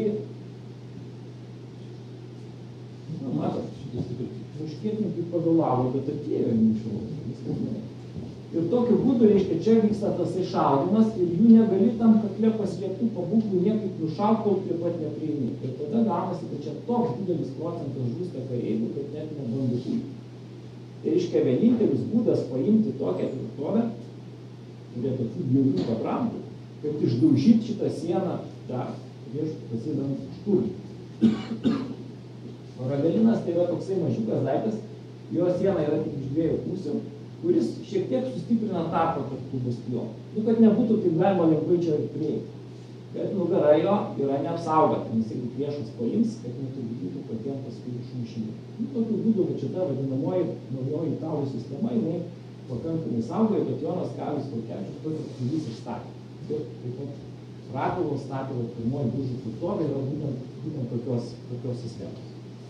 na, matot, muškietininkai pagalavo, bet atėjo neiššauti. Ir tokiu būdu, reiškia, čia vyksta tasai šaudimas ir jų negali tam kakle paslėptų pabūklų niekaip nušauti, kol prie pat neprieini. Ir tada gaunasi, kad čia toks didelis procentas žūsta kareivių, kad net nebando pulti. Tai reiškia, vienintelis būdas paimti tokią tvirtovę, prie tokių bjaurių patrankų, kad išdaužyti šitą sieną dar prieš pasidant šturmą. O Radelinas tai yra toksai mažiukas daiktas, jo siena yra tik iš dviejų pusių, kuris šiek tiek sustiprina tarpą tarp tų bastionų. Nu, kad nebūtų taip galima lengvai čia prieiti. Bet nugara jo yra neapsaugota, nes jeigu priešas paims, kad netrukdytų patiems paskui išmušimui. Nu, tokiu būdu, kad šita vadinamoji naujoji italų sistema, jinai pakankamai saugoja, bet Jonas Karolis Chodkevičius tokį pilys išstatė. Ir taip pat Rapolas statė pirmoji Biržų tvirtovė yra būtent, būtent tokios, tokios sistemos.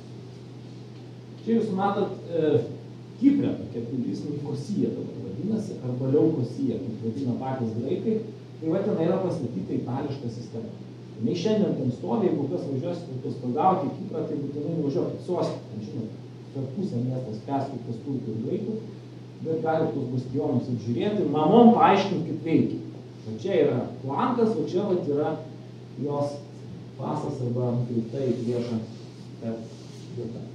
Čia jūs matot e, Kiprė, tokia pilis Nikosija dabar vadinasi, arba Leukosija, kaip vadina patys graikai, tai va ten yra pastatyta itališka sistema. Nei šiandien ten stovi, jeigu kas važiuosi atostogauti į Kiprą, tai būtinai važiuokit sostinę, ten žinot, per pusę miestas perskirtas turkų ir graikų, bet galite tuos bastionus apžiūrėti ir mamom paaiškinti, kaip veikia. O čia yra flankas, o čia vat yra jos pasas arba nukreipta į priešą vietą.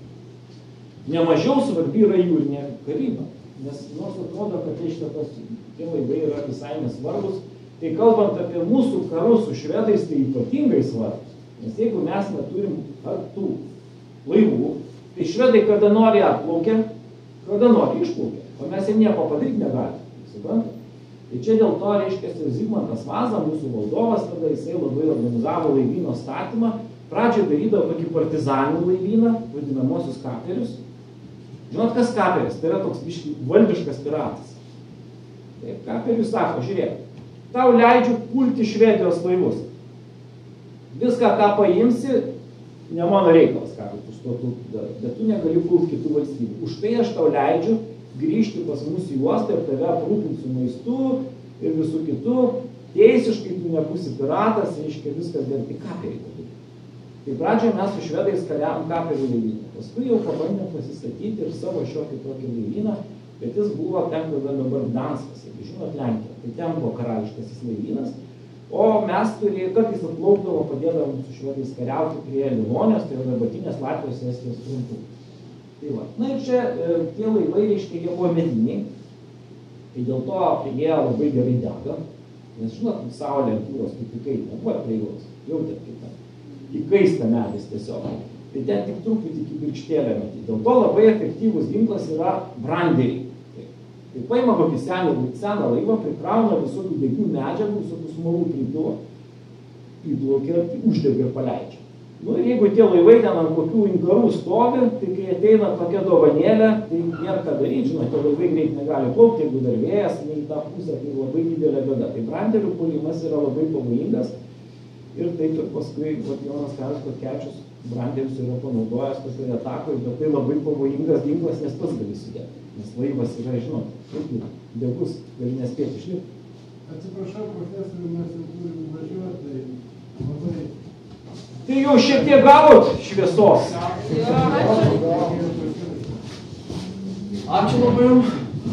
Nemažiau svarbi yra jūrinė karyba, nes nors atrodo, kad reiškia, tie laivai yra visai nesvarbus, tai kalbant apie mūsų karus su švedais, tai ypatingai svarbus. Nes jeigu mes neturim tų laivų, tai švedai kada nori atplaukia, kada nori išplaukia, o mes jiem nieko padaryti negalime. Suprantate? Tai čia dėl to, reiškia, Zigmantas Vaza, mūsų valdovas, tada jisai labai organizavo laivyno statymą, pradžioje darydavo tokį partizanų laivyną, vadinamosius kaperius. Žinot, kas kaperis? Tai yra toks biškai valdiškas piratas. Taip, kaperius sako, žiūrėk, tau leidžiu pulti Švedijos laivus. Viską, ką paimsi, ne mano reikalas, ką tu su to tu darai, bet tu negali pulti kitų valstybių. Už tai aš tau leidžiu grįžti pas mus į uostą ir tave aprūpinsiu maistu ir visų kitų. Teisiškai tu nebūsi piratas, reiškia viskas gerai. Tai kaperiai tada. Tai pradžioje mes su švedais kariavom kaperių laivyną. Paskui jau pabandėm pasistatyti ir savo šiokį tokį laivyną, bet jis buvo ten, kada dabar Gdanskas, jeigu žinot, Lenkija. Tai ten buvo karališkasis laivynas. O mes turėjome, kartais atplaukdavo, padėdavom su švedais kariauti prie Livonijos, tai yra dabartinės Latvijos Estijos krantų. Tai va. Na ir čia e, tie laivai, reiškia, jie buvo mediniai. Tai dėl to jie labai gerai dega. Nes žinot, saulė ant jūros kaip įkaitė, nebuvo prie jūros, jautėt kaip ten. Įkaista medis tiesiog. Tai ten tik truputį iki birkštėlę matyti. Dėl to labai efektyvus ginklas yra branderiai. Tai paima kokį seną, seną laivą, prikrauna visokių degių medžiagų, visokių smolų pripilo, įplaukia ir uždega ir paleidžia. Nu ir jeigu tie laivai ten ant kokių inkarų stovi, tai kai ateina tokia dovanėlė, tai nėra ką daryti, žinot, tie laivai greit negali plaukti, jeigu dar vėjas, ne į tą pusę, tai labai didelė bėda. Tai branderių puolimas yra labai pavojingas. Ir taip ir paskui vat, Jonas Karolis Chodkevičius branderius yra panaudojęs tokioje atakoje, bet tai labai pavojingas ginklas, nes pats gali sudėti. Nes laivas yra, žinot, degus, gali nespėti išlipti. Atsiprašau, profesoriu, mes jau turim važiuoti, tai labai... Tai jau šiek tiek gavot šviesos. Ačiū labai jums.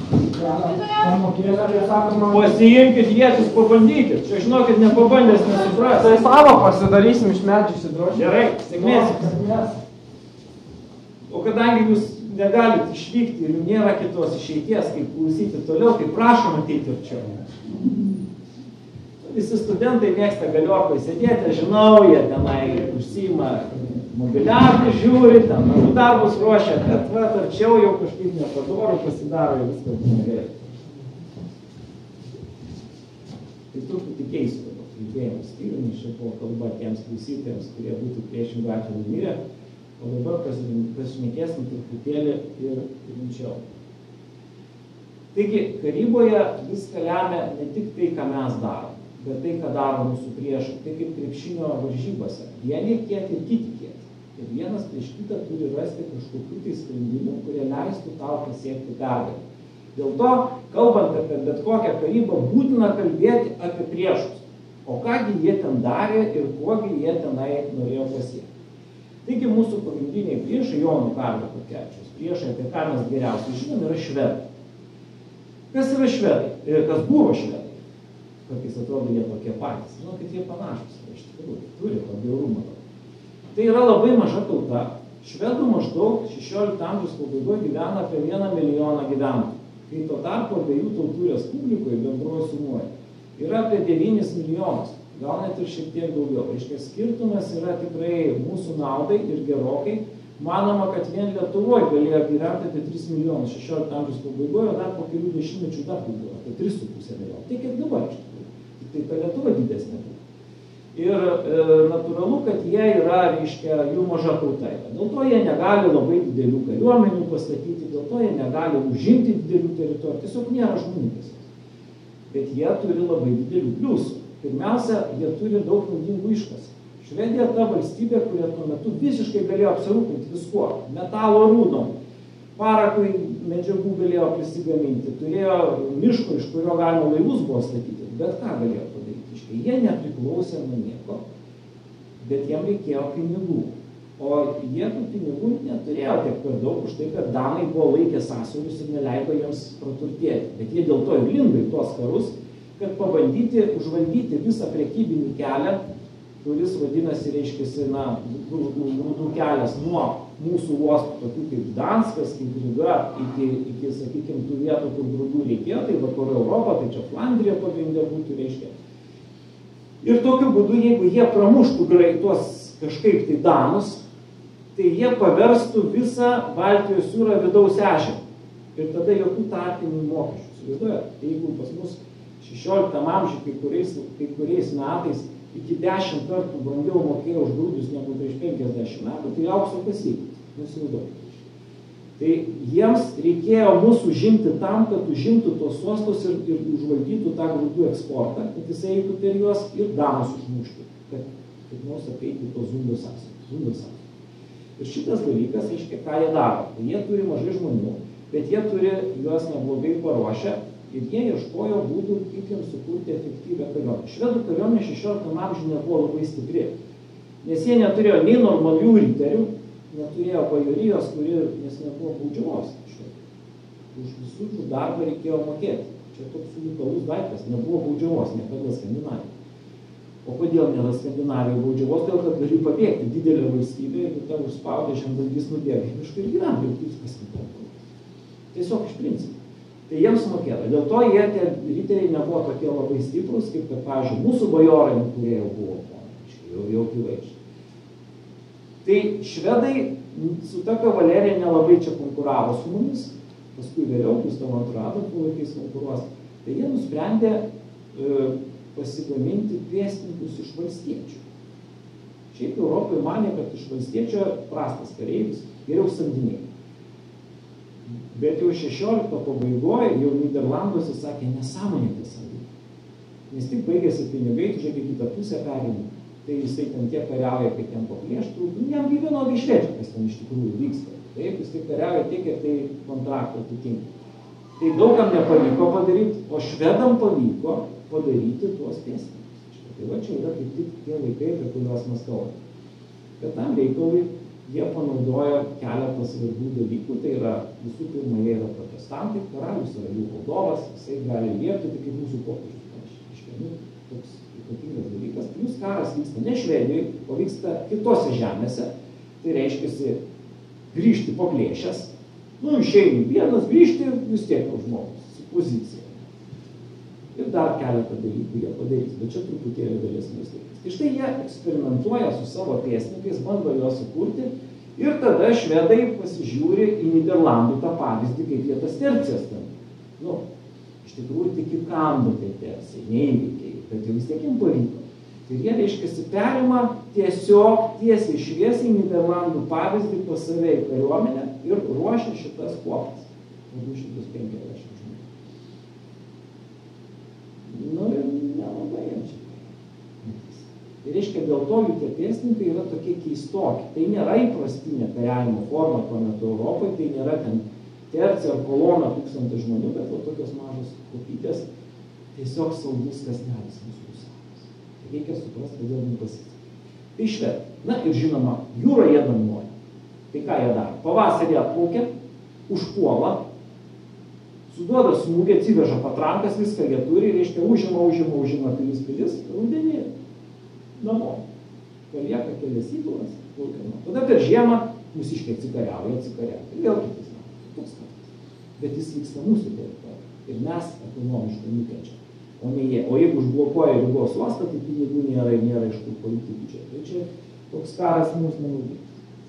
Pasiimkit ietis, pabandykit. Čia žinokit, nepabandęs nesupras. Tai savo pasidarysim iš medžių įsidrošti. Gerai, sėkmės. O kadangi jūs negalit išvykti ir nėra kitos išeities, kaip klausyti toliau, tai prašom ateiti ir čia. Visi studentai mėgsta galiokai sėdėti, žinau, jie tenai užsiima mobiliakai žiūri, ten namų darbus ruošia, bet va, arčiau jau kažkaip nepadoru pasidaro ir viskas būna gerai. Tai truputį keista, kalbėjimas skyrių, nes čia buvo kalba tiems klausytojams, kurie būtų priešingų atveju mirę, o dabar pasišnekėsim truputėlį ir rimčiau. Taigi, karyboje viską lemia ne tik tai, ką mes darom, bet tai, ką daro mūsų priešai. Tai kaip krepšinio varžybose. Vieni kieti ir kiti kieti. Ir vienas prieš kitą turi rasti kažkokių tai sprendimų, kurie leistų tau pasiekti pergalę. Dėl to, kalbant apie bet kokią karybą, būtina kalbėti apie priešus. O kągi jie ten darė ir kogi jie tenai norėjo pasiekti. Taigi mūsų pagrindiniai priešai, Jono Karolio Chodkevičiaus priešai, apie ką mes geriausiai žinom, yra švedai. Kas yra švedai? Ir kas buvo švedai? Kartais atrodo jie tokie patys. Žinau, kad jie panašus. Iš tikrųjų, turi pabjaurumą. Tai yra labai maža tauta. Švedų maždaug šešiolikto amžiaus pabaigoje gyvena apie vieną milijoną gyventojų. Kai tuo tarpu abiejų tautų respublikoje bendroje sumoje yra apie devynis milijonus. Gal net ir šiek tiek daugiau. Reiškia, skirtumas yra tikrai mūsų naudai ir gerokai. Manoma, kad vien Lietuvoje galėjo gyventi apie tris milijonus šešiolikto amžiaus pabaigoje, o dar po kelių dešimtmečių dar daugiau, apie tris su pusė milijonų. Tai kiek dabar iš tikrųjų. Tik tai ta Lietuva didesnė buvo. Ir e, natūralu, kad jie yra, reiškia, jų maža tauta. Dėl to jie negali labai didelių kariuomenių pastatyti, dėl to jie negali užimti didelių teritorijų, tiesiog nėra žmonių tiesiog. Bet jie turi labai didelių pliusų. Pirmiausia, jie turi daug naudingų iškasų. Švedija ta valstybė, kurie tuo metu visiškai galėjo apsirūpinti viskuo. Metalo rūdom, parakui medžiagų galėjo prisigaminti, turėjo miško, iš kurio galima laivus buvo statyti, bet ką galėjo padaryti. Iškai, jie nepriklausė nuo nieko, bet jiem reikėjo pinigų. O jie tų pinigų neturėjo tiek per daug, už tai, kad danai buvo laikę sąsiaurius ir neleido jiems praturtėti. Bet jie dėl to ir lindo į tuos karus, kad pabandyti užvaldyti visą prekybinį kelią, kuris vadinasi, reiškiasi, na, grūdų kelias nuo mūsų uostų, tokių kaip Gdanskas, kaip Ryga, iki, iki, sakykime, tų vietų, kur grūdų reikėjo, tai vakarų Europą, tai čia Flandrija pagrindė būtų, reiškia. Ir tokiu būdu, jeigu jie pramuštų tuos kažkaip tai danus, tai jie paverstų visą Baltijos jūrą vidaus ežerą. Ir tada jokių tarpinių mokesčių. Įsivaizduojat, tai jeigu pas mus šešioliktam amžiui kai kuriais, kai kuriais metais iki dešimt kartų brangiau mokėjo už grūdus negu prieš penkiasdešimt metų, tai aukso kasyklis, nesivaizduokit. Tai jiems reikėjo mus užimti tam, kad užimtų tos uostus ir, ir užvaldytų tą grūdų eksportą, kad jisai eitų per juos ir danus užmuštų, kad kaip nors apeiti tos zundos sąsiaurius. Ir šitas dalykas, reiškia, ką jie daro. Tai jie turi mažai žmonių, bet jie turi juos neblogai paruošę. Ir jie ieškojo būdų, kaip jiems sukurti efektyvią kariuomenę. Švedų kariuomenė šešioliktam amžiuje nebuvo labai stipri, nes jie neturėjo nei normalių riterių, neturėjo bajorijos, kuri, nes nebuvo baudžiavos. Už visų darbą reikėjo mokėti. Čia toks unikalus daiktas, nebuvo baudžiavos, niekada Skandinavijoje. O kodėl nėra Skandinavijoje baudžiavos? Dėl kad gali pabėgti didelę valstybę, jeigu tau užspaudė žemdalgys nubėga į mišką ir gyventi, ir viskas kitoko. Tiesiog iš principo. Tai jiems mokėta. Dėl to jie, tie riteriai, nebuvo tokie labai stiprus, kaip, kad, pavyzdžiui, mūsų bajorai, kurie jau buvo, jau, jau gyvaičiai. Tai švedai su ta kavalerija nelabai čia konkuravo su mumis, paskui vėliau, Gustavo antrojo Adolfo laikais konkuruos, tai jie nusprendė e, pasigaminti pėstininkus iš valstiečių. Šiaip Europai manė, kad iš valstiečio prastas kareivis, geriau samdiniai. Bet jau šešiolikto pabaigoje, jau Nyderlanduose sakė, nesąmonė tai samdyti. Nes tik baigėsi pinigai, tu žiūrėk, kitą pusę perėmė. Tai jisai ten tiek kariauja, kaip ten paplėštų, jam gyveno išvečia, kas ten iš tikrųjų vyksta. Taip, jis tik kariauja tiek, kiek tai kontrakto atitinka. Tai daugam nepavyko padaryti, o švedam pavyko padaryti tuos pėstininkus. Tai va čia yra kaip tik tie laikai, apie kuriuos mes kalbame. Bet tam reikalui jie panaudoja keletą svarbių dalykų, tai yra visų pirma, jie yra protestantai, karalius yra jų valdovas, jisai gali liepti, tai kaip mūsų popiežius panašiai. Toks ypatingas dalykas. Plius karas vyksta ne Švedijoje, o vyksta kitose žemėse, tai reiškiasi grįžti paplėšęs, nu išeini vienas, grįžti vis tiek jau žmogus, su pozicija. ir dar keletą dalykų jie padarys, bet čia truputėlį vėlesniais laikais. Tai štai jie eksperimentuoja su savo pėstininkais, bando juos sukurti ir tada švedai pasižiūri į Nyderlandų tą pavyzdį, kaip jie tas tercijas ten. Nu, iš tikrųjų tik įkando tie tercijai, neįveikiai, bet jau vis tiek jiems pavyko. Ir jie, reiškiasi, perima tiesiog tiesiai šviesiai Nyderlandų pavyzdį pas save į kariuomenę ir ruošia šitas kuopas. du šimtus penkiasdešimt žmonių. Nu ir nelabai jiems čia. Ir reiškia, dėl to jų tie pėstininkai yra tokie keistoki. Tai nėra įprastinė kariavimo forma tuo metu Europoje, tai nėra ten tercija ar kolona tūkstantį žmonių, bet va tokios mažos kopytės, tiesiog saugus kasnelis mūsų sąjungos. Reikia suprasti, kodėl nepasitikė. Tai švedai. Na ir žinoma, jūra jie dominuoja. Tai ką jie daro? Pavasarį atplaukia, užpuola, suduoda smūgį, atsiveža patrankas, viską jie turi, reiškia, užima, užima, užima pilis pilis, rudenį namo. Palieka kelias įgulas, plaukia namo. Tada per žiemą mūsiškai atsikariauja, atsikariauja. Ir vėl kitais metais. Toks metais. Bet jis vyksta mūsų teritorijoje. Ir mes ekonomiškai nukenčiam. O ne jie. O jeigu užblokuoja Rygos uostą, tai pinigų nėra ir nėra iš kur palikti biudžetą. Tai čia toks karas mūsų nenaudingas.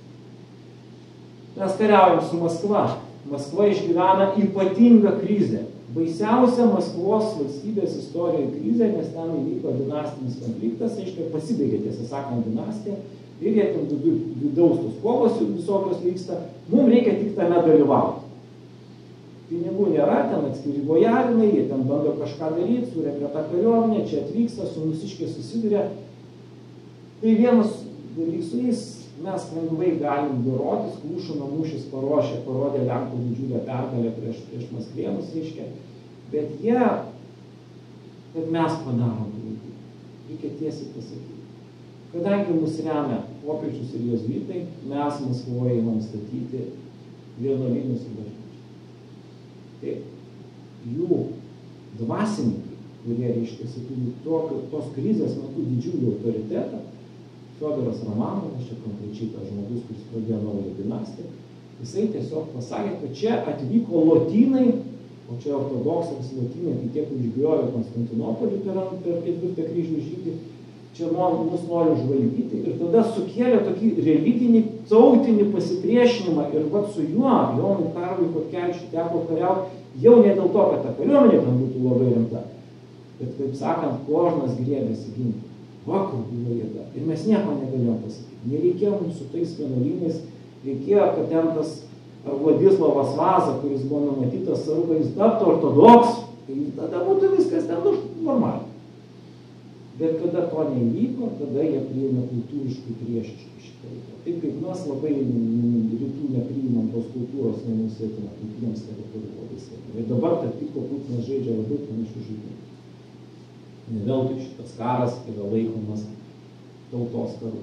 Mes kariaujam su Maskva. Maskva išgyvena ypatingą krizę. Baisiausia Maskvos valstybės istorijoje krizė, nes ten įvyko dinastinis konfliktas, reiškia pasibaigė, tiesą sakant, dinastija. Ir jie ten vidaus tos kovos visokios vyksta. Mums reikia tik tame dalyvauti. Pinigų nėra, ten atskiri bojarinai, jie ten bando kažką daryti, surenka tą kariuomenę, čia atvyksta, su mūsiškiai susiduria. Tai vienas dalykas su jais mes lengvai galim dorotis, Kulušino mūšis paruošė, parodė Lenkų didžiulę pergalę prieš, prieš Maskvėnus, reiškia. Bet jie, kad mes padarom klaidų, reikia tiesiai pasakyti. Kadangi mus remia popiežius ir jėzuitai, mes Maskvoje imam statyti vienuolynus ir bažnyčias. Tai jų dvasininkai, kurie, reiškia, turi tos krizės metu didžiulį autoritetą, Fiodoras Romanovas, čia konkrečiai tas žmogus, kuris pradėjo naują dinastiją, jisai tiesiog pasakė, kad čia atvyko lotynai, o čia ortodoksams lotynai, tai tiek užbjojo Konstantinopolį per, per ketvirtą kryžių žygį, čia mus nori užvaldyti ir tada sukėlė tokį religinį, tautinį pasipriešinimą ir vat su juo, Jonui Karoliui Chodkevičiui teko kariauti, jau ne dėl to, kad ta kariuomenė ten būtų labai rimta, bet, kaip sakant, kožnas griebėsi ginti. Vakar buvo jėga. Ir mes nieko negalėjom pasakyti. Nereikėjo mums su tais vienuolynais, reikėjo, kad ten tas Vladislavas Vaza, kuris buvo numatytas sarūbai, jis taptų ortodoks, tai tada būtų viskas ten normaliai. Bet kada to neįvyko, tada jie priėmė kultūriškai priešiškai šitą reikalą. Taip kaip mes labai rytų nepriimam tos kultūros nenusietimą, kaip jiems teritorijų labai svetima. Ir dabar, tarp kitko, Putinas žaidžia labai panašių žaidimų. Ne veltui šitas karas yra laikomas tautos karu.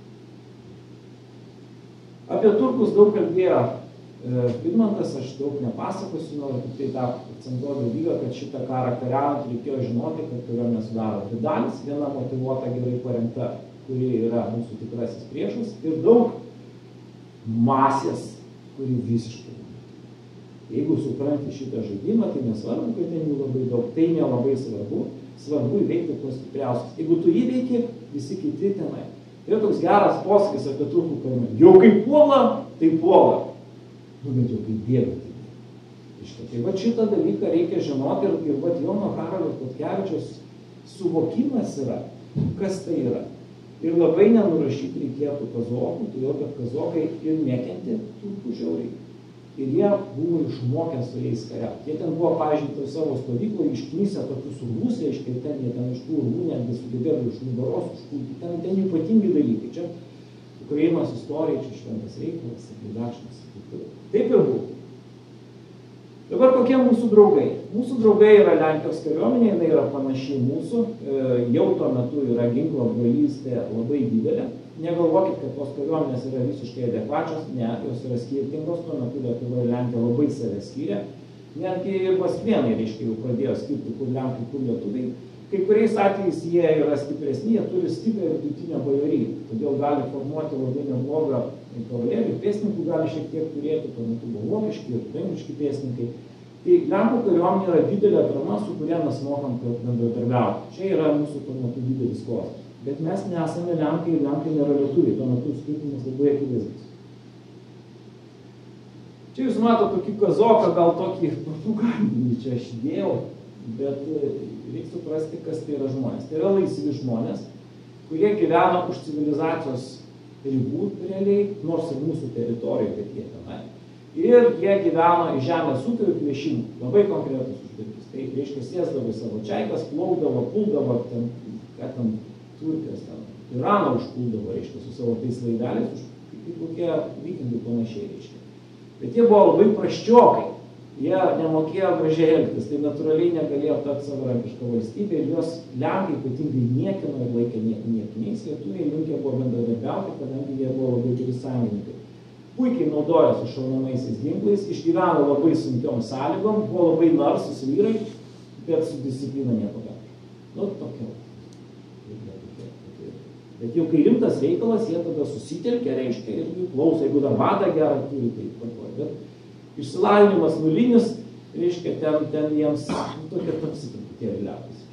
Apie turkus daug kalbėjo Vidmantas, aš daug nepasakosiu, noriu tik tai tą akcentuoti dalyką, kad šitą karą kariaujant reikėjo žinoti, kad kariuomenę sudaro dvi dalys, viena motyvuota, gerai parengta, kuri yra mūsų tikrasis priešas, ir daug masės, kuri visiškai. Jeigu supranti šitą žaidimą, tai nesvarbu, kad ten jų labai daug, tai nelabai svarbu. Svarbu įveikti tuos stipriausius. Jeigu tu įveiki, visi kiti tenai. Tai toks geras posakis apie turkų kariuomenę. Jau kai puola, tai puola. Nu, bet jau kai bėga, tai bėga. Tai va šitą dalyką reikia žinoti ir, ir va Jono Karolio Chodkevičiaus suvokimas yra, kas tai yra. Ir labai nenurašyti reikėtų kazokų, todėl kad kazokai ir nekentė turkų žiauriai. Ir jie buvo išmokę su jais kariauti. Jie ten buvo, pavyzdžiui, savo stovykloje išknysę tokius urvus, reiškia, ir ten jie ten iš tų urvų netgi sugebėdavo iš nugaros užpulti. Ten, ten ypatingi dalykai. Čia Ukrainos istorija, čia šventas reikalas, Dačnas. Taip ir buvo. Dabar kokie mūsų draugai? Mūsų draugai yra Lenkijos kariuomenė, jinai yra panašiai mūsų, jau tuo metu yra ginklo apgavystė labai didelė. Negalvokit, kad tos kariuomenės yra visiškai adekvačios, ne, jos yra skirtingos, tuo metu Lietuva ir Lenkija labai save skyrė. Netgi ir Maskvėnai, reiškia, jau pradėjo skirti, kur Lenkai, kur Lietuviai. Kai kuriais atvejais jie yra stipresni, jie turi stiprią vidutinę bajoriją, todėl gali formuoti labai neblogą kavaleriją, pėstininkų gali šiek tiek turėti, tuo metu buvo vokiški ir vengriški pėstininkai. Tai Lenkų kariuomenė yra didelė atrama, su kuria mes mokam bendradarbiauti. Čia yra mūsų tuo metu didelis kozas. Bet mes nesame Lenkai ir Lenkai nėra lietuviai, tuo metu skirtumas labai akivaizdus. Čia jūs matote tokį kazoką, gal tokį propagandinį čia aš įdėjau, bet reikia suprasti, kas tai yra žmonės. Tai yra laisvi žmonės, kurie gyvena už civilizacijos ribų realiai, nors ir mūsų teritorijoje, bet jie tenai. Ir jie gyveno į žemės ūkio ir plėšimų. Labai konkretus užduotis. Tai reiškia, sėsdavo į savo čaikas, plaukdavo, puldavo, ten, ką ten Turkijos, ten, Iraną užpuldavo, reiškia, su savo tais laiveliais, kaip kokie vikingai panašiai, reiškia. Bet jie buvo labai prasčiokai. Jie nemokėjo gražiai elgtis, tai natūraliai negalėjo tapti savarankišką valstybę ir jos Lenkai ypatingai niekino ir laikė niekiniais. Lietuviai linkę buvo bendradarbiauti, kadangi jie buvo labai geri sąjungininkai. Puikiai naudojosi šaunamaisiais ginklais, išgyveno labai sunkiom sąlygom, buvo labai narsus vyrai, bet su disciplina nieko gero. Nu, tokia. Bet jau kai rimtas reikalas, jie tada susitelkia, reiškia, ir jų klauso, jeigu dar vadą gerą turi, tai tvarkoja. Bet išsilavinimas nulinis, reiškia, ten, ten jiems nu, tokia tamsi truputėlį liaupis.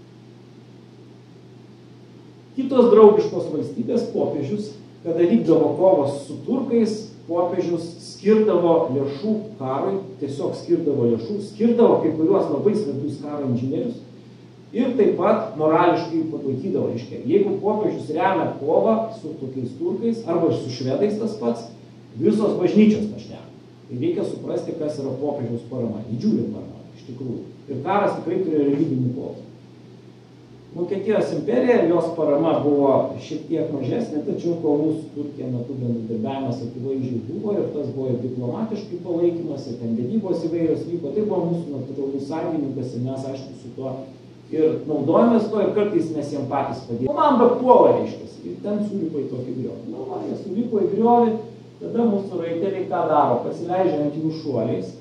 Kitos draugiškos valstybės popiežius, kada vykdavo kovos su turkais, popiežius skirdavo lėšų karui, tiesiog skirdavo lėšų, skirdavo kai kuriuos labai svarbius karo inžinierius ir taip pat morališkai palaikydavo, reiškia. Jeigu popiežius remia kovą su tokiais turkais arba su švedais tas pats, visos bažnyčios pašneka. Tai reikia suprasti, kas yra popiežiaus parama, didžiulė parama, iš tikrųjų. Ir karas tikrai turėjo religinį kovą. Vokietijos imperija, jos parama buvo šiek tiek mažesnė, tačiau kovų su Turkija metu bendradarbiavimas akivaizdžiai buvo ir tas buvo ir diplomatiškai palaikymas, ir ten vedybos įvairios vyko. Tai buvo mūsų natūralus sąjungininkas ir mes, aišku, su tuo ir naudojamės to ir kartais mes jiem patys padėjome. Komanda puola, reiškia, ir ten sulipo į tokį griovį. Nu, va, jie sulipo į griovį, tada mūsų raiteliai ką daro, pasileidžia ant jų šuoliais,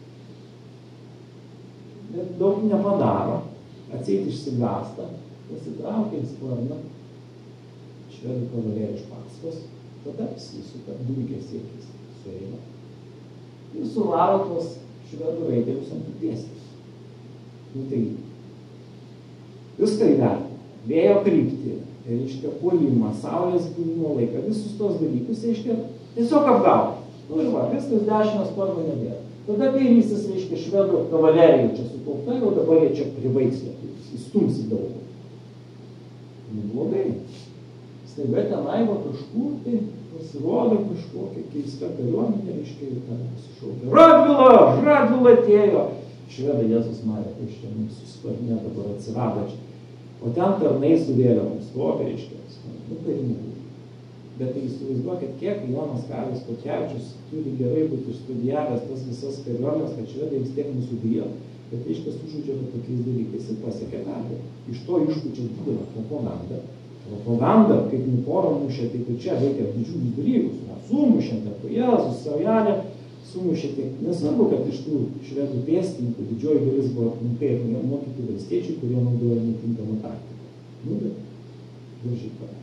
bet daug nepadaro, atseit išsigąsta. Pasitraukia į sparną, švedų kavalerija iš paskos, tada apsisuka, dulkės siekis sueina ir suvaro tuos švedų raitelius ant pėstis. Nu tai, viską įvertina, vėjo kryptį, reiškia puolimą, saulės buvimo laiką, visus tos dalykus, reiškia, tiesiog apgauti. Nu ir va, viskas dešinio sparno nebėra. Tada kairysis, reiškia, švedų kavalerija čia sukaupta, jau dabar jie čia pribaigs lietuvius, įstums į daugą. Neblogai. Staiga tenai va kažkur tai pasirodo kažkokia keista kariuomenė, reiškia, ir ten pasišaukė. Radvila! Radvila atėjo! Švedai Jėzus Marija, iš čia mūsų sparne dabar atsirado čia. O ten tarnai su vėliavom stovi, reiškia, nu karininkų. Bet tai įsivaizduokit, kiek Jonas Karolis Potkevičius turi gerai būti išstudijavęs tas visas kariuomenės, kad švedai vis tiek mūsų bijo. Bet reiškia sužudžia tokiais dalykais ir pasiekė pergalę. Iš to išpučia didelę propagandą. Propaganda, kaip Niporą mušė, taip ir čia veikia didžiulius dalykus. Na, sumušė tą Jėzus, Saujelę, sumušė tiek. Nesvarbu, kad iš tų švedų pėstininkų didžioji dalis buvo aplinkai ir mokyti valstiečiai, kurie naudoja netinkamą taktiką. Nu, bet gražiai padarė.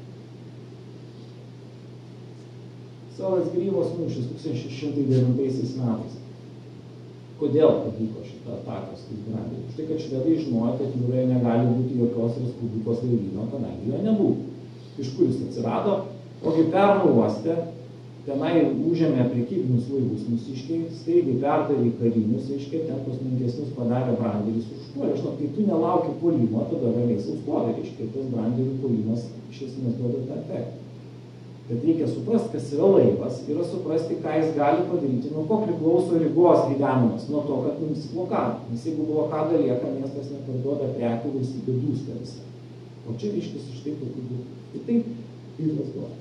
Salas Grybos mūšis tūkstantis šeši šimtai devintaisiais metais. Kodėl pavyko šitą ataką Skandinavijai? Už tai, kad švedai žinojo, kad jūroje negali būti jokios Respublikos laivyno, kadangi jo nebūtų. Iš kur jis atsirado? Ogi Perno uoste, tenai užėmė prekybinius laivus mūsiškiai, staigiai perdavė karinius, reiškia, ten tos menkesnius padarė branderis užpuolė. Žinot, kai tu nelauki puolimo, tada ramiai saustovi, reiškia, tas branderių puolimas iš esmės duoda tą efektą. Bet reikia suprasti, kas yra laivas, yra suprasti, ką jis gali padaryti, nuo ko priklauso Rygos gyvenimas, nuo to, kad mums blokada. Nes jeigu blokada lieka, miestas neparduoda prekių, valstybė dūsta visą. O čia reiškia štai tokiu būdu. Ir taip ir Maskva.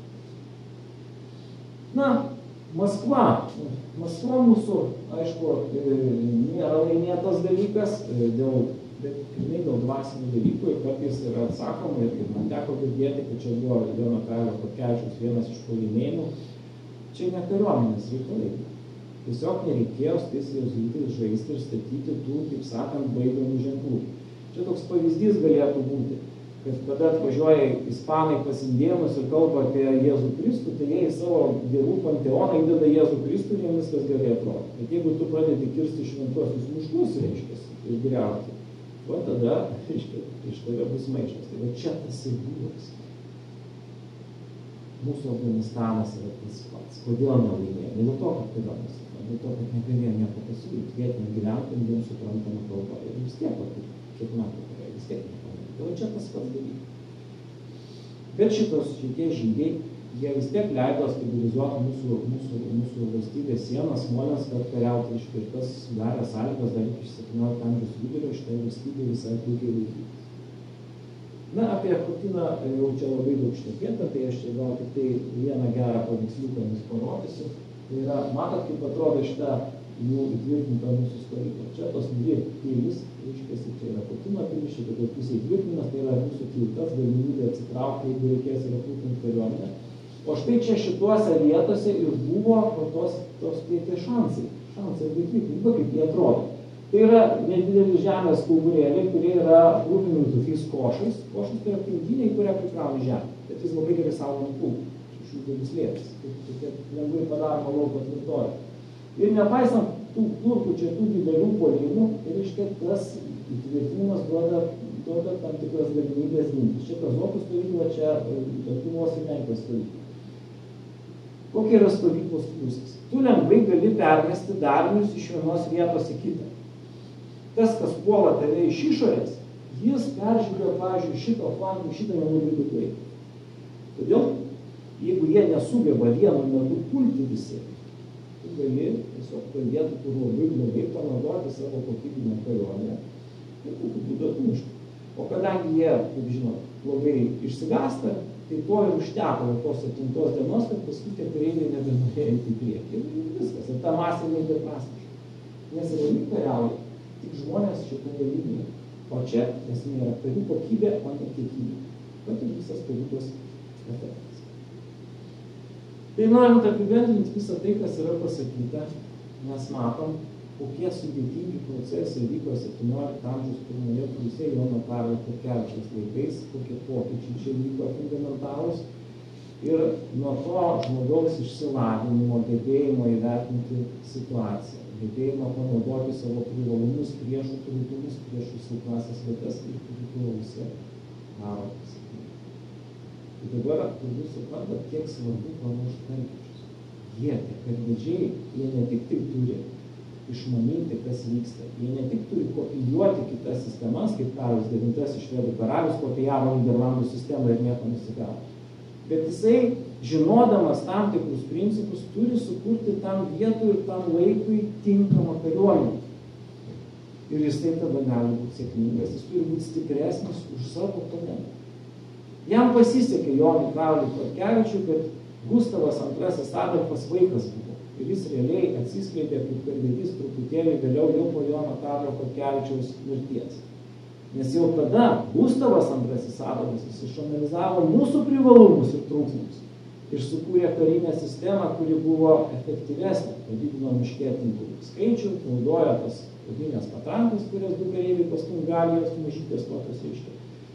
Na, Maskva. Maskva mūsų, aišku, nėra laimėtas dalykas, dėl bet pilnai dėl dvasinių dalykų ir kartais yra atsakoma ir man teko girdėti, kad čia buvo Jono Karolio Potkevičiaus vienas iš pralaimėjimų. Čia ne kariuomenės reikalai. Tiesiog nereikėjo su tais jėzuitais žaisti ir statyti tų, kaip sakant, baigiamų ženklų. Čia toks pavyzdys galėtų būti. kad kada atvažiuoja ispanai pas indėnus ir kalba apie Jėzų Kristų, tai jie į savo dievų panteoną įdeda Jėzų Kristų ir jiems viskas gerai atrodo. Bet jeigu tu pradedi kirsti šventuosius miškus, reiškia, ir griauti, o tada, reiškia, iš tave bus maištas. Tai va čia tas ir buvo. Mūsų Afganistanas yra tas pats. Kodėl nelaimėjo? Ne dėl to, kad kariuomenės, dėl to, kad negalėjo nieko pasiūlyti. Vietiniam gyventojams jiems suprantama kalba. Ir vis tiek, kiek metų praėjo, vis tiek nepavyko. Tai va čia tas pats dalykas. Bet šitos šitie žygiai, jie vis tiek leido stabilizuoti mūsų, mūsų, mūsų valstybės sienas, Smolenską atkariauti, reiškia, ir tas sudarė sąlygas dar iki septyniolikto amžiaus vidurio šitai valstybei visai puikiai laikyti. Na, apie Khotino jau čia labai daug šnekėta, tai aš čia gal tik tai vieną gerą paveiksliuką jums parodysiu. Tai yra, matot, kaip atrodo šitą jų įtvirtinta mūsų stovykla. Čia tos dvi pilis, reiškia, čia yra Khotino pilis, šitą tos pusė įtvirtinimas, tai yra mūsų tiltas, galimybė atsitraukti, jeigu reikės ir aprūpinti kariuomenę. O štai čia šituose vietose ir buvo tos, tos tai, tai šansai, šansai įtvirtinti, kaip jie atrodo. Tai yra nedideli žemės kauburėliai, kurie yra rūpinami tokiais košais. Košas tai yra pintinė, į kurią prikrauni žemę. Bet jis labai gerai saugo nuo kulkų. Iš jų gali slėptis. Tokia lengvai padaroma lauko tvirtovė. Ir nepaisant tų turkų čia tų didelių puolimų, tai reiškia, tas įtvirtinimas duoda, duoda tam tikras galimybės gintis. Čia kazokų stovykla, čia Lietuvos ir Lenkijos stovykla. Kokia yra stovyklos pliusas? Tu lengvai gali permesti darinius iš vienos vietos į kitą. Tas, kas puola tave iš išorės, jis peržygio, pavyzdžiui, šito flankų, šitą nenuliūdų laiką. Todėl, jeigu jie nesugeba vienu metu pulti visi, tu gali tiesiog toj vietų, kur labai blogai panaudoti savo kokybinę kariuomenę ir tokiu būdu atmušti. O kadangi jie, kaip žinot, blogai išsigąsta, tai to ir užteko tos septintos dienos, kad paskui tie kareiviai nebenorėjo į priekį. Ir viskas. Ir ta masė nebeprasmiška. Nes realiai kariauja tik žmonės šitoje linijoje. O čia esmė yra karių kokybė, o ne kiekybė. Bet ir visas stovyklos efektas. Tai norint apibendrinti visą tai, kas yra pasakyta, mes matom, kokie sudėtingi procesai vyko septyniolikto amžiaus pirmoje pusėje Jono Karolio Chodkevičiaus laikais, kokie pokyčiai čia vyko fundamentalūs. Ir nuo to žmogaus išsilavinimo, gebėjimo įvertinti situaciją, gebėjimo panaudoti savo privalumus, priešų trūkumus, priešų silpnąsias vietas ir priklausė visi karo pasiekimai. Tai dabar turbūt suprantat, kiek svarbu pralošti karvedžius. Jie, tie karvedžiai, jie ne tik tik turi išmanyti, kas vyksta. Jie ne tik turi kopijuoti kitas sistemas, kaip Karolis devintasis švedų karalius kopijavo Nyderlandų sistemą ir nieko nesigavo. Bet jisai, žinodamas tam tikrus principus, turi sukurti tam vietui ir tam laikui tinkamą kariuomenę. Ir jisai tada gali būti sėkmingas, jis turi būti stipresnis už savo oponentą. Jam pasisekė Jonui Karoliui Chodkevičiui, kad Gustavas antrasis Adolfas vaikas buvo. Ir jis realiai atsiskleidė kaip karvedys truputėlį vėliau jau po Jono Karolio Chodkevičiaus mirties. Nes jau tada Gustavas antrasis Adolfas jis išanalizavo mūsų privalumus ir trūkumus ir sukūrė karinę sistemą, kuri buvo efektyvesnė, padidino muškietininkų skaičių, naudojo tas odinės patrankas, kurias du kareiviai paskui galijos mažytės tokios reiškia.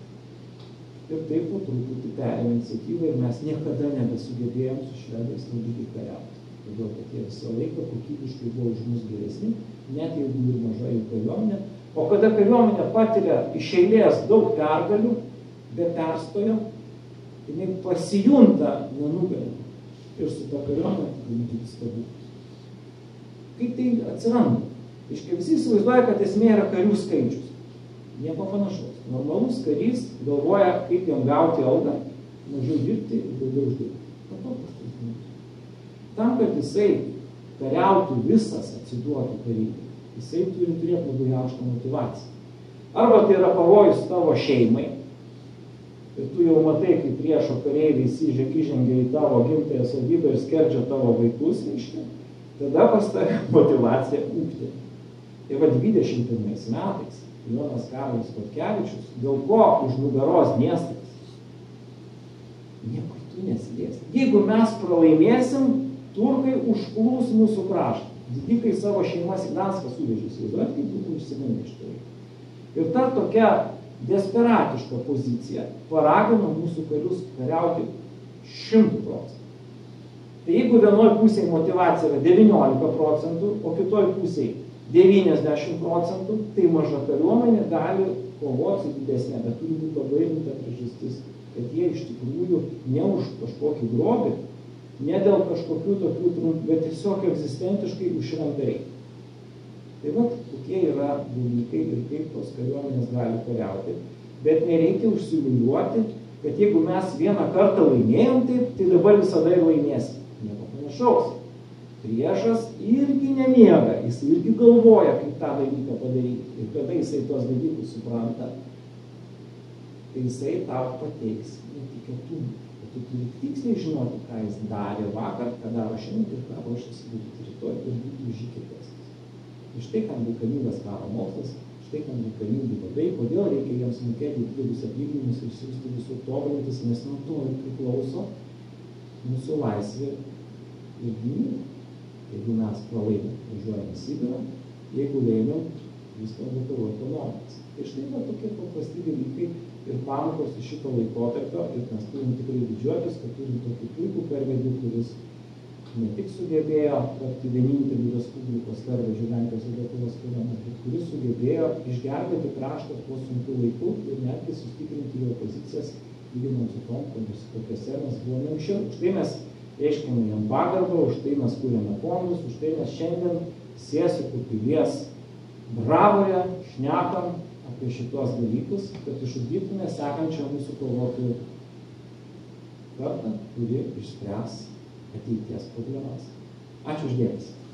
Ir taip po truputį perėmė iniciatyvą ir mes niekada nebesugebėjom su švedais nulygiai kariauti. Todėl, kad jie visą laiką kokybiškai buvo už mus geresni, net jeigu ir maža jų kariuomenė. O kada kariuomenė patiria iš eilės daug pergalių, be perstojo, jinai pasijunta nenugalimą. Ir su ta kariuomenė daryti stebuklus. Kaip tai atsiranda? Iškai visi įsivaizduoja, kad esmė yra karių skaičius. Nieko panašaus. Normalus karys galvoja, kaip jam gauti algą, mažiau dirbti ir daugiau uždirbti. Tam, kad jisai kariautų visas, atsiduotų kareiviui, jisai turi turėti labai aukštą motyvaciją. Arba tai yra pavojus tavo šeimai, ir tu jau matai, kaip priešo kareiviai įžengia į tavo gimtąją sodybą ir skerdžia tavo vaikus, reiškia, tada pas tave motyvacija ūgti. Tai va dvidešimt pirmais metais Jonas Karolis Chodkevičius, dėl ko už nugaros miestas, niekur tu nesidės. Jeigu mes pralaimėsim, turkai užplūs mūsų kraštą. Didikai savo šeimas į Gdanską suvežė, įsivaizduojat, kaip būtų išsigandę iš tai. Ir ta tokia desperatišką poziciją, paragino mūsų karius kariauti šimtų procentų. Tai jeigu vienoj pusėje motyvacija yra devyniolika procentų, o kitoj pusėje devyniasdešimt procentų, tai maža kariuomenė gali kovoti su didesnė, bet turi būti labai rimta priežastis, kad jie iš tikrųjų ne už kažkokį grobį, ne dėl kažkokių tokių trumpų, bet tiesiog egzistenciškai užšventą reikia. Tai va, kokie yra dalykai ir kaip tos kariuomenės gali kariauti, bet nereikia užsiliūliuoti, kad jeigu mes vieną kartą laimėjom taip, tai dabar visada ir laimėsim. Nieko panašaus. Priešas irgi nemiega, jis irgi galvoja, kaip tą dalyką padaryti. Ir kada jisai tos dalykus supranta, tai jisai tau pateiks netikėtumų. O tu turi tiksliai žinoti, ką jis darė vakar, ką daro šiandien ir ką ruošiasi daryti rytoj ir būti už jį kietesnis. Ir štai kam reikalingas karo mokslas, štai kam reikalingi vadai, kodėl reikia jiems mokėti didelius atlyginimus ir siųsti visur tobulintis, nes nuo to ir priklauso mūsų laisvė ir gynyba. Jeigu mes pralaimėm, važiuojame į Sibirą, jeigu laimėm, viską vakarų ekonomikos. Ir štai va tokie paprasti dalykai ir pamokos iš šito laikotarpio, ir mes turim tikrai didžiuotis, kad turim tokį puikų karvedį, kuris ne tik sugebėjo tapti vieninteliu Respublikos karvedžiu Lenkijos ir Lietuvos kariuomenės, bet kuris sugebėjo išgelbėti kraštą po sunkių laikų ir netgi sustiprinti jo pozicijas, lyginant su tom, kokiuose mes buvome anksčiau. Štai mes reiškiame jam pagarbą, už tai mes kūrėme fondus, už tai mes šiandien Sėsikų pilies bravoje šnekam apie šitos dalykus, kad išugdytume sekančią mūsų kovotojų kartą, kuri išspręs ateities problemas. Ačiū uždėmesį.